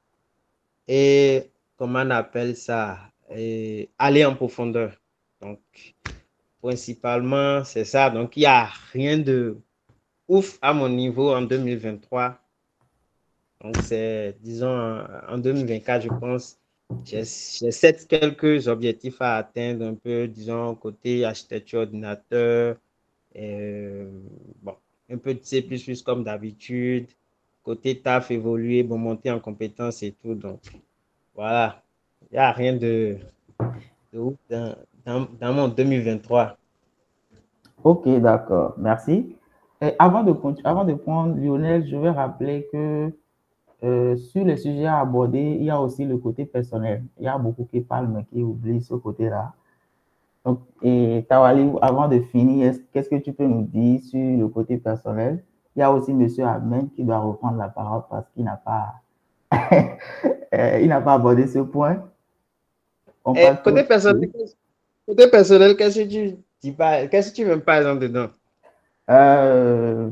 et, comment on appelle ça, et aller en profondeur. Donc, principalement, c'est ça. Donc, il n'y a rien de ouf à mon niveau en deux mille vingt-trois. Donc, c'est, disons, en en deux mille vingt-quatre, je pense, j'ai j'ai sept quelques objectifs à atteindre, un peu, disons, côté architecture ordinateur, euh, bon, un peu de C plus plus comme d'habitude, côté taf évoluer, bon, monter en compétences et tout. Donc, voilà, il n'y a rien de, de ouf dans, dans, dans mon deux mille vingt-trois. Ok, d'accord, merci. Et avant de, continu- avant de prendre Lionel, je vais rappeler que euh, sur les sujets à aborder, il y a aussi le côté personnel. Il y a beaucoup qui parlent, mais qui oublient ce côté-là. Donc, et Tawali, avant de finir, est-ce- qu'est-ce que tu peux nous dire sur le côté personnel? Il y a aussi Monsieur Ahmed qui doit reprendre la parole parce qu'il n'a pas, euh, il n'a pas abordé ce point. On Et passe côté tout. personnel, côté personnel, qu'est-ce que tu dis pas, qu'est-ce que tu veux par exemple dedans? Euh,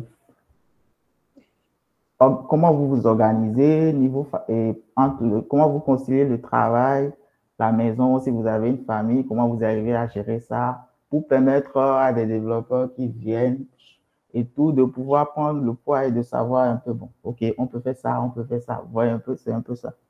com- comment vous vous organisez, niveau fa- et entre le- comment vous conciliez le travail, la maison, si vous avez une famille, comment vous arrivez à gérer ça pour permettre à des développeurs qui viennent et tout de pouvoir prendre le poids et de savoir un peu, bon, ok, on peut faire ça, on peut faire ça. Vous voyez un peu, c'est un peu ça.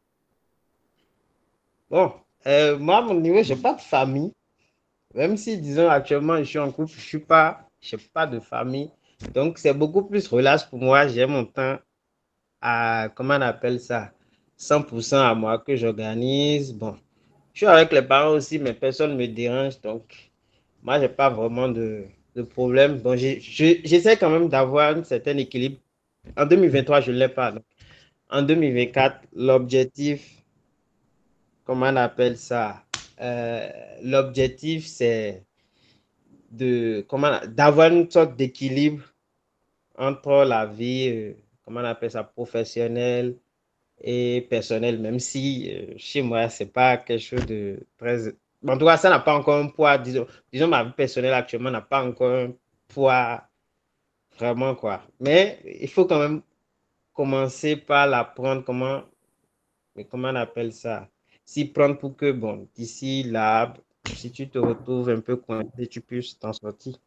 Bon, euh, moi, à mon niveau, je n'ai pas de famille. Même si, disons, actuellement, je suis en couple, je suis pas, je n'ai pas de famille. Donc, c'est beaucoup plus relax pour moi. J'ai mon temps à, comment on appelle ça, cent pour cent à moi que j'organise. Bon, je suis avec les parents aussi, mais personne ne me dérange. Donc, moi, je n'ai pas vraiment de, de problème. Bon, j'ai- je- j'essaie quand même d'avoir un certain équilibre. En deux mille vingt-trois, je ne l'ai pas. Donc, en deux mille vingt-quatre, l'objectif, comment on appelle ça? Euh, l'objectif, c'est de comment d'avoir une sorte d'équilibre entre la vie, euh, comment on appelle ça, professionnelle et personnelle, même si euh, chez moi, c'est pas quelque chose de très... En tout cas, ça n'a pas encore un poids, disons, disons ma vie personnelle actuellement n'a pas encore un poids vraiment, quoi. Mais il faut quand même commencer par l'apprendre comment, mais comment on appelle ça, s'y prendre pour que, bon, d'ici là, si tu te retrouves un peu coincé, tu puisses t'en sortir.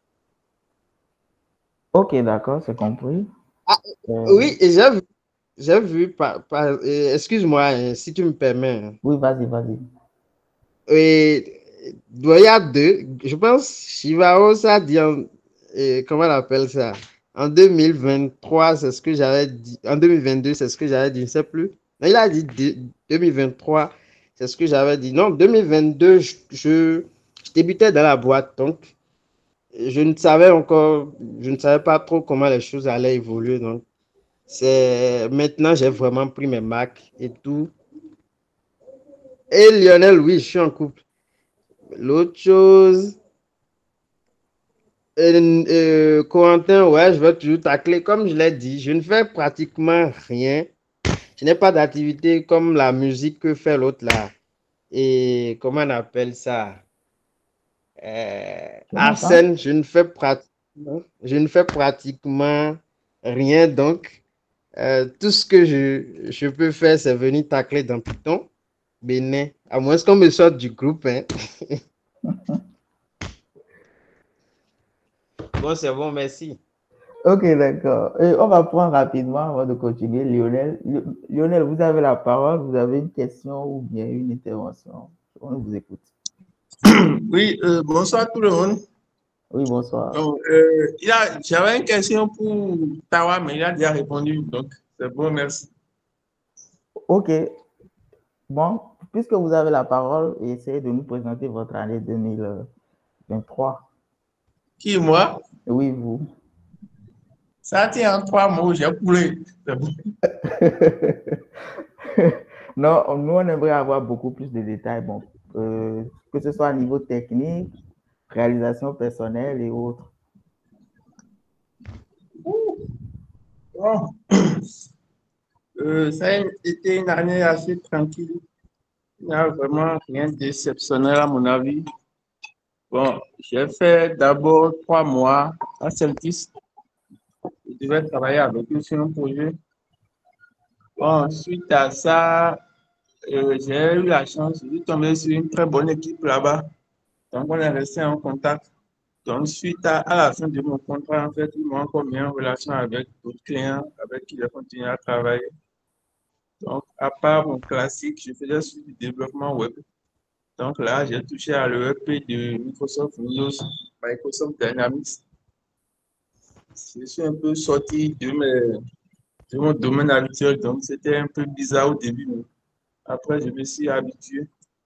Ok, d'accord, c'est compris. Ah, Euh, oui, et j'ai vu, j'ai vu, par, par, euh, excuse-moi, hein, si tu me permets. Hein. oui, vas-y, vas-y. Et, il y a deux, je pense, Chivao, ça dit, en, et, comment on appelle ça? En deux mille vingt-trois, c'est ce que j'avais dit. En deux mille vingt-deux, c'est ce que j'avais dit, je ne sais plus. Non, il a dit deux mille vingt-trois, c'est ce que j'avais dit. Non, deux mille vingt-deux, je, je, je débutais dans la boîte, donc je ne savais encore, je ne savais pas trop comment les choses allaient évoluer. Donc, c'est maintenant, j'ai vraiment pris mes marques et tout. Et Lionel, oui, je suis en couple. L'autre chose, euh, euh, Corentin, ouais, je vais toujours tacler. Comme je l'ai dit, je ne fais pratiquement rien. Je n'ai pas d'activité comme la musique que fait l'autre là. Et comment on appelle ça? Euh, Arsène, je ne fais pratiquement, je ne fais pratiquement rien. Donc, euh, tout ce que je, je peux faire, c'est venir tacler dans Python, Bénin, à moins qu'on me sorte du groupe. Hein. Bon, c'est bon, merci. Ok, d'accord. Et on va prendre rapidement avant de continuer. Lionel, Lionel, vous avez la parole. Vous avez une question ou bien une intervention? On vous écoute. Oui, euh, bonsoir tout le monde. Oui, bonsoir. Donc, euh, j'avais une question pour Tawa, mais il a déjà répondu. Donc, c'est bon, merci. Ok. Bon, puisque vous avez la parole, essayez de nous présenter votre année deux mille vingt-trois. Qui, moi? Oui, vous. Ça tient en trois mots, j'ai coulé. Bon. Non, nous, on aimerait avoir beaucoup plus de détails. Bon, euh, que ce soit à niveau technique, réalisation personnelle et autres. Bon. Euh, ça a été une année assez tranquille. Il n'y a vraiment rien d'exceptionnel à mon avis. Bon, j'ai fait d'abord trois mois à Celtis. Je devais travailler avec eux sur un projet. Bon, suite à ça, euh, j'ai eu la chance de tomber sur une très bonne équipe là-bas. Donc, on est resté en contact. Donc, suite à, à la fin de mon contrat, en fait, ils m'ont encore mis en relation avec d'autres clients avec qui j'ai continué à travailler. Donc, à part mon classique, je faisais sur du développement web. Donc là, j'ai touché à l'E R P de Microsoft Windows, Microsoft Dynamics. Je suis un peu sorti de, mes, de mon domaine habituel, donc c'était un peu bizarre au début. Mais après, je me suis habitué.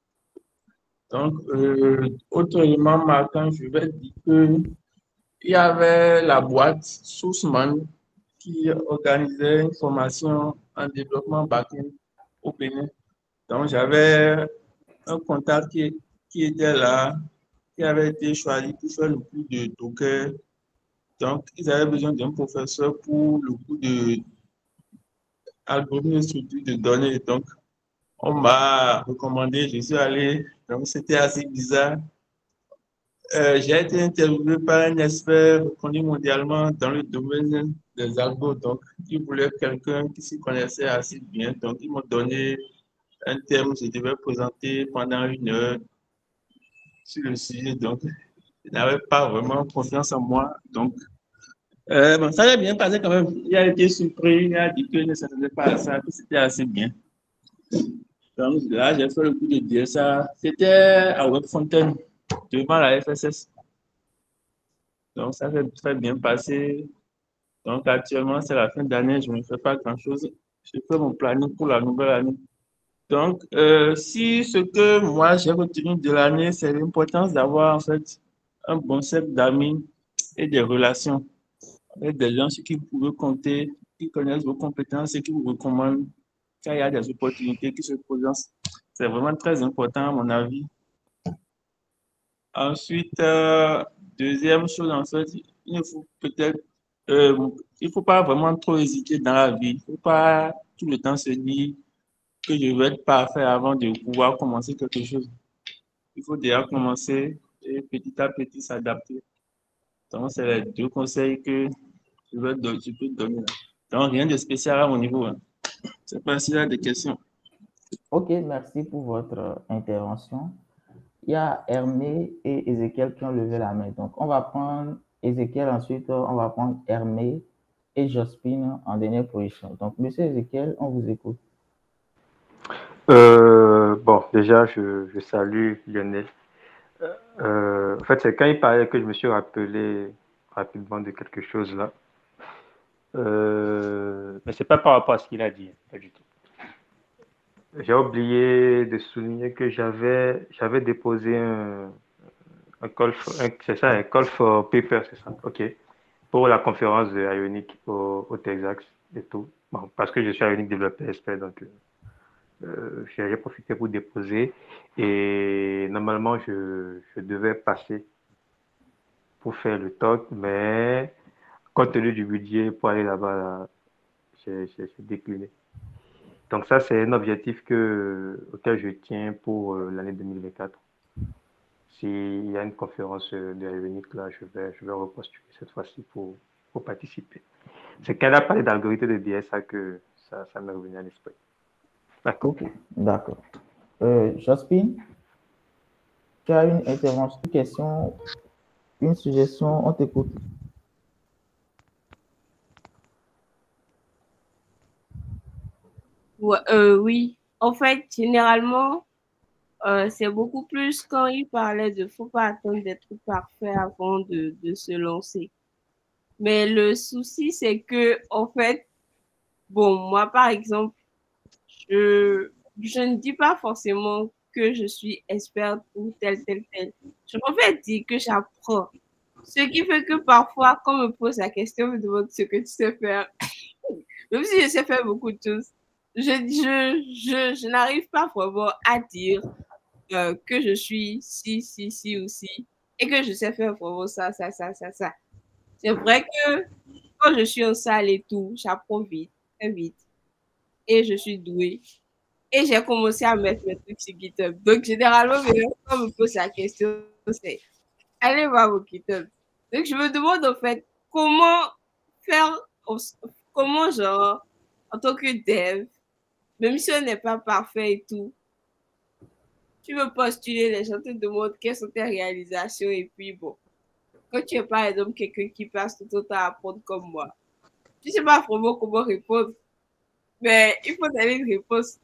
Donc, euh, autre élément marquant, je vais dire qu'il y avait la boîte Sourceman qui organisait une formation en développement back-end au Bénin. Donc, j'avais un contact qui, qui était là, qui avait été choisi pour faire le cours de Docker. Donc, ils avaient besoin d'un professeur pour le cours de algorithme et structure de données. Donc, on m'a recommandé, je suis allé. Donc, c'était assez bizarre. Euh, j'ai été interviewé par un expert reconnu mondialement dans le domaine des algos. Donc, il voulait quelqu'un qui s'y connaissait assez bien. Donc, ils m'ont donné un thème, je devais présenter pendant une heure sur le sujet. Donc, je n'avais pas vraiment confiance en moi. Donc, euh, bon, ça a bien passé quand même. Il a été surpris, il a dit que ne s'attendait pas à ça, que c'était assez bien. Donc, là, j'ai fait le coup de dire ça. C'était à Webfontaine, devant la F S S. Donc, ça s'est très bien passé. Donc, actuellement, c'est la fin d'année, je ne fais pas grand-chose. Je fais mon planning pour la nouvelle année. Donc, euh, si ce que moi j'ai retenu de l'année, c'est l'importance d'avoir en fait un bon set d'amis et des relations avec des gens sur qui vous pouvez compter, qui connaissent vos compétences et qui vous recommandent quand il y a des opportunités qui se présentent. C'est vraiment très important à mon avis. Ensuite, euh, Deuxième chose, en fait, il ne faut peut-être, euh, il faut pas vraiment trop hésiter dans la vie. Il ne faut pas tout le temps se dire que je vais être parfait avant de pouvoir commencer quelque chose. Il faut déjà commencer et petit à petit s'adapter. Donc, c'est les deux conseils que je, vais don- je peux te donner là. Donc, rien de spécial à mon niveau. Hein. C'est pas s'il y a des questions. Ok, merci pour votre intervention. Il y a Hermé et Ézéchiel qui ont levé la main. Donc, on va prendre Ézéchiel, ensuite on va prendre Hermé et Jospine en dernière position. Donc, monsieur Ézéchiel, on vous écoute. Euh, bon, déjà, je, je salue Lionel. Euh, en fait, c'est quand il parlait que je me suis rappelé rapidement de quelque chose là. Euh, mais c'est pas par rapport à ce qu'il a dit, pas du tout. J'ai oublié de souligner que j'avais j'avais déposé un, un call for, un- c'est ça, un call for paper, c'est ça, ok, pour la conférence de Ionic au, au Texas et tout. Bon, parce que je suis Ionic développeur expert, donc euh, j'ai profité pour déposer et normalement je, je devais passer pour faire le talk, mais compte tenu du budget pour aller là-bas, là, j'ai j'ai- j'ai décliné. Donc ça, c'est un objectif que, auquel je tiens pour euh, l'année deux mille vingt-quatre. S'il y a une conférence euh, de Ionic, là, je vais, je vais repostuler cette fois-ci pour, pour participer. C'est qu'elle a parlé d'algorithme de D S A que ça, ça m'est revenu à l'esprit. D'accord. Ok, d'accord. Euh, Jospine, tu as une intervention, une question, une suggestion, on t'écoute. Ouais, euh, oui, en fait, généralement, euh, c'est beaucoup plus quand il parlait de faut pas attendre d'être parfait avant de, de se lancer. Mais le souci, c'est que, en fait, bon, moi, par exemple, je, je ne dis pas forcément que je suis experte ou tel, tel, tel. Je préfère dire que j'apprends. Ce qui fait que parfois, quand on me pose la question, on me demande ce que tu sais faire. Même si je sais faire beaucoup de choses, je, je, je, je n'arrive pas vraiment à dire euh, que je suis ci, ci, ci ou ci, et que je sais faire vraiment ça, ça, ça, ça, ça. C'est vrai que quand je suis en salle et tout, j'apprends vite, très vite, et je suis douée. Et j'ai commencé à mettre mes trucs sur GitHub. Donc, généralement, quand on me pose la question, c'est allez voir vos GitHub. Donc, je me demande en fait comment faire, comment genre, en tant que dev, même si on n'est pas parfait et tout, tu veux postuler, les gens te demandent quelles sont tes réalisations et puis bon, quand tu es par exemple quelqu'un qui passe tout le temps à apprendre comme moi, tu ne sais pas vraiment comment répondre, mais il faut donner une réponse.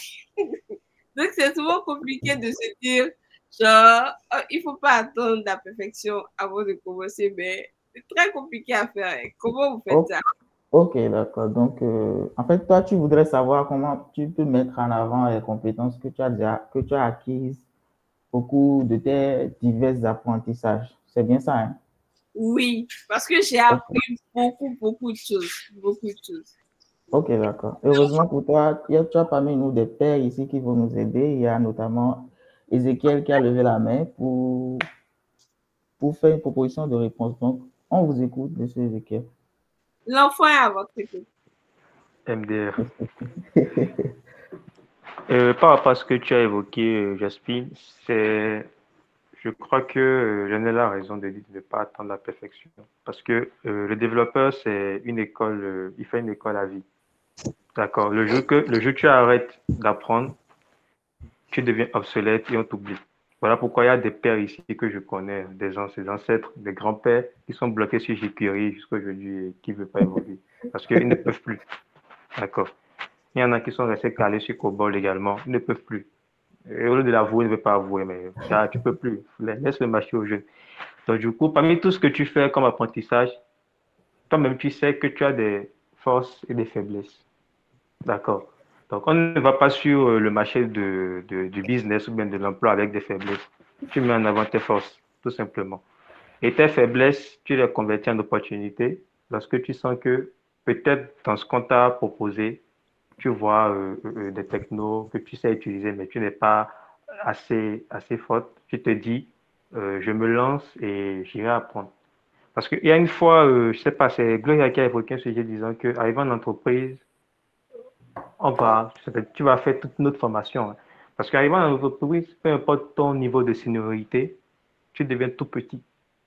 Donc c'est souvent compliqué de se dire, genre, oh, il ne faut pas attendre la perfection avant de commencer, mais c'est très compliqué à faire. Comment vous faites Oh, ça? ok, d'accord. Donc, euh, en fait, toi, tu voudrais savoir comment tu peux mettre en avant les compétences que tu as déjà, que tu as acquises au cours de tes divers apprentissages. C'est bien ça, hein? Oui, parce que j'ai appris beaucoup, beaucoup de choses. Beaucoup de choses. Ok, d'accord. Heureusement pour toi, il y a, tu as parmi nous des pères ici qui vont nous aider. Il y a notamment Ézéchiel qui a levé la main pour, pour faire une proposition de réponse. Donc, on vous écoute, monsieur Ézéchiel. L'enfant est à votre écoute. M D R. euh, par rapport à ce que tu as évoqué, euh, Jasmine, c'est, je crois que euh, Lionel a raison de dire de ne pas attendre la perfection. Parce que euh, le développeur, c'est une école, euh, il fait une école à vie. D'accord. Le jour que, le jour que tu arrêtes d'apprendre, tu deviens obsolète et on t'oublie. Voilà pourquoi il y a des pères ici que je connais, des anciens ancêtres, des grands-pères qui sont bloqués sur jQuery jusqu'à aujourd'hui et qui ne veulent pas évoluer. Parce qu'ils ne peuvent plus. D'accord. Il y en a qui sont restés calés sur COBOL également. Ils ne peuvent plus. Et au lieu de l'avouer, ils ne veulent pas avouer, mais ça, tu ne peux plus. Laisse le marché aux jeunes. Donc, du coup, parmi tout ce que tu fais comme apprentissage, toi-même, tu sais que tu as des forces et des faiblesses. D'accord. Donc, on ne va pas sur euh, le marché de, de- du business ou bien de l'emploi avec des faiblesses. Tu mets en avant tes forces, tout simplement. Et tes faiblesses, tu les convertis en opportunités lorsque tu sens que peut-être dans ce qu'on t'a proposé, tu vois euh, euh, des technos que tu sais utiliser, mais tu n'es pas assez, assez forte. Tu te dis, euh, je me lance et j'irai apprendre. Parce qu'il y a une fois, euh, je ne sais pas, c'est Gloria qui a évoqué un sujet disant qu'arrivant en entreprise, on va, tu vas faire toute notre formation. Hein. Parce qu'arrivant en entreprise, peu importe ton niveau de seniorité, tu deviens tout petit.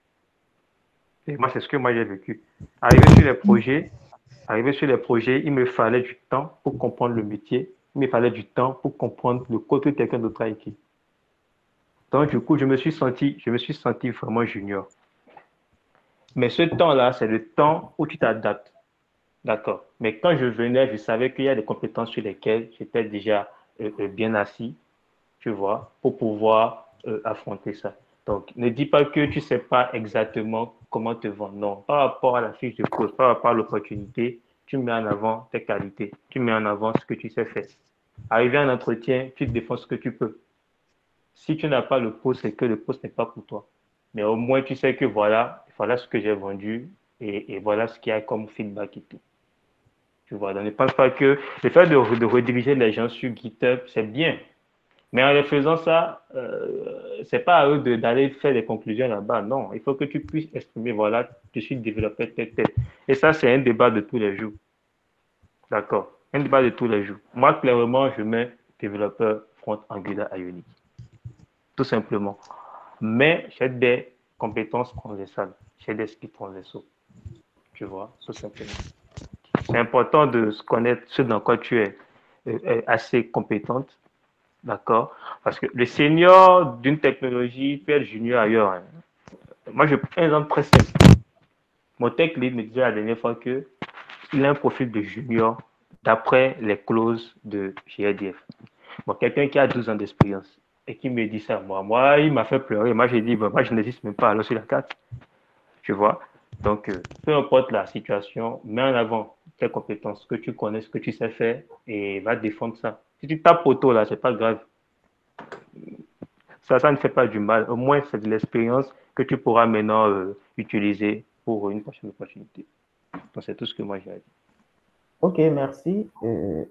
Et moi, c'est ce que moi j'ai vécu. Arrivé sur les projets, arrivé sur les projets, il me fallait du temps pour comprendre le métier. Il me fallait du temps pour comprendre le code que quelqu'un d'autre a écrit. Donc, du coup, je me suis senti, je me suis senti vraiment junior. Mais ce temps-là, c'est le temps où tu t'adaptes. D'accord. Mais quand je venais, je savais qu'il y a des compétences sur lesquelles j'étais déjà euh, bien assis, tu vois, pour pouvoir euh, affronter ça. Donc, ne dis pas que tu ne sais pas exactement comment te vendre. Non, par rapport à la fiche de poste, par rapport à l'opportunité, tu mets en avant tes qualités, tu mets en avant ce que tu sais faire. Arrivé à un entretien, tu te défends ce que tu peux. Si tu n'as pas le poste, c'est que le poste n'est pas pour toi. Mais au moins, tu sais que voilà, voilà ce que j'ai vendu et, et voilà ce qu'il y a comme feedback et tout. Tu vois, donc ne pense pas que le fait de, de rediriger les gens sur GitHub, c'est bien. Mais en les faisant ça, euh, c'est pas à eux d'aller faire des conclusions là-bas. Non, il faut que tu puisses exprimer, voilà, je suis développeur tel, tel. Et ça, c'est un débat de tous les jours. D'accord. Un débat de tous les jours. Moi, clairement, je mets développeur front Angular Ionic. Tout simplement. Mais j'ai des compétences transversales. J'ai des skills transversaux. Tu vois, tout simplement. C'est important de se connaître ce dans quoi tu es euh, assez compétente. D'accord? Parce que le senior d'une technologie peut être junior ailleurs. Hein. Moi, je prends un exemple très simple. Mon tech lead me disait la dernière fois qu'il a un profil de junior d'après les clauses de G R D F. Bon, quelqu'un qui a douze ans d'expérience et qui me dit ça, moi, moi il m'a fait pleurer. Moi, j'ai dit, bon, moi, je n'existe même pas alors sur la carte. Tu vois? Donc, euh, peu importe la situation, mets en avant tes compétences, que tu connais, ce que tu sais faire et va défendre ça. Si tu tapes auto, là, c'est pas grave. Ça, ça ne fait pas du mal. Au moins, c'est de l'expérience que tu pourras maintenant euh, utiliser pour une prochaine opportunité. Donc, c'est tout ce que moi j'ai à dire. Ok, merci. Euh,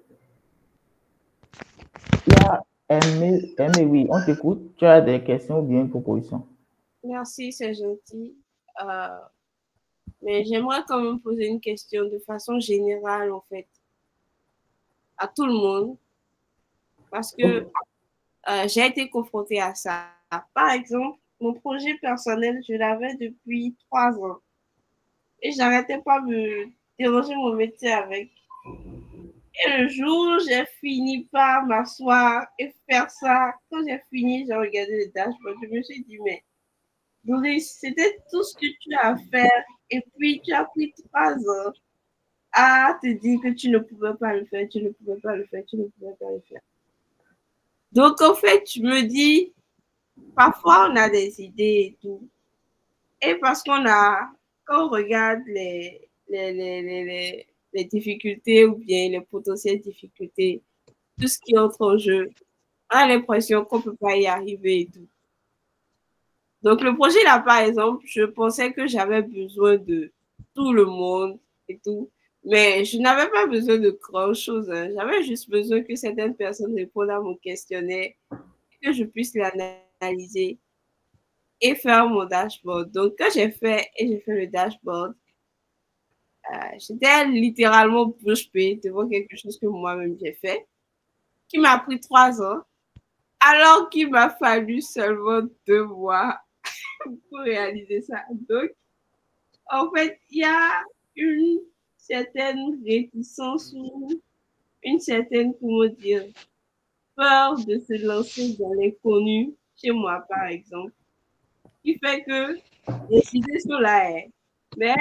il y a Aimé, Aimé, oui, on t'écoute. Tu as des questions ou bien une proposition? Merci, c'est gentil. Euh, mais j'aimerais quand même poser une question de façon générale, en fait, à tout le monde. Parce que euh, j'ai été confrontée à ça. Par exemple, mon projet personnel, je l'avais depuis trois ans. Et j'arrêtais pas de me déranger mon métier avec. Et le jour, j'ai fini par m'asseoir et faire ça. Quand j'ai fini, j'ai regardé le dashboard. Je me suis dit, mais Doris, c'était tout ce que tu as à faire. Et puis, tu as pris trois ans à te dire que tu ne pouvais pas le faire, tu ne pouvais pas le faire, tu ne pouvais pas le faire. Donc, en fait, je me dis, parfois, on a des idées et tout. Et parce qu'on a, quand on regarde les, les, les, les, les, les difficultés ou bien les potentielles difficultés, tout ce qui entre en jeu, on a l'impression qu'on ne peut pas y arriver et tout. Donc, le projet là, par exemple, je pensais que j'avais besoin de tout le monde et tout, mais je n'avais pas besoin de grand-chose. Hein. J'avais juste besoin que certaines personnes répondent à mon questionnaire, que je puisse l'analyser et faire mon dashboard. Donc, quand j'ai fait et j'ai fait le dashboard, euh, j'étais littéralement bouche bée devant quelque chose que moi-même j'ai fait, qui m'a pris trois ans, alors qu'il m'a fallu seulement deux mois pour réaliser ça. Donc, en fait, il y a une certaine réticence ou une certaine, comment dire, peur de se lancer dans l'inconnu, chez moi, par exemple, qui fait que les idées sont là. Mais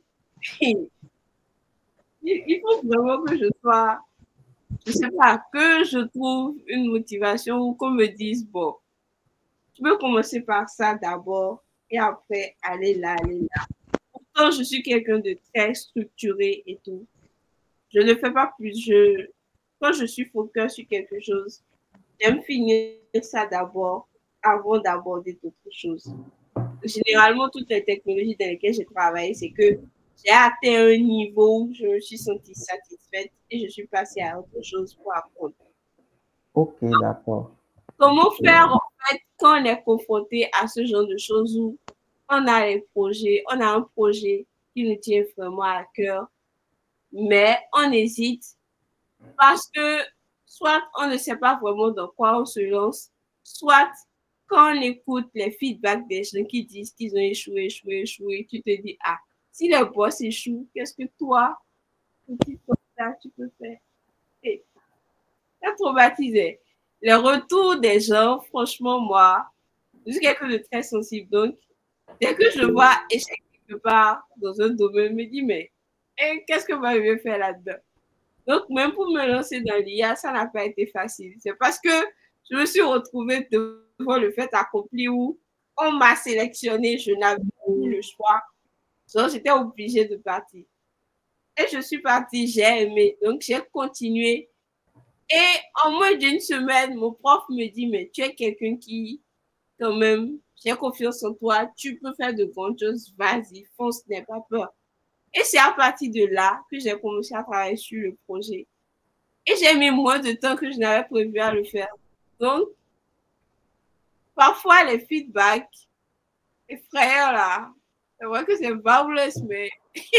il faut vraiment que je sois, je sais pas, que je trouve une motivation ou qu'on me dise, bon, tu peux commencer par ça d'abord et après aller là, aller là. Pourtant, je suis quelqu'un de très structuré et tout. Je ne fais pas plus. Je, quand je suis focus sur quelque chose, j'aime finir ça d'abord avant d'aborder d'autres choses. Généralement, toutes les technologies dans lesquelles j'ai travaillé, c'est que j'ai atteint un niveau où je me suis sentie satisfaite et je suis passée à autre chose pour apprendre. Ok, d'accord. Comment faire, en fait, quand on est confronté à ce genre de choses où on a les projets, on a un projet qui nous tient vraiment à cœur, mais on hésite parce que soit on ne sait pas vraiment dans quoi on se lance, soit quand on écoute les feedbacks des gens qui disent qu'ils ont échoué, échoué, échoué, tu te dis, ah, si le boss échoue, qu'est-ce que toi, petit comme ça, tu peux faire? Et ça traumatisait. Le retour des gens, franchement, moi, je suis quelqu'un de très sensible. Donc, dès que je vois échec quelque part dans un domaine, je me dis, mais eh, qu'est-ce que moi je vais faire là-dedans? Donc, même pour me lancer dans l'I A, ça n'a pas été facile. C'est parce que je me suis retrouvée devant le fait accompli où on m'a sélectionné, je n'avais plus le choix. Donc, j'étais obligée de partir. Et je suis partie, j'ai aimé. Donc, j'ai continué. Et en moins d'une semaine, mon prof me dit, mais tu es quelqu'un qui, quand même, j'ai confiance en toi, tu peux faire de grandes choses, vas-y, fonce, n'aie pas peur. Et c'est à partir de là que j'ai commencé à travailler sur le projet. Et j'ai mis moins de temps que je n'avais prévu à le faire. Donc, parfois, les feedbacks effrayants, là, c'est vrai que c'est fabuleux, mais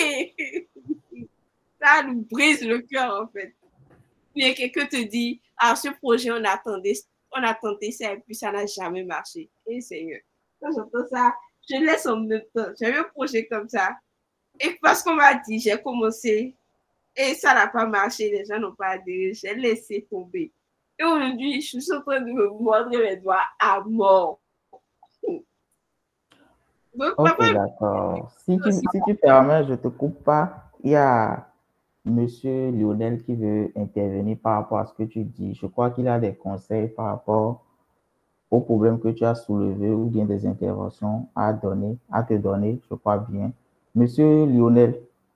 ça nous brise le cœur, en fait. Puis quelqu'un te dit, ah, ce projet, on attendait, on a tenté ça et puis ça n'a jamais marché. Et Seigneur, quand j'entends ça, je laisse en même temps. J'avais un projet comme ça. Et parce qu'on m'a dit, j'ai commencé et ça n'a pas marché, les gens n'ont pas adhéré, j'ai laissé tomber. Et aujourd'hui, je suis en train de me mordre les doigts à mort. Donc, Ok, papa, d'accord. Si tu, si tu permets, je ne te coupe pas. Il y a Monsieur Lionel qui veut intervenir par rapport à ce que tu dis. Je crois qu'il a des conseils par rapport aux problèmes que tu as soulevés ou bien des interventions à donner, à te donner, je crois bien. Monsieur Lionel.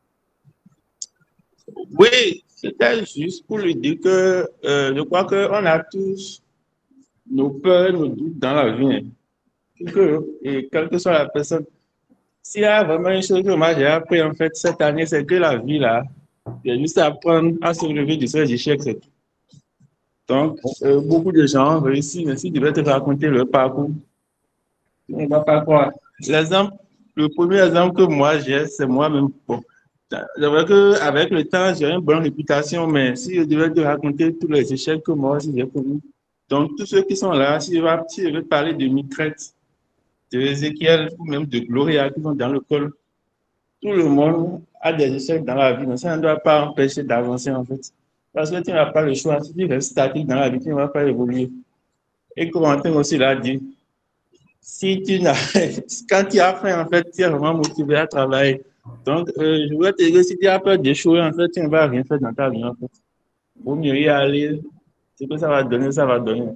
Oui, c'était juste pour lui dire que euh, je crois qu'on a tous nos peurs, nos doutes dans la vie. Hein. Que, et quelle que soit la personne, s'il y a vraiment une chose que moi j'ai appris en fait cette année, c'est que la vie là, c'est juste apprendre à se relever de ces échecs. C'est tout. Donc, euh, beaucoup de gens réussissent, mais s'ils devaient te raconter leur parcours, on ne va pas croire. L'exemple, le premier exemple que moi j'ai, c'est moi-même. Bon, c'est vrai qu'avec le temps, j'ai une bonne réputation, mais si je devais te raconter tous les échecs que moi aussi j'ai connus, donc tous ceux qui sont là, si je vais, si je vais parler de Micrète, de Ézéchiel ou même de Gloria qui sont dans le col, tout le monde a des échecs dans la vie, mais ça ne doit pas empêcher d'avancer en fait. Parce que tu n'as pas le choix. Si tu restes statique dans la vie, tu ne vas pas évoluer. Et Corentin aussi l'a dit, si tu n'as, quand tu as faim, en fait, tu es vraiment motivé à travailler. Donc, euh, je voudrais te dire, si tu as peur d'échouer, en fait, tu ne vas rien faire dans ta vie, en fait. Il vaut mieux y aller. Ce que ça va donner, ça va donner.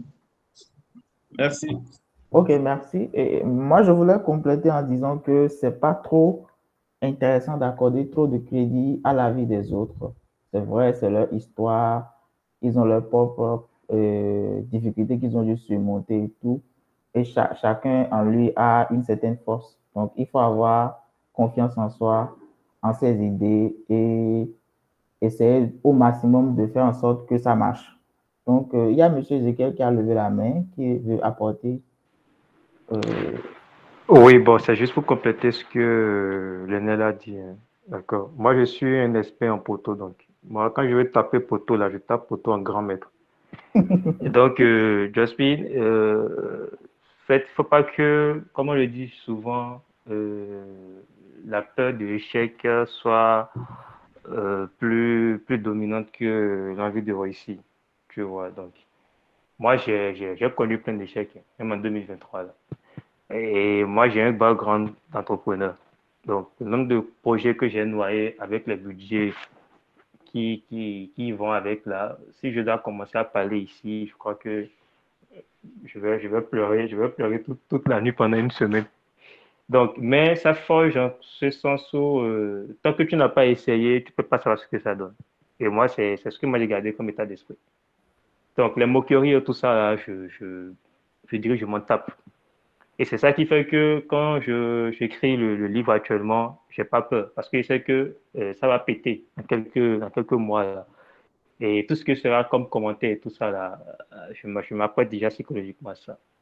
Merci. Ok, merci. Et moi, je voulais compléter en disant que c'est pas trop intéressant d'accorder trop de crédit à la vie des autres. C'est vrai, c'est leur histoire, ils ont leurs propres euh, difficultés qu'ils ont dû surmonter et tout. Et cha chacun en lui a une certaine force. Donc, il faut avoir confiance en soi, en ses idées et essayer au maximum de faire en sorte que ça marche. Donc, euh, il y a M. Ezekiel qui a levé la main, qui veut apporter. Euh... Oui, bon, c'est juste pour compléter ce que Lionel a dit. Hein. D'accord. Moi, je suis un expert en poteau. Donc, moi, quand je vais taper poteau, là, je tape poteau en grand maître. Et donc, euh, Josephine, euh, fait, il ne faut pas que, comme on le dit souvent, euh, la peur de l'échec soit euh, plus, plus dominante que l'envie de réussir. Tu vois, donc, moi, j'ai connu plein d'échecs, même en deux mille vingt-trois. Là. Et moi, j'ai un background d'entrepreneur. Donc, le nombre de projets que j'ai noyés avec les budgets qui, qui, qui vont avec là, si je dois commencer à parler ici, je crois que je vais, je vais pleurer, je vais pleurer toute, toute la nuit pendant une semaine. Donc, mais ça forge en ce sens où, euh, tant que tu n'as pas essayé, tu ne peux pas savoir ce que ça donne. Et moi, c'est ce que moi j'ai gardé comme état d'esprit. Donc, les moqueries et tout ça, là, je, je, je dirais que je m'en tape. Et c'est ça qui fait que quand j'écris le, le livre actuellement, je n'ai pas peur parce que je sais que euh, ça va péter dans quelques, dans quelques mois. Là. Et tout ce que sera comme commentaire et tout ça, là, je m'apprête déjà psychologiquement à ça.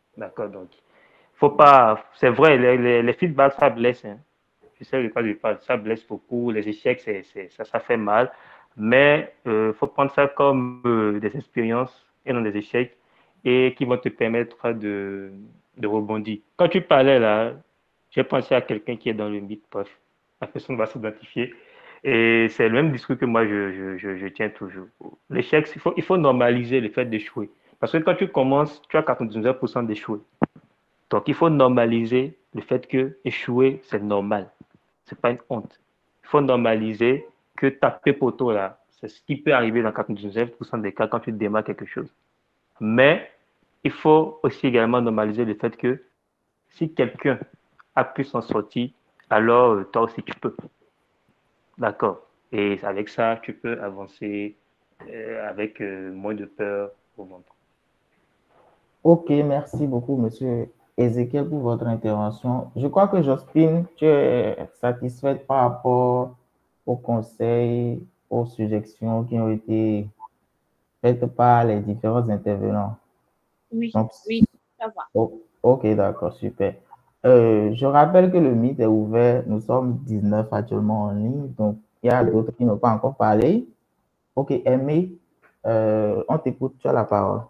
D'accord, donc, faut pas, c'est vrai, les, les, les feedbacks, ça blesse, hein. Je sais de quoi je parle, ça blesse beaucoup, les échecs, c'est, c'est, ça, ça fait mal, mais il euh, faut prendre ça comme euh, des expériences et non des échecs, et qui vont te permettre de, de rebondir. Quand tu parlais là, j'ai pensé à quelqu'un qui est dans le mythe, bref, la personne va s'identifier, et c'est le même discours que moi, je, je, je, je tiens toujours. L'échec, il faut, il faut normaliser le fait d'échouer. Parce que quand tu commences, tu as quatre-vingt-dix-neuf pour cent d'échouer. Donc, il faut normaliser le fait que échouer, c'est normal. Ce n'est pas une honte. Il faut normaliser que taper poteau, là, c'est ce qui peut arriver dans quatre-vingt-dix-neuf pour cent des cas quand tu démarres quelque chose. Mais il faut aussi également normaliser le fait que si quelqu'un a pu s'en sortir, alors euh, toi aussi tu peux. D'accord. Et avec ça, tu peux avancer euh, avec euh, moins de peur au ventre. Ok, merci beaucoup, monsieur Ezekiel, pour votre intervention. Je crois que Jospin, tu es satisfaite par rapport aux conseils, aux suggestions qui ont été faites par les différents intervenants. Oui, Donc, oui, ça va. oh, ok, d'accord, super. Euh, je rappelle que le mythe est ouvert. Nous sommes dix-neuf actuellement en ligne, donc il y a d'autres qui n'ont pas encore parlé. Ok, Aimé, euh, on t'écoute, tu as la parole.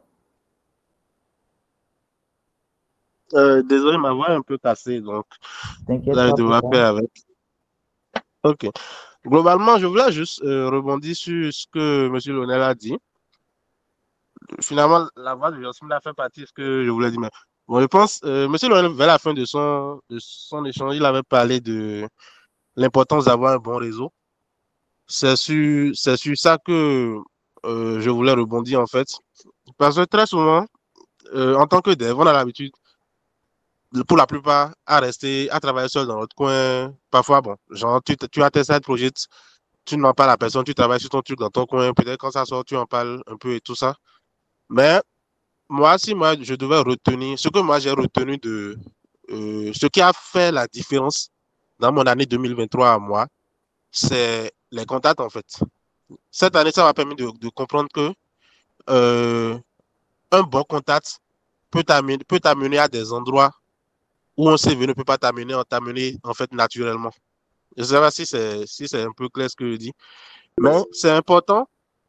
Euh, désolé, ma voix est un peu cassée, donc T'inquiète là, je pas pour devrais ça. faire avec. Ok. Globalement, je voulais juste euh, rebondir sur ce que M. Lionel a dit. Finalement, la voix de Jocelyne a fait partie de ce que je voulais dire. Mais bon, je pense, euh, M. Lionel, vers la fin de son, de son échange, il avait parlé de l'importance d'avoir un bon réseau. C'est sur, c'est sur ça que euh, je voulais rebondir, en fait. Parce que très souvent, euh, en tant que dev, on a l'habitude, pour la plupart, à rester, à travailler seul dans notre coin. Parfois, bon, genre, tu, tu as tes side projects, tu n'en parles à personne, tu travailles sur ton truc dans ton coin, peut-être quand ça sort, tu en parles un peu et tout ça. Mais moi, si moi, je devais retenir, ce que moi j'ai retenu de euh, ce qui a fait la différence dans mon année deux mille vingt-trois à moi, c'est les contacts en fait. Cette année, ça m'a permis de, de comprendre que euh, un bon contact peut t'amener, peut t'amener à des endroits où on sait ne peut pas t'amener, on t'amener en fait naturellement. Je ne sais pas si c'est si c'est un peu clair ce que je dis, mais c'est important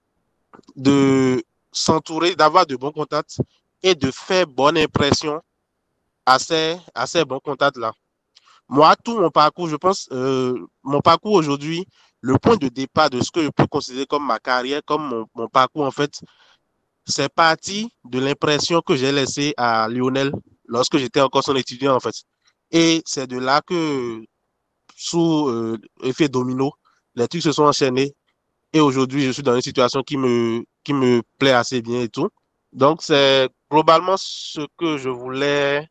de s'entourer, d'avoir de bons contacts et de faire bonne impression à ces, à ces bons contacts-là. Moi, tout mon parcours, je pense, euh, mon parcours aujourd'hui, le point de départ de ce que je peux considérer comme ma carrière, comme mon, mon parcours, en fait, c'est parti de l'impression que j'ai laissée à Lionel lorsque j'étais encore son étudiant, en fait. Et c'est de là que, sous euh, effet domino, les trucs se sont enchaînés. Et aujourd'hui, je suis dans une situation qui me, qui me plaît assez bien et tout. Donc, c'est globalement ce que je voulais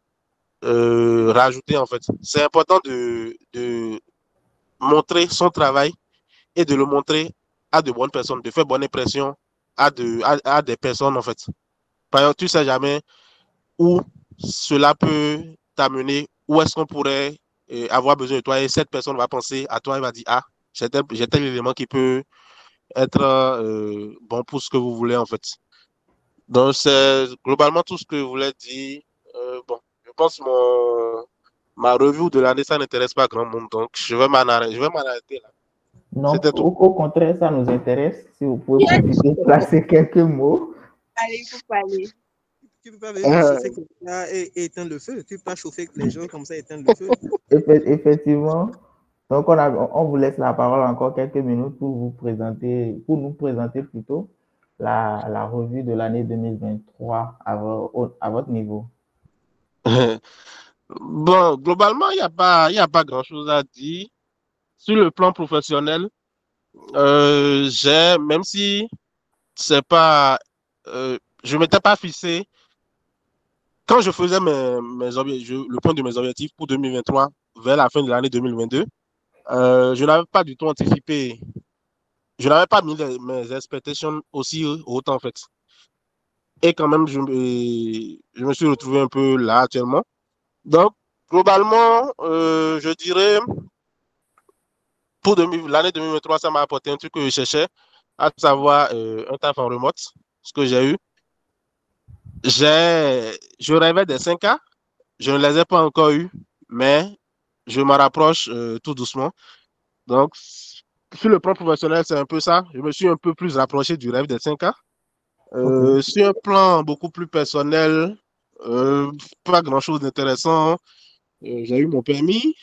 euh, rajouter, en fait. C'est important de, de montrer son travail et de le montrer à de bonnes personnes, de faire bonne impression à, de, à, à des personnes, en fait. Par exemple, tu ne sais jamais où cela peut t'amener, où est-ce qu'on pourrait euh, avoir besoin de toi et cette personne va penser à toi et va dire, ah, j'ai tel, j'ai tel élément qui peut être euh, bon pour ce que vous voulez, en fait. Donc, c'est globalement tout ce que je voulais dire. Euh, bon, je pense que mon, ma revue de l'année, ça n'intéresse pas grand monde, donc je vais m'en arrêter, je vais m'en arrêter là. Non, C'était tout. au, au contraire, ça nous intéresse. Si vous pouvez profiter de placer quelques mots. Allez, vous parlez. Tu ne peux pas venir chauffer comme ça et, et éteindre le feu. Tu ne peux pas chauffer les gens comme ça et éteindre le feu. Effectivement. Donc, on, a, on vous laisse la parole encore quelques minutes pour vous présenter, pour nous présenter plutôt la, la revue de l'année deux mille vingt-trois à, vo, à votre niveau. Bon, globalement, il n'y a pas, il n'y a pas grand-chose à dire. Sur le plan professionnel, euh, j'ai, même si c'est pas, euh, je ne m'étais pas fixé, quand je faisais mes, mes objectifs, le point de mes objectifs pour deux mille vingt-trois, vers la fin de l'année deux mille vingt-deux, euh, je n'avais pas du tout anticipé, je n'avais pas mis les, mes expectations aussi hautes en fait. Et quand même, je, je me suis retrouvé un peu là actuellement. Donc, globalement, euh, je dirais, pour l'année deux mille vingt-trois, ça m'a apporté un truc que je cherchais, à savoir euh, un taf en remote, ce que j'ai eu. j'ai, je rêvais des cinq K. Je ne les ai pas encore eus, mais je m'en rapproche euh, tout doucement. Donc, sur le plan professionnel, c'est un peu ça. Je me suis un peu plus rapproché du rêve des cinq K. Euh, Ok. sur un plan beaucoup plus personnel, euh, pas grand-chose d'intéressant. Euh, j'ai eu mon permis.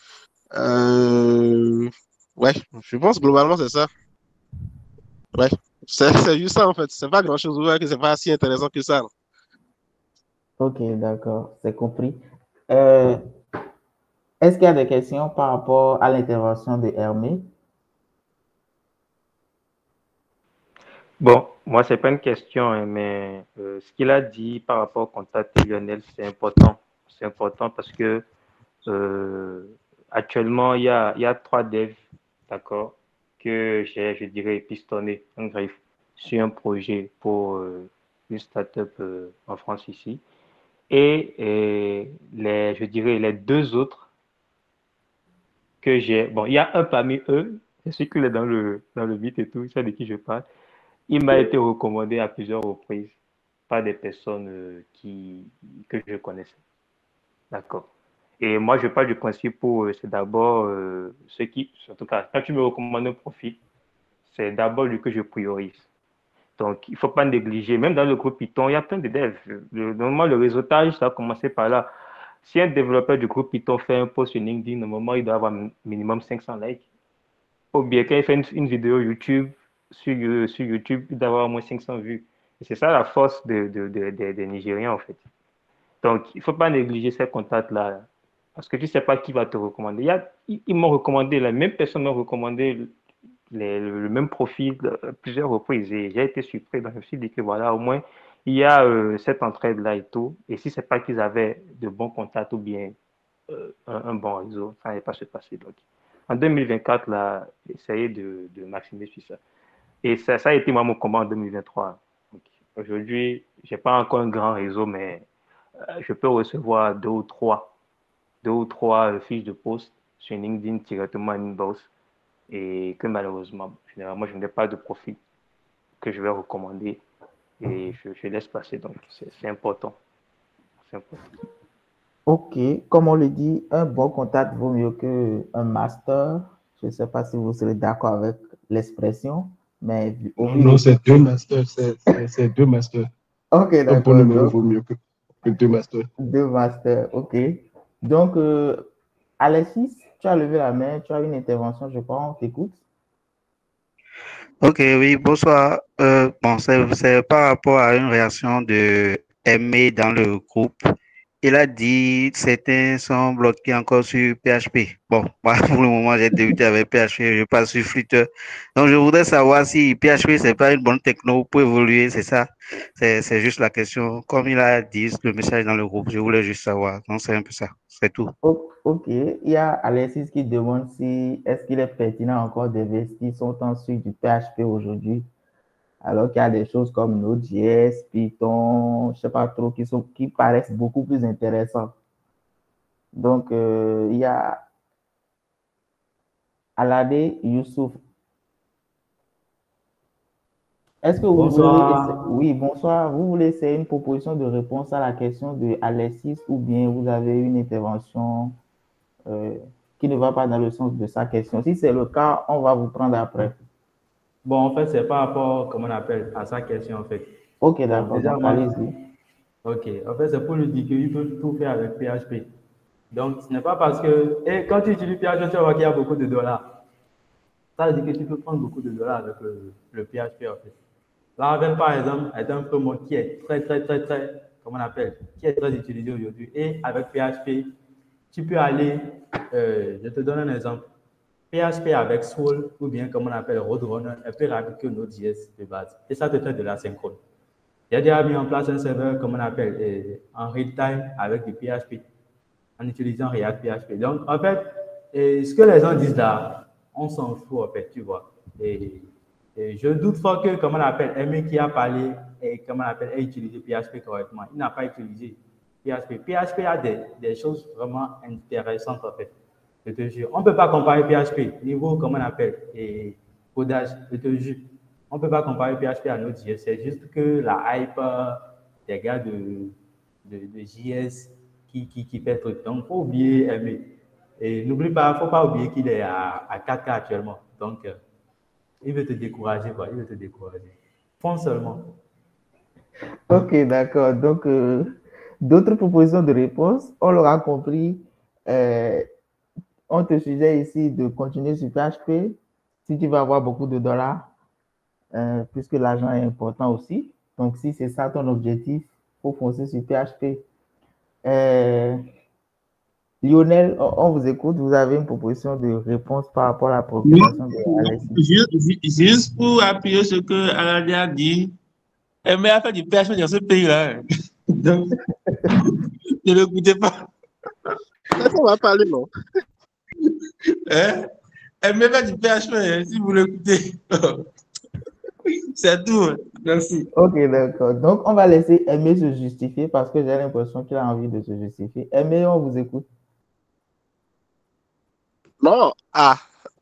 Euh, ouais, je pense globalement c'est ça. Ouais, c'est c'est juste ça en fait. C'est pas grand-chose. Vous voyez que c'est pas si intéressant que ça. Ok, d'accord, c'est compris. Euh, est-ce qu'il y a des questions par rapport à l'intervention de Hermé? Bon, moi, c'est pas une question, hein, mais euh, ce qu'il a dit par rapport au contact de Lionel, c'est important. C'est important parce que euh, actuellement, il y a, il y a trois devs, d'accord, que j'ai, je dirais, pistonné, en griffe, sur un projet pour euh, une startup euh, en France ici. Et, et les, je dirais, les deux autres que j'ai, bon, il y a un parmi eux, je sais qu'il est dans le, dans le beat et tout, c'est de qui je parle. Il m'a été recommandé à plusieurs reprises par des personnes euh, qui, que je connaissais. D'accord. Et moi, je parle du principe où euh, c'est d'abord euh, ce qui, en tout cas, quand tu me recommandes un profil, c'est d'abord lui que je priorise. Donc, il ne faut pas négliger. Même dans le groupe Python, il y a plein de devs. Le, normalement, le réseautage, ça a commencé par là. Si un développeur du groupe Python fait un post sur LinkedIn, normalement, il doit avoir minimum cinq cents likes. Ou bien quand il fait une, une vidéo YouTube, sur, euh, sur YouTube, il doit avoir au moins cinq cents vues. Et c'est ça la force de, de, de, de, des Nigériens, en fait. Donc, il ne faut pas négliger ces contacts-là. Parce que tu ne sais pas qui va te recommander. Il y a, ils ils m'ont recommandé, la même personne m'a recommandé les, le, le même profil euh, plusieurs reprises. Et j'ai été surpris. Donc, je me suis dit que voilà, au moins, il y a euh, cette entraide-là et tout. Et si ce n'est pas qu'ils avaient de bons contacts ou bien euh, un, un bon réseau, ça n'allait pas se passer. Donc, en deux mille vingt-quatre, là, essayer de, de maximiser sur ça. Et ça, ça a été moi mon combat en deux mille vingt-trois. Donc, aujourd'hui, je n'ai pas encore un grand réseau, mais euh, je peux recevoir deux ou trois, deux ou trois euh, fiches de poste sur LinkedIn directement en inbox et que malheureusement, généralement, je n'ai pas de profil que je vais recommander et je, je laisse passer. Donc, c'est important. C'est important. Ok, comme on le dit, un bon contact vaut mieux qu'un master. Je ne sais pas si vous serez d'accord avec l'expression, mais au Non, vu non, de... c'est deux masters. C'est c'est- c'est deux masters. Ok, Un bon d'accord. numéro Donc, vaut mieux que, que deux masters. deux masters, ok. Donc, euh, Alexis, tu as levé la main, tu as une intervention, je crois, on t'écoute. Ok, oui, bonsoir. Euh, bon, c'est c'est par rapport à une réaction de Aimé dans le groupe. Il a dit certains sont bloqués encore sur P H P. Bon, moi, pour le moment, j'ai débuté avec P H P, je passe sur Flutter. Donc, je voudrais savoir si P H P, c'est pas une bonne techno pour évoluer, c'est ça? C'est c'est juste la question. Comme il a dit le message dans le groupe, je voulais juste savoir. Donc, c'est un peu ça. C'est tout. O- Ok, il y a Alexis qui demande si est-ce qu'il est pertinent encore d'investir son temps sur du P H P aujourd'hui, alors qu'il y a des choses comme Node.js, Python, je sais pas trop, qui sont, qui paraissent beaucoup plus intéressantes. Donc, euh, il y a Alade Youssouf. Est-ce que vous voulez essa- Bonsoir. Oui, bonsoir. Vous voulez essayer une proposition de réponse à la question de Alexis ou bien vous avez une intervention euh, qui ne va pas dans le sens de sa question? Si c'est le cas, on va vous prendre après. Bon, en fait, c'est par rapport, comment on appelle, à sa question, en fait. Ok, Bon, d'accord. déjà, Donc, moi, allez-y. ok. En fait, c'est pour lui dire qu'il peut tout faire avec P H P. Donc, ce n'est pas parce que, et quand tu utilises P H P, tu vas voir qu'il y a beaucoup de dollars. Ça veut dire que tu peux prendre beaucoup de dollars avec le, le P H P, en fait. Laravel, par exemple, est un framework qui est très, très, très, très, comment on appelle, qui est très utilisé aujourd'hui. Et avec P H P, tu peux aller, euh, je te donne un exemple. P H P avec Swole ou bien comme on appelle Roadrunner est plus rapide que Node.js de base. Et ça te fait de la synchrone. J'ai déjà mis en place un serveur, comme on appelle, euh, en real time avec du P H P, en utilisant React P H P. Donc, en fait, et ce que les gens disent là, on s'en fout, en fait, tu vois. Et, et je doute fort que, comme on appelle, Aimé qui a parlé, et comme on appelle, a utilisé P H P correctement. Il n'a pas utilisé P H P. P H P a des, des choses vraiment intéressantes, en fait. Je te jure. On ne peut pas comparer P H P, niveau, comment on appelle, et codage, je te jure. On ne peut pas comparer P H P à Node.js. C'est juste que la hype, des gars de, de, de J S qui, qui, qui fait truc. Donc, il faut oublier Aimé. Et n'oublie pas, il ne faut pas oublier qu'il est à, à quatre K actuellement. Donc, euh, il veut te décourager, quoi. Il veut te décourager. Fonce seulement. Ok, d'accord. Donc, euh, d'autres propositions de réponse, on l'aura compris. Euh, on te suggère ici de continuer sur P H P si tu vas avoir beaucoup de dollars, euh, puisque l'argent est important aussi. Donc, si c'est ça ton objectif, il faut foncer sur P H P. Euh, Lionel, on, on vous écoute. Vous avez une proposition de réponse par rapport à la préoccupation de Alexis. Juste, juste pour appuyer ce que Aladia a dit, Aimé a fait du P H P dans ce pays-là. Donc, ne l'écoutez pas. Ça va parler, non? Hein? Aimé fait du P H P, si vous l'écoutez. C'est tout. Merci. Ok, d'accord. Donc, on va laisser Aimé se justifier parce que j'ai l'impression qu'il a envie de se justifier. Aimé, on vous écoute. Non, ah.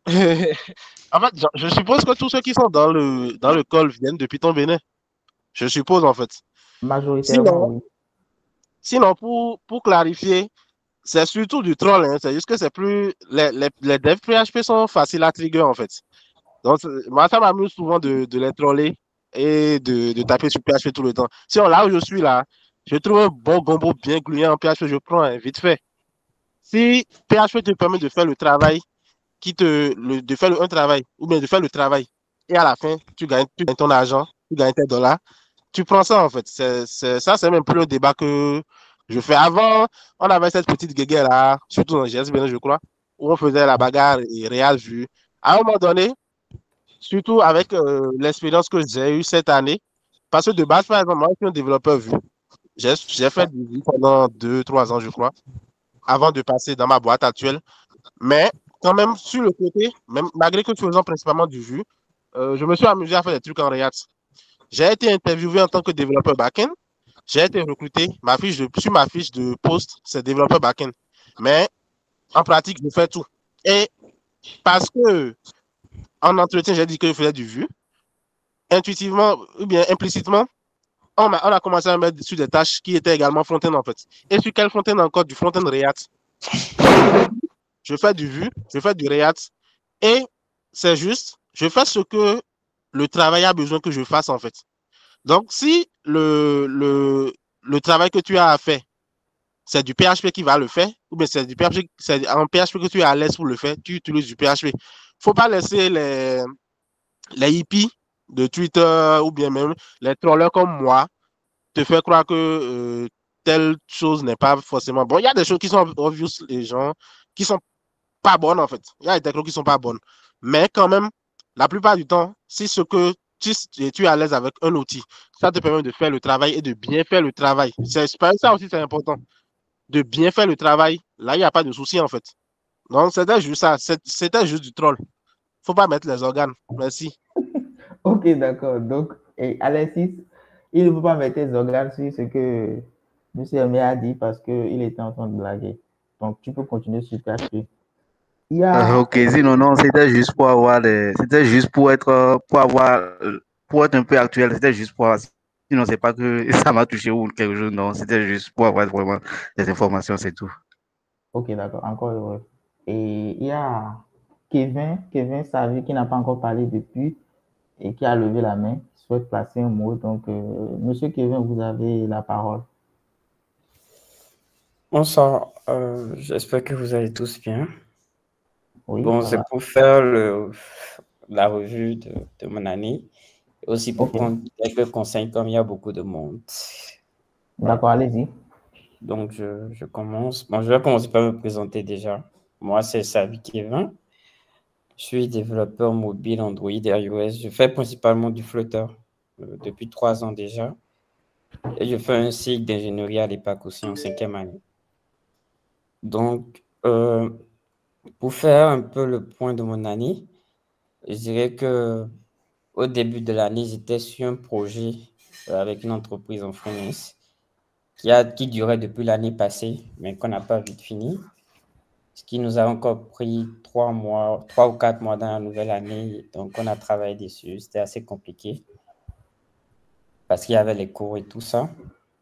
En fait, je, je suppose que tous ceux qui sont dans le, dans le call viennent depuis ton Bénin. Je suppose, en fait. Majoritairement, Sinon, oui. sinon pour, pour clarifier, c'est surtout du troll. Hein. C'est juste que c'est plus. Les, les, les devs P H P sont faciles à trigger, en fait. Donc, moi, ça m'amuse souvent de, de les troller et de, de taper sur P H P tout le temps. Si on, là où je suis, là, je trouve un bon gombo bien gluant en P H P, je prends hein, vite fait. Si P H P te permet de faire le travail, qui te, le, de faire le, un travail, ou bien de faire le travail, et à la fin, tu gagnes, tu gagnes ton argent, tu gagnes tes dollars, tu prends ça en fait. C'est, c'est, ça, c'est même plus un débat que je fais. Avant, on avait cette petite guéguerre là, surtout dans G S B, je crois, où on faisait la bagarre et Real vu. À un moment donné, surtout avec euh, l'expérience que j'ai eue cette année, parce que de base, par exemple, moi, je suis un développeur vu. J'ai, j'ai fait du vu pendant deux, trois ans, je crois, avant de passer dans ma boîte actuelle. Mais quand même, sur le côté, même, malgré que faisant principalement du vu, euh, je me suis amusé à faire des trucs en React. J'ai été interviewé en tant que développeur back-end. J'ai été recruté. Ma fiche de, sur ma fiche de poste, c'est développeur back-end. Mais en pratique, je fais tout. Et parce que en entretien, j'ai dit que je faisais du vu, intuitivement ou bien implicitement, on a, on a commencé à mettre sur des tâches qui étaient également front-end en fait. Et sur quel front-end encore? Du front-end React. Je fais du vu, je fais du React. Et c'est juste, je fais ce que le travail a besoin que je fasse en fait. Donc, si le, le, le travail que tu as à faire, c'est du P H P qui va le faire, ou bien c'est du P H P, c'est en P H P que tu es à l'aise pour le faire, tu utilises du P H P. Il ne faut pas laisser les, les hippies de Twitter ou bien même les trollers comme moi te faire croire que euh, telle chose n'est pas forcément bon. Il y a des choses qui sont obvious, les gens, qui sont pas bonnes en fait. Il y a des technos qui sont pas bonnes. Mais quand même, la plupart du temps, si ce que tu, tu es à l'aise avec un outil, ça te permet de faire le travail et de bien faire le travail. C'est, ça aussi, c'est important. De bien faire le travail, là, il n'y a pas de souci en fait. Donc, c'était juste ça. C'était juste du troll. Faut pas mettre les organes. Merci. Ok, d'accord. Donc, et Alexis, il ne faut pas mettre les organes sur ce que M. Aimé a dit parce qu'il était en train de blaguer. Donc, tu peux continuer sur P H P. Il y a... Ok, sinon, non, c'était juste pour avoir des... C'était juste pour être, pour avoir, pour être un peu actuel, c'était juste pour avoir... Sinon, c'est pas que ça m'a touché ou quelque chose, non, c'était juste pour avoir vraiment des informations, c'est tout. Ok, d'accord, encore heureux. Et il y a Kevin, Kevin Savi qui n'a pas encore parlé depuis et qui a levé la main, qui souhaite placer un mot. Donc, euh, Monsieur Kevin, vous avez la parole. Bonsoir, euh, j'espère que vous allez tous bien. Oui, bon, c'est pour faire le, la revue de, de mon année et aussi pour okay. prendre quelques conseils comme il y a beaucoup de monde. D'accord, allez-y. Donc, je, je commence. Bon, je vais commencer par me présenter déjà. Moi, c'est Savi Kevin. Je suis développeur mobile Android et iOS. Je fais principalement du Flutter euh, depuis trois ans déjà. Et je fais un cycle d'ingénierie à l'EPAC aussi en cinquième année. Donc, euh, pour faire un peu le point de mon année, je dirais que au début de l'année, j'étais sur un projet avec une entreprise en freelance qui, a, qui durait depuis l'année passée, mais qu'on n'a pas vite fini. Ce qui nous a encore pris trois mois, trois ou quatre mois dans la nouvelle année. Donc, on a travaillé dessus. C'était assez compliqué parce qu'il y avait les cours et tout ça.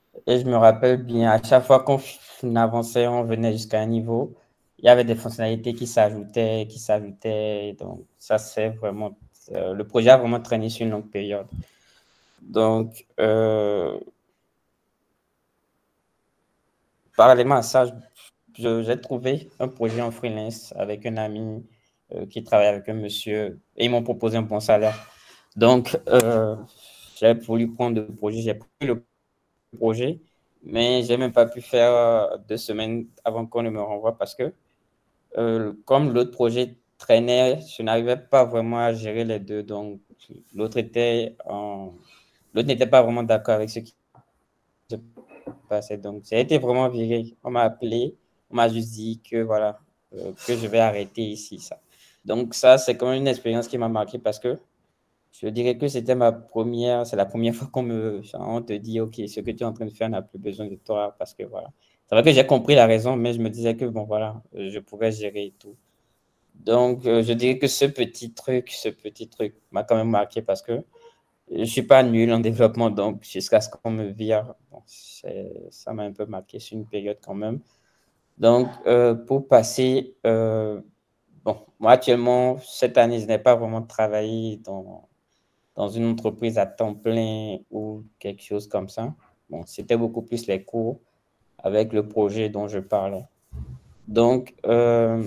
Et je me rappelle bien, à chaque fois qu'on avançait, on venait jusqu'à un niveau, il y avait des fonctionnalités qui s'ajoutaient, qui s'ajoutaient. Donc, ça, c'est vraiment... euh, le projet a vraiment traîné sur une longue période. Donc, euh, parallèlement à ça, je- j'ai trouvé un projet en freelance avec un ami euh, qui travaille avec un monsieur et ils m'ont proposé un bon salaire. Donc, euh, j'ai voulu prendre le projet, j'ai pris le projet, mais j'ai même pas pu faire euh, deux semaines avant qu'on ne me renvoie parce que euh, comme l'autre projet traînait, je n'arrivais pas vraiment à gérer les deux. Donc, l'autre était en... l'autre n'était pas vraiment d'accord avec ce qui se passait. Donc, j'ai été vraiment viré. On m'a appelé, on m'a juste dit que voilà, euh, que je vais arrêter ici, ça. Donc, ça, c'est quand même une expérience qui m'a marqué parce que je dirais que c'était ma première, c'est la première fois qu'on me, on te dit, OK, ce que tu es en train de faire n'a plus besoin de toi parce que voilà. C'est vrai que j'ai compris la raison, mais je me disais que bon, voilà, je pouvais gérer et tout. Donc, euh, je dirais que ce petit truc, ce petit truc m'a quand même marqué parce que je ne suis pas nul en développement, donc jusqu'à ce qu'on me vire, bon, ça m'a un peu marqué sur une période quand même. Donc, euh, pour passer, euh, bon, moi actuellement, cette année, je n'ai pas vraiment travaillé dans, dans une entreprise à temps plein ou quelque chose comme ça. Bon, c'était beaucoup plus les cours avec le projet dont je parlais. Donc, euh,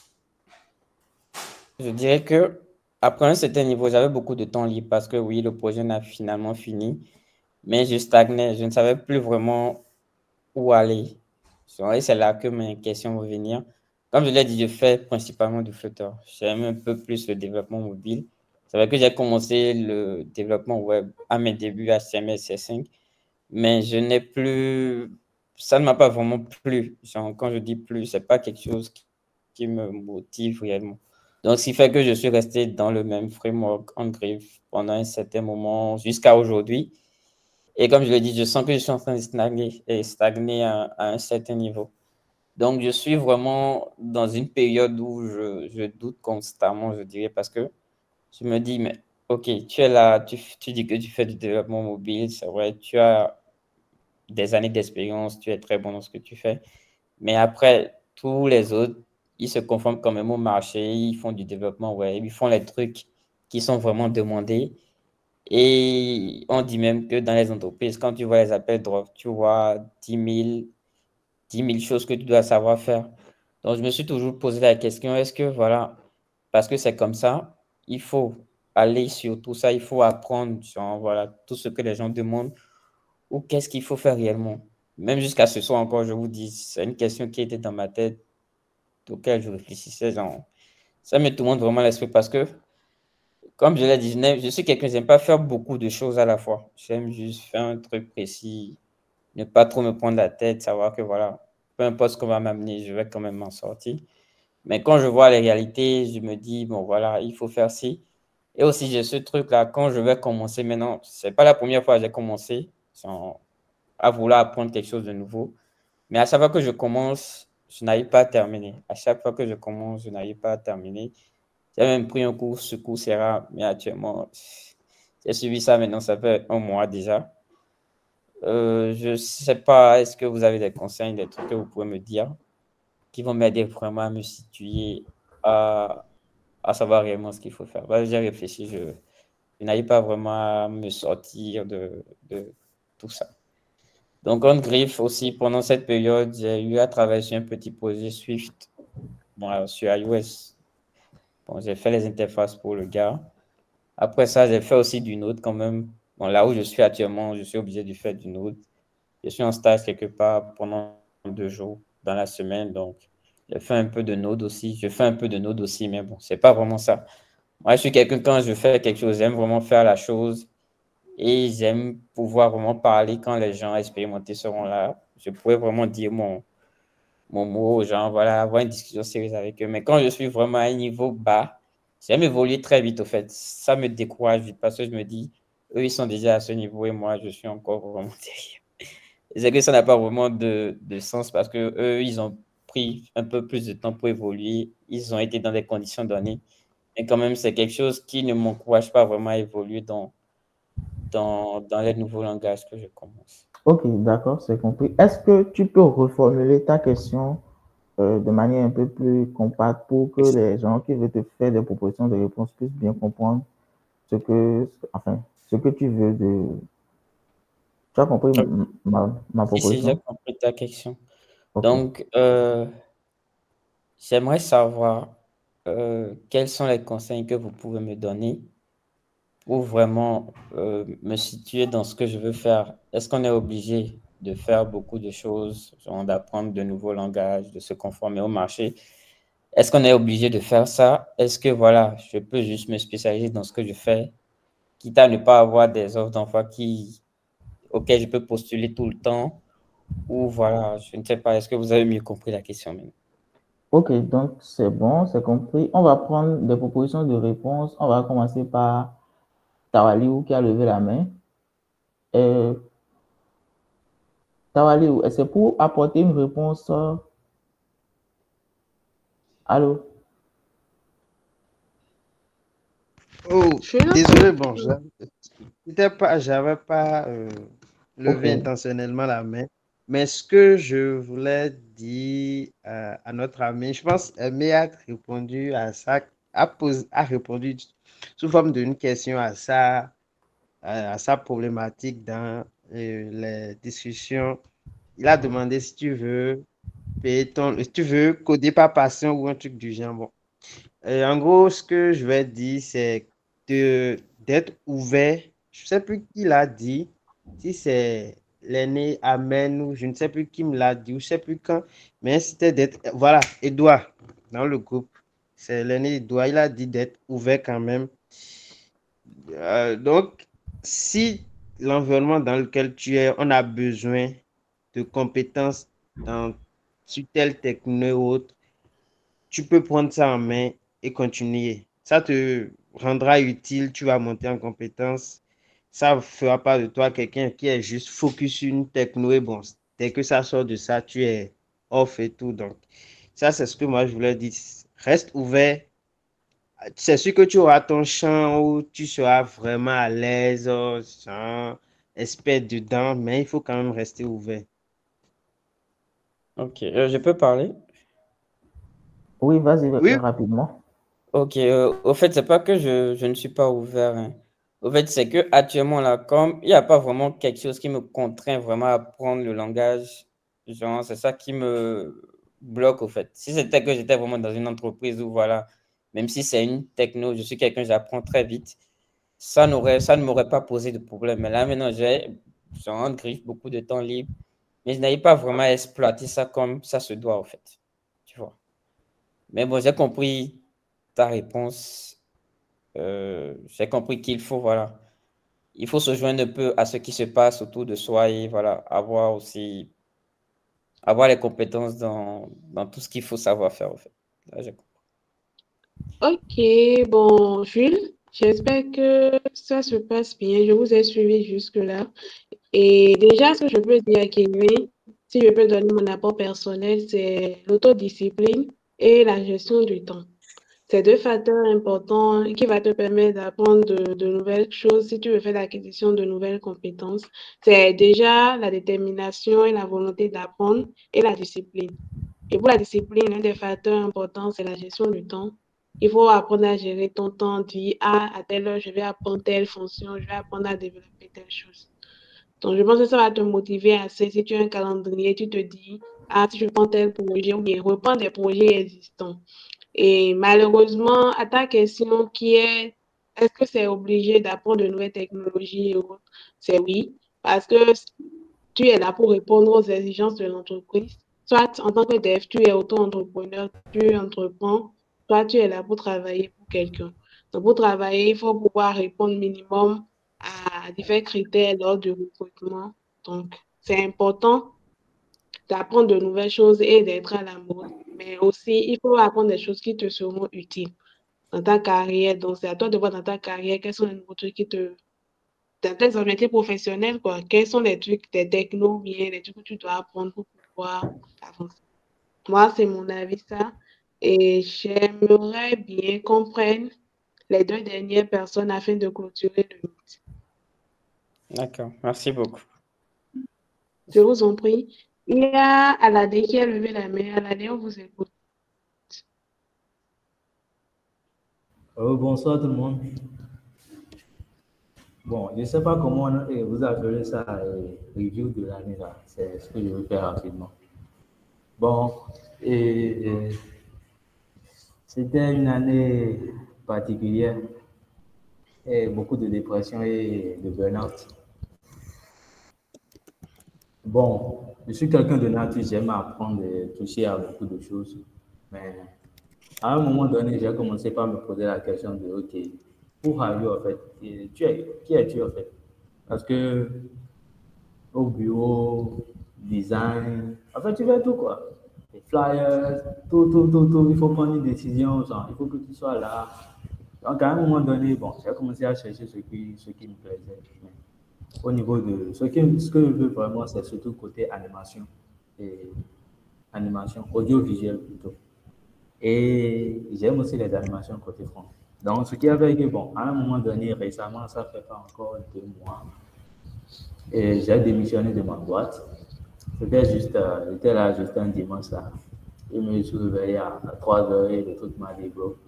je dirais que après un certain niveau, j'avais beaucoup de temps libre parce que oui, le projet n'a finalement fini, mais je stagnais. Je ne savais plus vraiment où aller. C'est là que mes questions vont venir. Comme je l'ai dit, je fais principalement du Flutter. J'aime un peu plus le développement mobile. C'est vrai que j'ai commencé le développement web à mes débuts H T M L, C S cinq, mais je n'ai plus... Ça ne m'a pas vraiment plu. Genre, quand je dis plus, ce n'est pas quelque chose qui, qui me motive réellement. Donc, ce qui fait que je suis resté dans le même framework en griffe pendant un certain moment jusqu'à aujourd'hui. Et comme je l'ai dit, je sens que je suis en train de stagner, et stagner à, à un certain niveau. Donc, je suis vraiment dans une période où je, je doute constamment, je dirais, parce que je me dis, mais OK, tu es là, tu, tu dis que tu fais du développement mobile, c'est vrai, tu as des années d'expérience, tu es très bon dans ce que tu fais. Mais après, tous les autres, ils se conforment quand même au marché, ils font du développement web, ils font les trucs qui sont vraiment demandés. Et on dit même que dans les entreprises, quand tu vois les appels d'offres, tu vois dix mille, dix mille choses que tu dois savoir faire. Donc, je me suis toujours posé la question, est-ce que, voilà, parce que c'est comme ça, il faut aller sur tout ça, il faut apprendre, genre, voilà, tout ce que les gens demandent, ou qu'est-ce qu'il faut faire réellement? Même jusqu'à ce soir encore, je vous dis, c'est une question qui était dans ma tête, auquel je réfléchissais, genre, ça me tourmente vraiment l'esprit parce que, comme je l'ai dit, je, n'aime- je suis quelqu'un, j'aime pas faire beaucoup de choses à la fois. J'aime juste faire un truc précis, ne pas trop me prendre la tête, savoir que voilà, peu importe ce qu'on va m'amener, je vais quand même m'en sortir. Mais quand je vois les réalités, je me dis, bon voilà, il faut faire ci. Et aussi, j'ai ce truc-là, quand je vais commencer maintenant, c'est pas la première fois que j'ai commencé sans- à vouloir apprendre quelque chose de nouveau. Mais à chaque fois que je commence, je n'arrive pas à terminer. À chaque fois que je commence, je n'arrive pas à terminer. J'ai même pris un cours, ce cours Coursera, mais actuellement, j'ai suivi ça maintenant, ça fait un mois déjà. Euh, je ne sais pas, est-ce que vous avez des conseils, des trucs que vous pouvez me dire qui vont m'aider vraiment à me situer, à, à savoir réellement ce qu'il faut faire. Bah, j'ai réfléchi, je, je n'arrive pas vraiment à me sortir de, de tout ça. Donc, en griffe aussi, pendant cette période, j'ai eu à travailler sur un petit projet Swift, bon, alors, sur iOS. Bon, j'ai fait les interfaces pour le gars. Après ça, j'ai fait aussi du Node quand même. Bon, là où je suis actuellement, je suis obligé de faire du Node. Je suis en stage quelque part pendant deux jours dans la semaine, donc j'ai fait un peu de Node aussi. Je fais un peu de Node aussi, mais bon, c'est pas vraiment ça. Moi, je suis quelqu'un, quand je fais quelque chose, j'aime vraiment faire la chose et j'aime pouvoir vraiment parler quand les gens expérimentés seront là. Je pourrais vraiment dire mon, mon mot aux gens, voilà, avoir une discussion sérieuse avec eux. Mais quand je suis vraiment à un niveau bas, j'aime évoluer très vite, au fait. Ça me décourage vite parce que je me dis, eux, ils sont déjà à ce niveau et moi, je suis encore vraiment derrière. Et c'est que ça n'a pas vraiment de, de sens parce que eux, ils ont pris un peu plus de temps pour évoluer. Ils ont été dans des conditions données. Mais quand même, c'est quelque chose qui ne m'encourage pas vraiment à évoluer dans, dans, dans les nouveaux langages que je commence. Ok, d'accord, c'est compris. Est-ce que tu peux reformuler ta question euh, de manière un peu plus compacte pour que les gens qui veulent te faire des propositions de réponse puissent bien comprendre ce que, enfin, ce que tu veux de... Tu as compris m- ma, ma Si, si, j'ai proposition? compris ta question. Ok. Donc, euh, j'aimerais savoir euh, quels sont les conseils que vous pouvez me donner pour vraiment euh, me situer dans ce que je veux faire. Est-ce qu'on est obligé de faire beaucoup de choses, genre d'apprendre de nouveaux langages, de se conformer au marché? Est-ce qu'on est obligé de faire ça? Est-ce que voilà, je peux juste me spécialiser dans ce que je fais, quitte à ne pas avoir des offres d'emploi qui, auxquelles je peux postuler tout le temps? Ou voilà, je ne sais pas, est-ce que vous avez mieux compris la question maintenant? Ok, donc c'est bon, c'est compris. On va prendre des propositions de réponse. On va commencer par Tawaliou qui a levé la main. Euh, Tawaliou, c'est pour apporter une réponse. euh, Allô? Oh, Je suis là. désolé, bon, j'a- c'était pas, j'avais pas euh, Ok. levé intentionnellement la main, mais ce que je voulais dire euh, à notre ami, je pense Aimé a répondu à ça, a, posé, a répondu sous forme d'une question à sa, à, à sa problématique dans euh, les discussions. Il a demandé si tu veux payer ton, si tu veux coder par passion ou un truc du genre. Bon. Euh, en gros, ce que je vais dire, c'est de d'être ouvert. Je ne sais plus qui l'a dit, si c'est l'aîné Amen ou je ne sais plus qui me l'a dit, ou je ne sais plus quand, mais c'était d'être, voilà, Edouard, dans le groupe. C'est l'aîné Edouard, il a dit d'être ouvert quand même. Euh, donc, si l'environnement dans lequel tu es, on a besoin de compétences dans, sur telle techno ou autre, tu peux prendre ça en main et continuer. Ça te rendra utile, tu vas monter en compétence. Ça ne fera pas de toi quelqu'un qui est juste focus sur une techno et bon, dès que ça sort de ça, tu es off et tout. Donc, ça, c'est ce que moi je voulais dire. Reste ouvert. C'est sûr que tu auras ton champ où tu seras vraiment à l'aise, oh, genre, expert dedans, mais il faut quand même rester ouvert. Ok, euh, je peux parler? Oui, vas-y, Oui, rapidement. Ok, euh, au fait, c'est pas que je, je ne suis pas ouvert, hein. Au fait, c'est que actuellement là, comme il n'y a pas vraiment quelque chose qui me contraint vraiment à apprendre le langage, genre, c'est ça qui me bloque au fait. Si c'était que j'étais vraiment dans une entreprise où voilà, même si c'est une techno, je suis quelqu'un, j'apprends très vite, ça n'aurait, ça ne m'aurait pas posé de problème. Mais là, maintenant, j'ai, j'en griffe beaucoup de temps libre, mais je n'arrive pas vraiment à exploiter ça comme ça se doit, au fait. Tu vois. Mais bon, j'ai compris ta réponse. Euh, j'ai compris qu'il faut, voilà, il faut se joindre un peu à ce qui se passe autour de soi et voilà, avoir aussi, avoir les compétences dans, dans tout ce qu'il faut savoir faire, en fait. Là, j'ai compris. Ok, bon, Jules, j'espère que ça se passe bien. Je vous ai suivi jusque-là. Et déjà, ce que je peux dire à Kevin, si je peux donner mon apport personnel, c'est l'autodiscipline et la gestion du temps. C'est deux facteurs importants qui vont te permettre d'apprendre de, de nouvelles choses si tu veux faire l'acquisition de nouvelles compétences. C'est déjà la détermination et la volonté d'apprendre et la discipline. Et pour la discipline, un des facteurs importants, c'est la gestion du temps. Il faut apprendre à gérer ton temps, dire, ah, à telle heure, je vais apprendre telle fonction, je vais apprendre à développer telle chose. Donc, je pense que ça va te motiver assez. Si tu as un calendrier, tu te dis, ah, si je prends tel projet, ou bien reprends des projets existants. Et malheureusement, à ta question qui est, est-ce que c'est obligé d'apprendre de nouvelles technologies et autres? C'est oui, parce que tu es là pour répondre aux exigences de l'entreprise. Soit en tant que dev, tu es auto-entrepreneur, tu entreprends, soit tu es là pour travailler pour quelqu'un. Donc, pour travailler, il faut pouvoir répondre minimum à différents critères lors du recrutement. Donc, c'est important d'apprendre de nouvelles choses et d'être à la mode. Mais aussi, il faut apprendre des choses qui te seront utiles dans ta carrière. Donc, c'est à toi de voir dans ta carrière quels sont les nouveaux trucs qui te... Dans tes objectifs professionnels, quoi. Quels sont les trucs, des technos, bien, les trucs que tu dois apprendre pour pouvoir avancer. Moi, c'est mon avis, ça. Et j'aimerais bien qu'on prenne les deux dernières personnes afin de clôturer le meeting. D'accord, merci beaucoup. Je vous en prie. Il y a Aladé qui a levé la main. Aladé, on vous écoute. Oh, bonsoir tout le monde. Bon, je ne sais pas comment eh, vous appelez ça, eh, review de l'année là. C'est ce que je veux faire rapidement. Bon, et, et, c'était une année particulière. Et beaucoup de dépression et de burn-out. Bon, je suis quelqu'un de nature, j'aime apprendre et toucher à beaucoup de choses. Mais à un moment donné, j'ai commencé par me poser la question de, OK, who are you en fait? Et tu es, qui es-tu en fait? Parce que au bureau, design, en fait, tu fais tout quoi. Les flyers, tout, tout, tout, tout. Il faut prendre une décision, genre, il faut que tu sois là. Donc, à un moment donné, bon, j'ai commencé à chercher ce qui, ce qui me plaisait. Mais au niveau de ce, qui, ce que je veux vraiment, c'est surtout côté animation et animation audiovisuelle plutôt. Et j'aime aussi les animations côté front. Donc, ce qui a fait que, bon, à un moment donné, récemment, ça fait pas encore deux mois, et j'ai démissionné de ma boîte. C'était juste, euh, j'étais là juste un dimanche là. Je me suis réveillé à, à trois heures et le truc m'a dit, bro,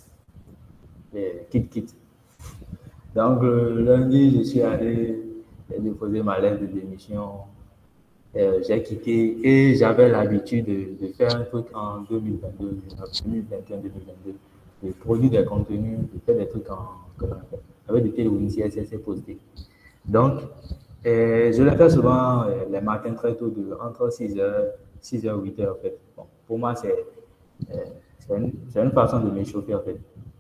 quitte, quitte. Donc, le lundi, je suis allé déposer ma lettre de démission. Euh, j'ai quitté et j'avais l'habitude de, de faire un truc en deux mille vingt-deux, deux mille vingt et un deux mille vingt-deux, de produire des contenus, de faire des trucs en, avec des télévisions C S S postés. Donc, euh, je le fais souvent euh, les matins très tôt, de, entre six heures, six heures, huit heures en fait. Bon, pour moi, c'est euh, une, une façon de m'échauffer en fait.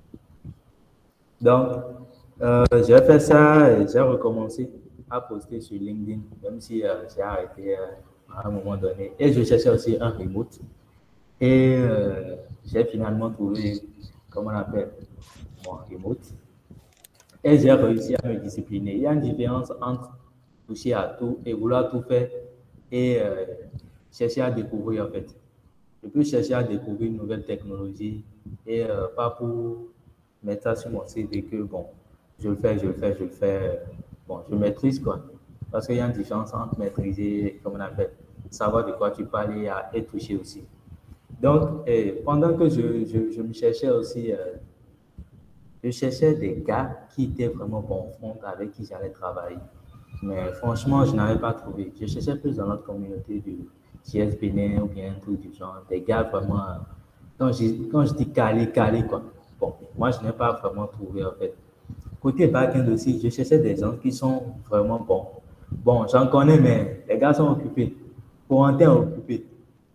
Donc, euh, j'ai fait ça et j'ai recommencé à poster sur LinkedIn, même si euh, j'ai arrêté euh, à un moment donné. Et je cherchais aussi un remote. Et euh, j'ai finalement trouvé, comment on appelle, mon remote. Et j'ai réussi à me discipliner. Il y a une différence entre toucher à tout et vouloir tout faire et euh, chercher à découvrir en fait. Je peux chercher à découvrir une nouvelle technologie et euh, pas pour mettre ça sur mon C V que bon, je le fais, je le fais, je le fais, bon, je maîtrise quoi. Parce qu'il y a une différence entre maîtriser, comme on appelle, savoir de quoi tu parles et, et toucher aussi. Donc, eh, pendant que je, je, je me cherchais aussi, euh, je cherchais des gars qui étaient vraiment bons front avec qui j'allais travailler. Mais franchement, je n'avais pas trouvé. Je cherchais plus dans notre communauté du J S Bénin ou bien tout du genre, des gars vraiment, quand je, quand je dis calé, calé quoi. Bon, moi, je n'ai pas vraiment trouvé en fait. Côté back-end aussi, je cherchais des gens qui sont vraiment bons. Bon, j'en connais, mais les gars sont occupés. Corentin est occupé.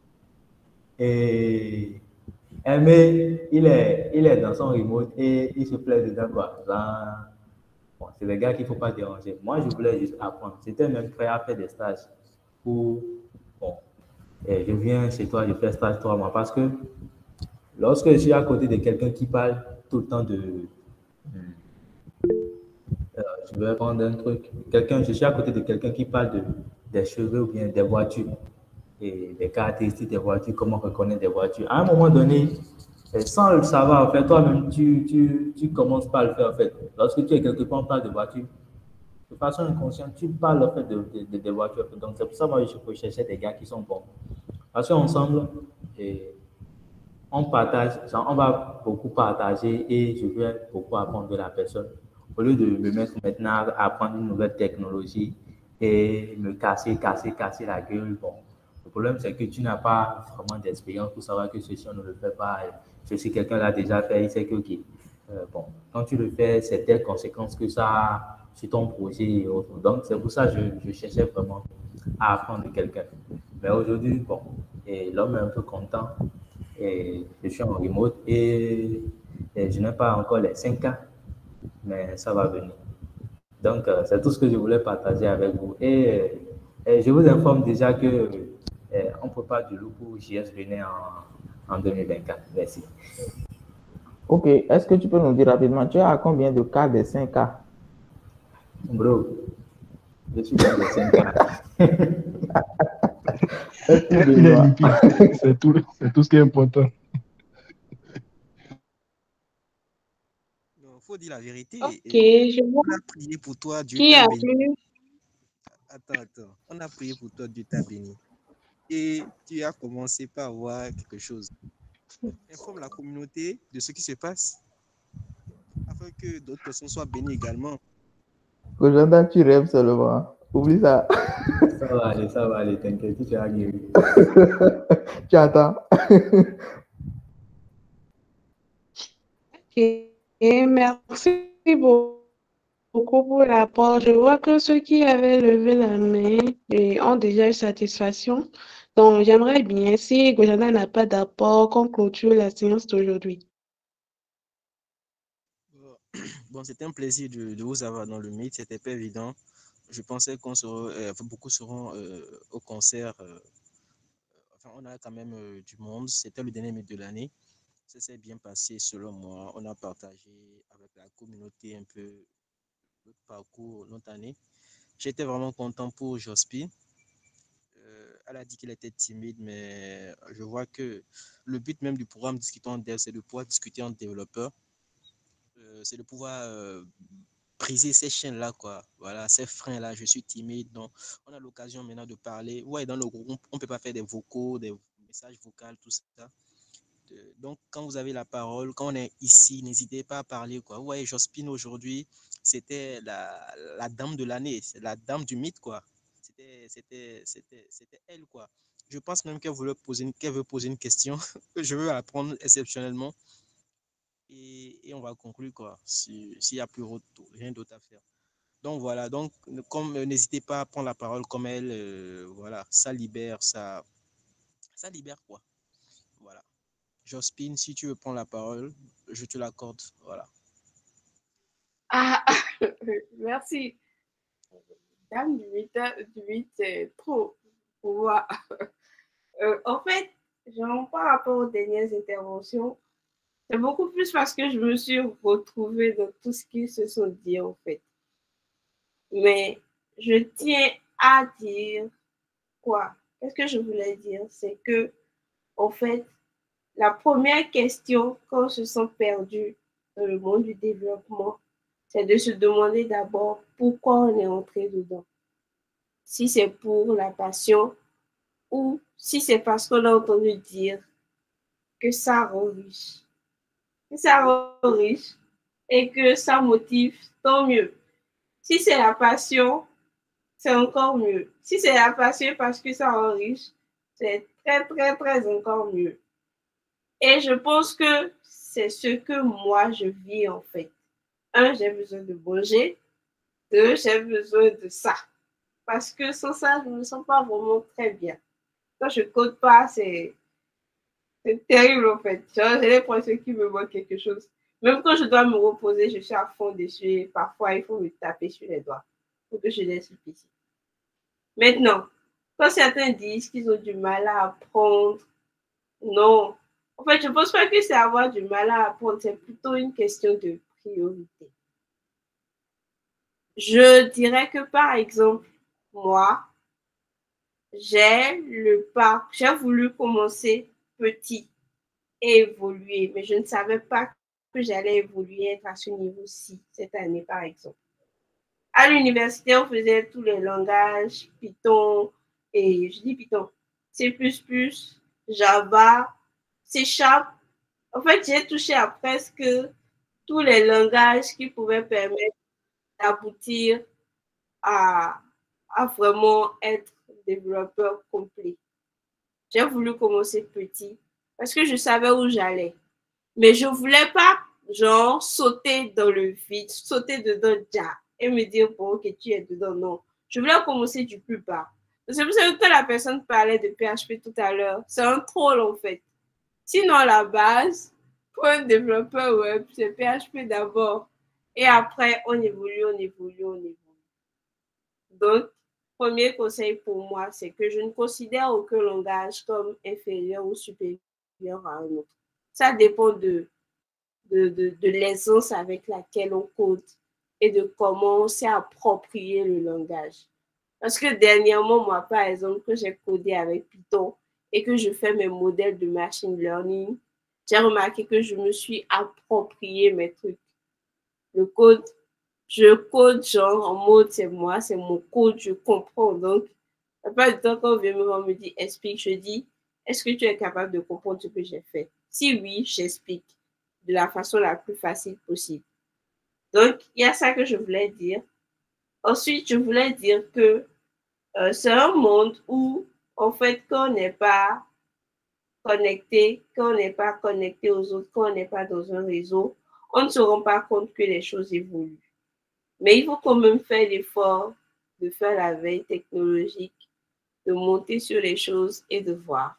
Et Aimé, il est, il est dans son remote et il se plaît dedans quoi. Genre, bon, c'est les gars qu'il ne faut pas déranger. Moi, je voulais juste apprendre. J'étais même prêt à faire des stages pour, bon, et je viens chez toi, je fais stage trois mois parce que lorsque je suis à côté de quelqu'un qui parle tout le temps de... Euh, je vais prendre un truc. Quelqu'un, je suis à côté de quelqu'un qui parle de, des cheveux ou bien des voitures et des caractéristiques des voitures, comment reconnaître des voitures. À un moment donné, sans le savoir, en fait, toi-même, tu, tu, tu commences par le faire, en fait. Lorsque tu es quelque part, on parle de voitures. De façon inconsciente, tu parles, en fait, de, de, de, de voitures. Donc, c'est pour ça que moi, je cherchais des gars qui sont bons. Parce qu'ensemble, et on partage, genre, on va beaucoup partager et je vais beaucoup apprendre de la personne. Au lieu de me mettre maintenant à apprendre une nouvelle technologie et me casser, casser, casser la gueule, bon. Le problème, c'est que tu n'as pas vraiment d'expérience pour savoir que ceci, on ne le fait pas. Je sais quelqu'un l'a déjà fait, il sait que, ok, euh, bon, quand tu le fais, c'est telle conséquence que ça a sur ton projet et autres. Donc, c'est pour ça que je, je cherchais vraiment à apprendre de quelqu'un. Mais aujourd'hui, bon, et l'homme est un peu content. Et je suis en remote et, et je n'ai pas encore les cinq ans, mais ça va venir. Donc, euh, c'est tout ce que je voulais partager avec vous. Et, et je vous informe déjà que eh, on ne peut pas du loup pour J S Bénin en, en deux mille vingt-quatre. Merci. Ok, est-ce que tu peux nous dire rapidement, tu as combien de cas des cinq cas? Bro, je suis dans les cinq cas. C'est tout, c'est tout ce qui est important. Il faut dire la vérité. Ok, je vois. On a prié pour toi, Dieu Qui t'a a béni. pu? attends, attends. On a prié pour toi, Dieu t'a béni. Et tu as commencé par voir quelque chose. Informe la communauté de ce qui se passe afin que d'autres personnes soient bénies également. Kojanda, tu rêves seulement. Oublie ça. Ça va aller, ça va aller, t'inquiète, tu seras guéri. Tu attends. Et merci beaucoup pour l'apport. Je vois que ceux qui avaient levé la main eh, ont déjà eu satisfaction. Donc, j'aimerais bien, si Gojana n'a pas d'apport, qu'on clôture la séance d'aujourd'hui. Bon, c'était un plaisir de, de vous avoir dans le mythe. C'était pas évident. Je pensais qu'on serait, euh, enfin, beaucoup seront euh, au concert. euh, Enfin, on a quand même euh, du monde. C'était le dernier mythe de l'année. Ça s'est bien passé selon moi. On a partagé avec la communauté un peu notre parcours, notre année. J'étais vraiment content pour Jospi. Euh, elle a dit qu'elle était timide, mais je vois que le but même du programme Discutons en Dev, c'est de pouvoir discuter en développeur. Euh, c'est de pouvoir euh, briser ces chaînes-là, quoi. Voilà, ces freins-là. Je suis timide, donc on a l'occasion maintenant de parler. Ouais, dans le groupe, on ne peut pas faire des vocaux, des messages vocaux, tout ça. Euh, Donc, quand vous avez la parole, quand on est ici, n'hésitez pas à parler, quoi. Ouais, Jospine aujourd'hui, c'était la, la dame de l'année, c'est la dame du mythe, quoi. C'était, c'était, c'était, c'était elle, quoi. Je pense même qu'elle voulait poser une, qu'elle veut poser une question. Je veux la prendre exceptionnellement. Et, et on va conclure, quoi, si- s'il n'y a plus autre- rien d'autre à faire. Donc voilà, donc comme euh, n'hésitez pas à prendre la parole comme elle, euh, voilà, ça libère, ça, ça libère quoi. Voilà. Jospine, si tu veux prendre la parole, je te l'accorde. Voilà. Ah, merci. Dame du huit, du huit, c'est trop pour moi. Euh, en fait, genre, par rapport aux dernières interventions, c'est beaucoup plus parce que je me suis retrouvée dans tout ce qu'ils se sont dit, en fait. Mais je tiens à dire quoi? Qu'est-ce que je voulais dire? C'est que, en fait, la première question quand on se sent perdu dans le monde du développement, c'est de se demander d'abord pourquoi on est entré dedans. Si c'est pour la passion ou si c'est parce qu'on a entendu dire que ça rend riche. Que ça rend riche et que ça motive, tant mieux. Si c'est la passion, c'est encore mieux. Si c'est la passion parce que ça rend riche, c'est très, très, très encore mieux. Et je pense que c'est ce que moi je vis en fait. Un, j'ai besoin de manger. Deux, j'ai besoin de ça. Parce que sans ça, je ne me sens pas vraiment très bien. Quand je ne code pas, c'est c'est terrible en fait. J'ai l'impression qu'il me manque quelque chose. Même quand je dois me reposer, je suis à fond dessus. Et parfois, il faut me taper sur les doigts pour que je laisse le P C. Maintenant, quand certains disent qu'ils ont du mal à apprendre, non. En fait, je ne pense pas que c'est avoir du mal à apprendre, c'est plutôt une question de priorité. Je dirais que par exemple, moi, j'ai le pas, j'ai voulu commencer petit et évoluer, mais je ne savais pas que j'allais évoluer être à ce niveau-ci cette année, par exemple. À l'université, on faisait tous les langages, Python, et je dis Python, C plus plus, Java, C Sharp. En fait, j'ai touché à presque tous les langages qui pouvaient permettre d'aboutir à, à vraiment être développeur complet. J'ai voulu commencer petit parce que je savais où j'allais. Mais je ne voulais pas, genre, sauter dans le vide, sauter dedans déjà et me dire, bon, ok, tu es dedans. Non. Je voulais commencer du plus bas. C'est pour ça que quand la personne parlait de P H P tout à l'heure, c'est un troll en fait. Sinon, la base, pour un développeur web, c'est P H P d'abord. Et après, on évolue, on évolue, on évolue. Donc, premier conseil pour moi, c'est que je ne considère aucun langage comme inférieur ou supérieur à un autre. Ça dépend de, de, de, de l'aisance avec laquelle on code et de comment on s'est approprié le langage. Parce que dernièrement, moi, par exemple, que j'ai codé avec Python et que je fais mes modèles de machine learning, j'ai remarqué que je me suis approprié mes trucs. Le code, je code genre en mode c'est moi, c'est mon code, je comprends. Donc, la plupart du temps, quand on vient me voir, on me dit explique, je dis est-ce que tu es capable de comprendre ce que j'ai fait? Si oui, j'explique de la façon la plus facile possible. Donc, il y a ça que je voulais dire. Ensuite, je voulais dire que euh, c'est un monde où, en fait, quand on n'est pas connecté, quand on n'est pas connecté aux autres, quand on n'est pas dans un réseau, on ne se rend pas compte que les choses évoluent. Mais il faut quand même faire l'effort de faire la veille technologique, de monter sur les choses et de voir.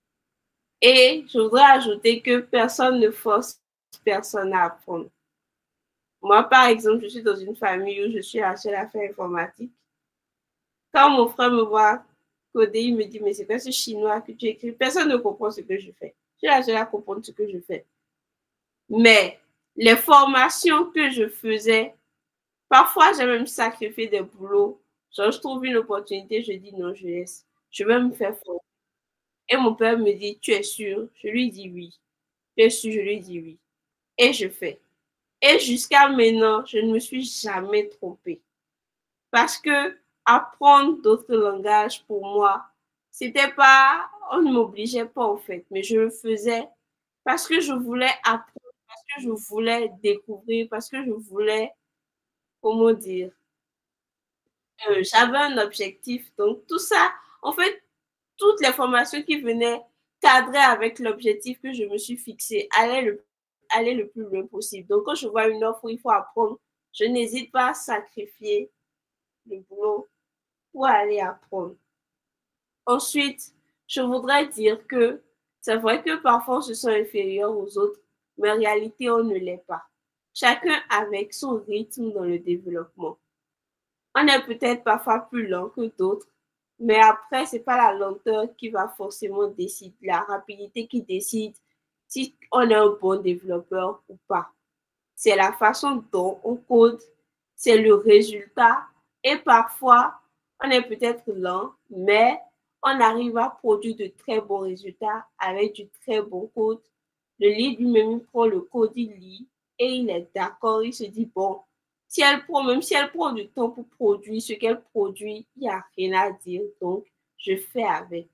Et je voudrais ajouter que personne ne force personne à apprendre. Moi, par exemple, je suis dans une famille où je suis la seule à faire informatique. Quand mon frère me voit coder, il me dit, mais c'est quoi ce chinois que tu écris? Personne ne comprend ce que je fais. Je suis la seule à comprendre ce que je fais. Mais les formations que je faisais, parfois, j'ai même sacrifié des boulots. Genre, je trouve une opportunité, je dis non, je laisse. Je vais me faire former. Et mon père me dit, tu es sûr? Je lui dis oui. Tu es sûr? Je lui dis oui. Et je fais. Et jusqu'à maintenant, je ne me suis jamais trompée. Parce que apprendre d'autres langages, pour moi, c'était pas, on ne m'obligeait pas en fait, mais je le faisais parce que je voulais apprendre, parce que je voulais découvrir, parce que je voulais, comment dire, euh, j'avais un objectif. Donc tout ça, en fait, toutes les formations qui venaient cadrer avec l'objectif que je me suis fixé allaient le, allaient le plus loin possible. Donc quand je vois une offre où il faut apprendre, je n'hésite pas à sacrifier le boulot pour aller apprendre. Ensuite, je voudrais dire que c'est vrai que parfois on se sent inférieur aux autres, mais en réalité, on ne l'est pas. Chacun avec son rythme dans le développement. On est peut-être parfois plus lent que d'autres, mais après, ce n'est pas la lenteur qui va forcément décider, la rapidité qui décide si on est un bon développeur ou pas. C'est la façon dont on code, c'est le résultat. Et parfois, on est peut-être lent, mais on arrive à produire de très bons résultats avec du très bon code. Le lead lui-même, il prend le code, il lit et il est d'accord. Il se dit, bon, si elle prend, même si elle prend du temps pour produire ce qu'elle produit, il n'y a rien à dire. Donc, je fais avec.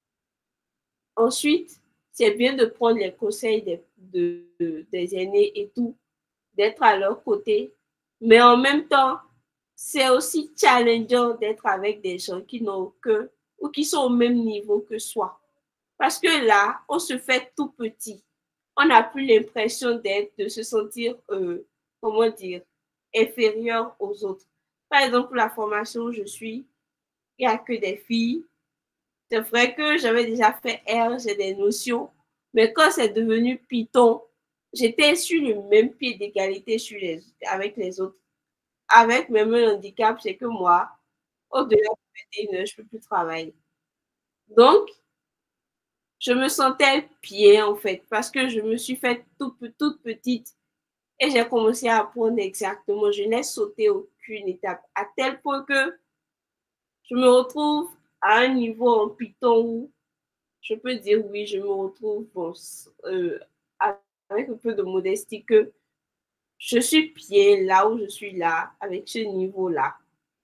Ensuite, c'est bien de prendre les conseils des, de, de, des aînés et tout, d'être à leur côté. Mais en même temps, c'est aussi challengeant d'être avec des gens qui n'ont que ou qui sont au même niveau que soi. Parce que là, on se fait tout petit. On n'a plus l'impression d'être, de se sentir, euh, comment dire, inférieur aux autres. Par exemple, la formation où je suis, il n'y a que des filles. C'est vrai que j'avais déjà fait R, j'ai des notions, mais quand c'est devenu Python, j'étais sur le même pied d'égalité avec les autres. Avec même un handicap, c'est que moi, au-delà de vingt et une heures, je ne peux plus travailler. Donc, je me sentais bien en fait, parce que je me suis faite toute, toute petite et j'ai commencé à apprendre exactement. Je n'ai sauté aucune étape, à tel point que je me retrouve à un niveau en Python où je peux dire oui, je me retrouve bon, euh, avec un peu de modestie que je suis bien là où je suis là, avec ce niveau-là.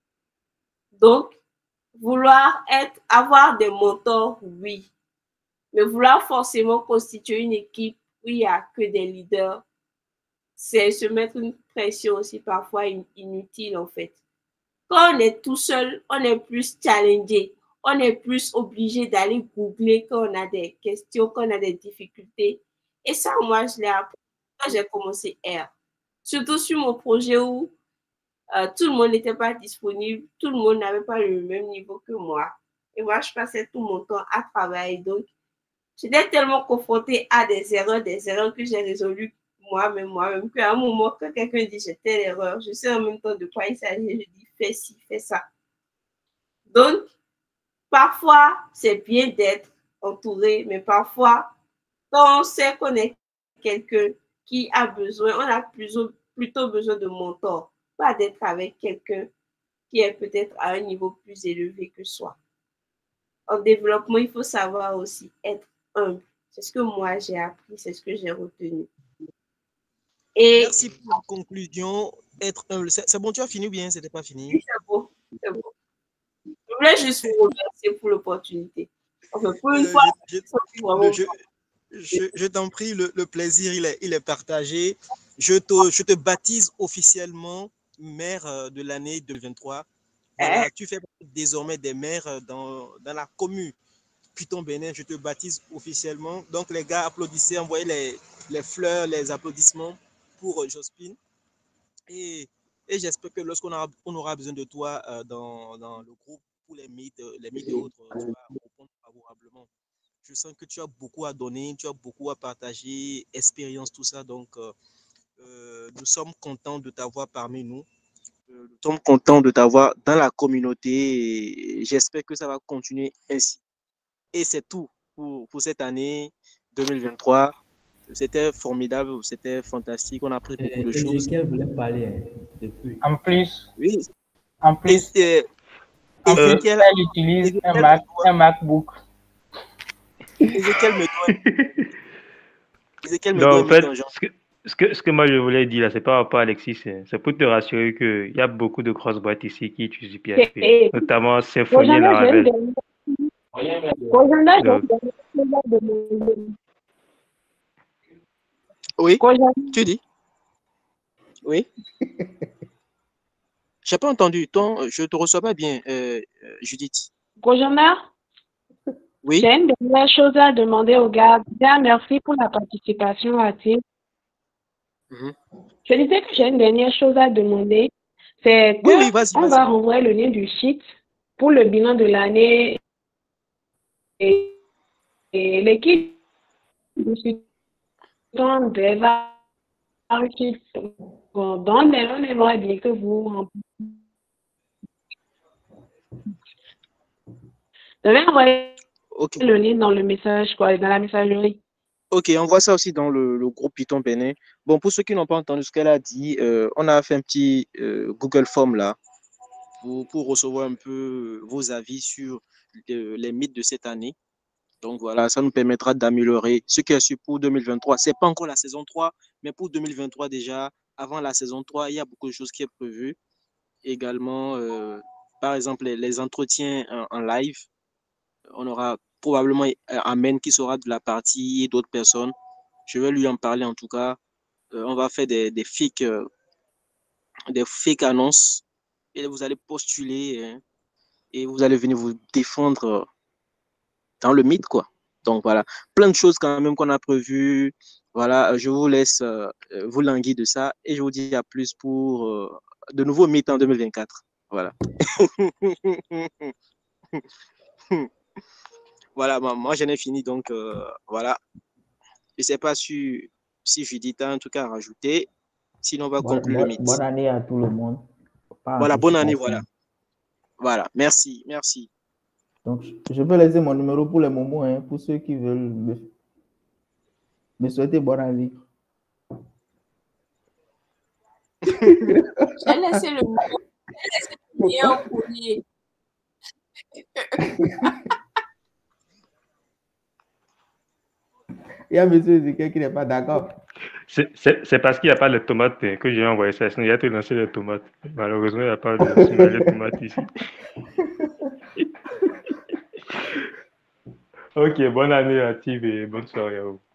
Donc, vouloir être, avoir des mentors, oui. Mais vouloir forcément constituer une équipe où il n'y a que des leaders, c'est se mettre une pression aussi parfois inutile en fait. Quand on est tout seul, on est plus challengé. On est plus obligé d'aller googler quand on a des questions, quand on a des difficultés. Et ça, moi, je l'ai appris quand j'ai commencé R. Surtout sur mon projet où euh, tout le monde n'était pas disponible, tout le monde n'avait pas le même niveau que moi. Et moi, je passais tout mon temps à travailler. Donc, j'étais tellement confrontée à des erreurs, des erreurs que j'ai résolues moi-même, moi-même, qu'à un moment, quand quelqu'un dit j'ai telle erreur, je sais en même temps de quoi il s'agit, je dis fais ci, fais ça. Donc, parfois, c'est bien d'être entouré, mais parfois, quand on sait qu'on est quelqu'un qui a besoin, on a plutôt, plutôt besoin de mentor, pas d'être avec quelqu'un qui est peut-être à un niveau plus élevé que soi. En développement, il faut savoir aussi être humble. C'est ce que moi j'ai appris, c'est ce que j'ai retenu. Et merci pour la conclusion. être humble. C'est c'est bon, tu as fini ou bien c'était pas Oui, fini? c'est beau. C'est beau. Je voulais juste vous remercier pour l'opportunité. Enfin, pour une Euh, fois, je, je- ça fait vraiment le- je, je, je t'en prie, le, le plaisir, il est, il est partagé. Je te, je te baptise officiellement maire euh, de l'année deux mille vingt-trois. Voilà, tu fais désormais des maires euh, dans, dans la commune Piton Bénin. Je te baptise officiellement. Donc, les gars, applaudissez, envoyez les, les fleurs, les applaudissements pour euh, Jospin. Et, et j'espère que lorsqu'on aura, on aura besoin de toi euh, dans, dans le groupe pour les mythes, euh, les mythes et autres, euh, tu vas répondre favorablement. Je sens que tu as beaucoup à donner, tu as beaucoup à partager, expérience, tout ça. Donc, euh, euh, nous sommes contents de t'avoir parmi nous. Euh, nous sommes contents de t'avoir dans la communauté et j'espère que ça va continuer ainsi. Et c'est tout pour, pour cette année deux mille vingt-trois. C'était formidable, c'était fantastique. On a appris beaucoup de choses. Ezekiel voulait parler hein, depuis. En plus, Oui. en plus, Et, euh, en plus, Ezekiel, elle utilise un, Mac, un MacBook. Ezekiel me doit, Ezekiel me Non, doit en un fait, mythe en genre. ce que, ce que, ce que moi je voulais dire là, c'est par rapport à Alexis, c'est c'est pour te rassurer qu'il y a beaucoup de grosses boîtes ici qui utilisent du P H P, Et notamment Symfony et Rojanda, j'ai une Laravel. dernière. Rojanda, j'ai Donc, une dernière chose à demander. Oui, Rojanda, tu dis? Oui. J'ai pas entendu. Ton, je te reçois pas bien, euh, euh, Judith. Rojanda, Oui. j'ai une dernière chose à demander aux gars. Bien, merci pour la participation active. Mhm. Je disais que j'ai une dernière chose à demander. C'est Oui, oui, vas-y, qu'on vas-y. va renvoyer le lien du site pour le bilan de l'année et, et l'équipe discutant des articles dans les on aimerait bien que vous remplissiez. Vous devez envoyer Ok. le lien dans le message, quoi, dans la messagerie. Ok, on voit ça aussi dans le, le groupe Python Bénin. Bon, pour ceux qui n'ont pas entendu ce qu'elle a dit, euh, on a fait un petit euh, Google Form là pour, pour recevoir un peu vos avis sur euh, les mythes de cette année. Donc voilà, ça nous permettra d'améliorer ce qui est sûr pour deux mille vingt-trois. Ce n'est pas encore la saison trois, mais pour deux mille vingt-trois déjà, avant la saison trois, il y a beaucoup de choses qui sont prévues. Également, euh, par exemple, les, les entretiens en, en live. On aura probablement euh, Amen qui sera de la partie et d'autres personnes. Je vais lui en parler en tout cas. Euh, on va faire des, des fake, euh, des fake annonces et vous allez postuler hein, et vous allez venir vous défendre euh, dans le mythe, quoi. Donc voilà, plein de choses quand même qu'on a prévues. Voilà, je vous laisse euh, vous languir de ça et je vous dis à plus pour euh, de nouveaux mythes en deux mille vingt-quatre. Voilà. Voilà, moi, moi j'en ai fini donc euh, voilà. Je ne sais pas si, si Judith a en tout cas à rajouter. Sinon, on va Bonne, conclure le bonne, mythe. bonne année à tout le monde. Pas Voilà, bonne année, voilà. anticipation. Voilà, merci, merci. Donc, je- je peux laisser mon numéro pour les moments, hein, pour ceux qui veulent me, me souhaiter bonne année. J'ai laissé le j'ai laissé le lien au courrier. Il y a M. Ezekiel qui n'est pas d'accord. c'est c'est- c'est parce qu'il n'y a pas de tomates hein, que j'ai envoyé ça. Sinon, il y a tout lancé les tomates. Malheureusement, il n'y a pas de signal de tomates ici. Ok, bonne année à Steve et bonne soirée à vous.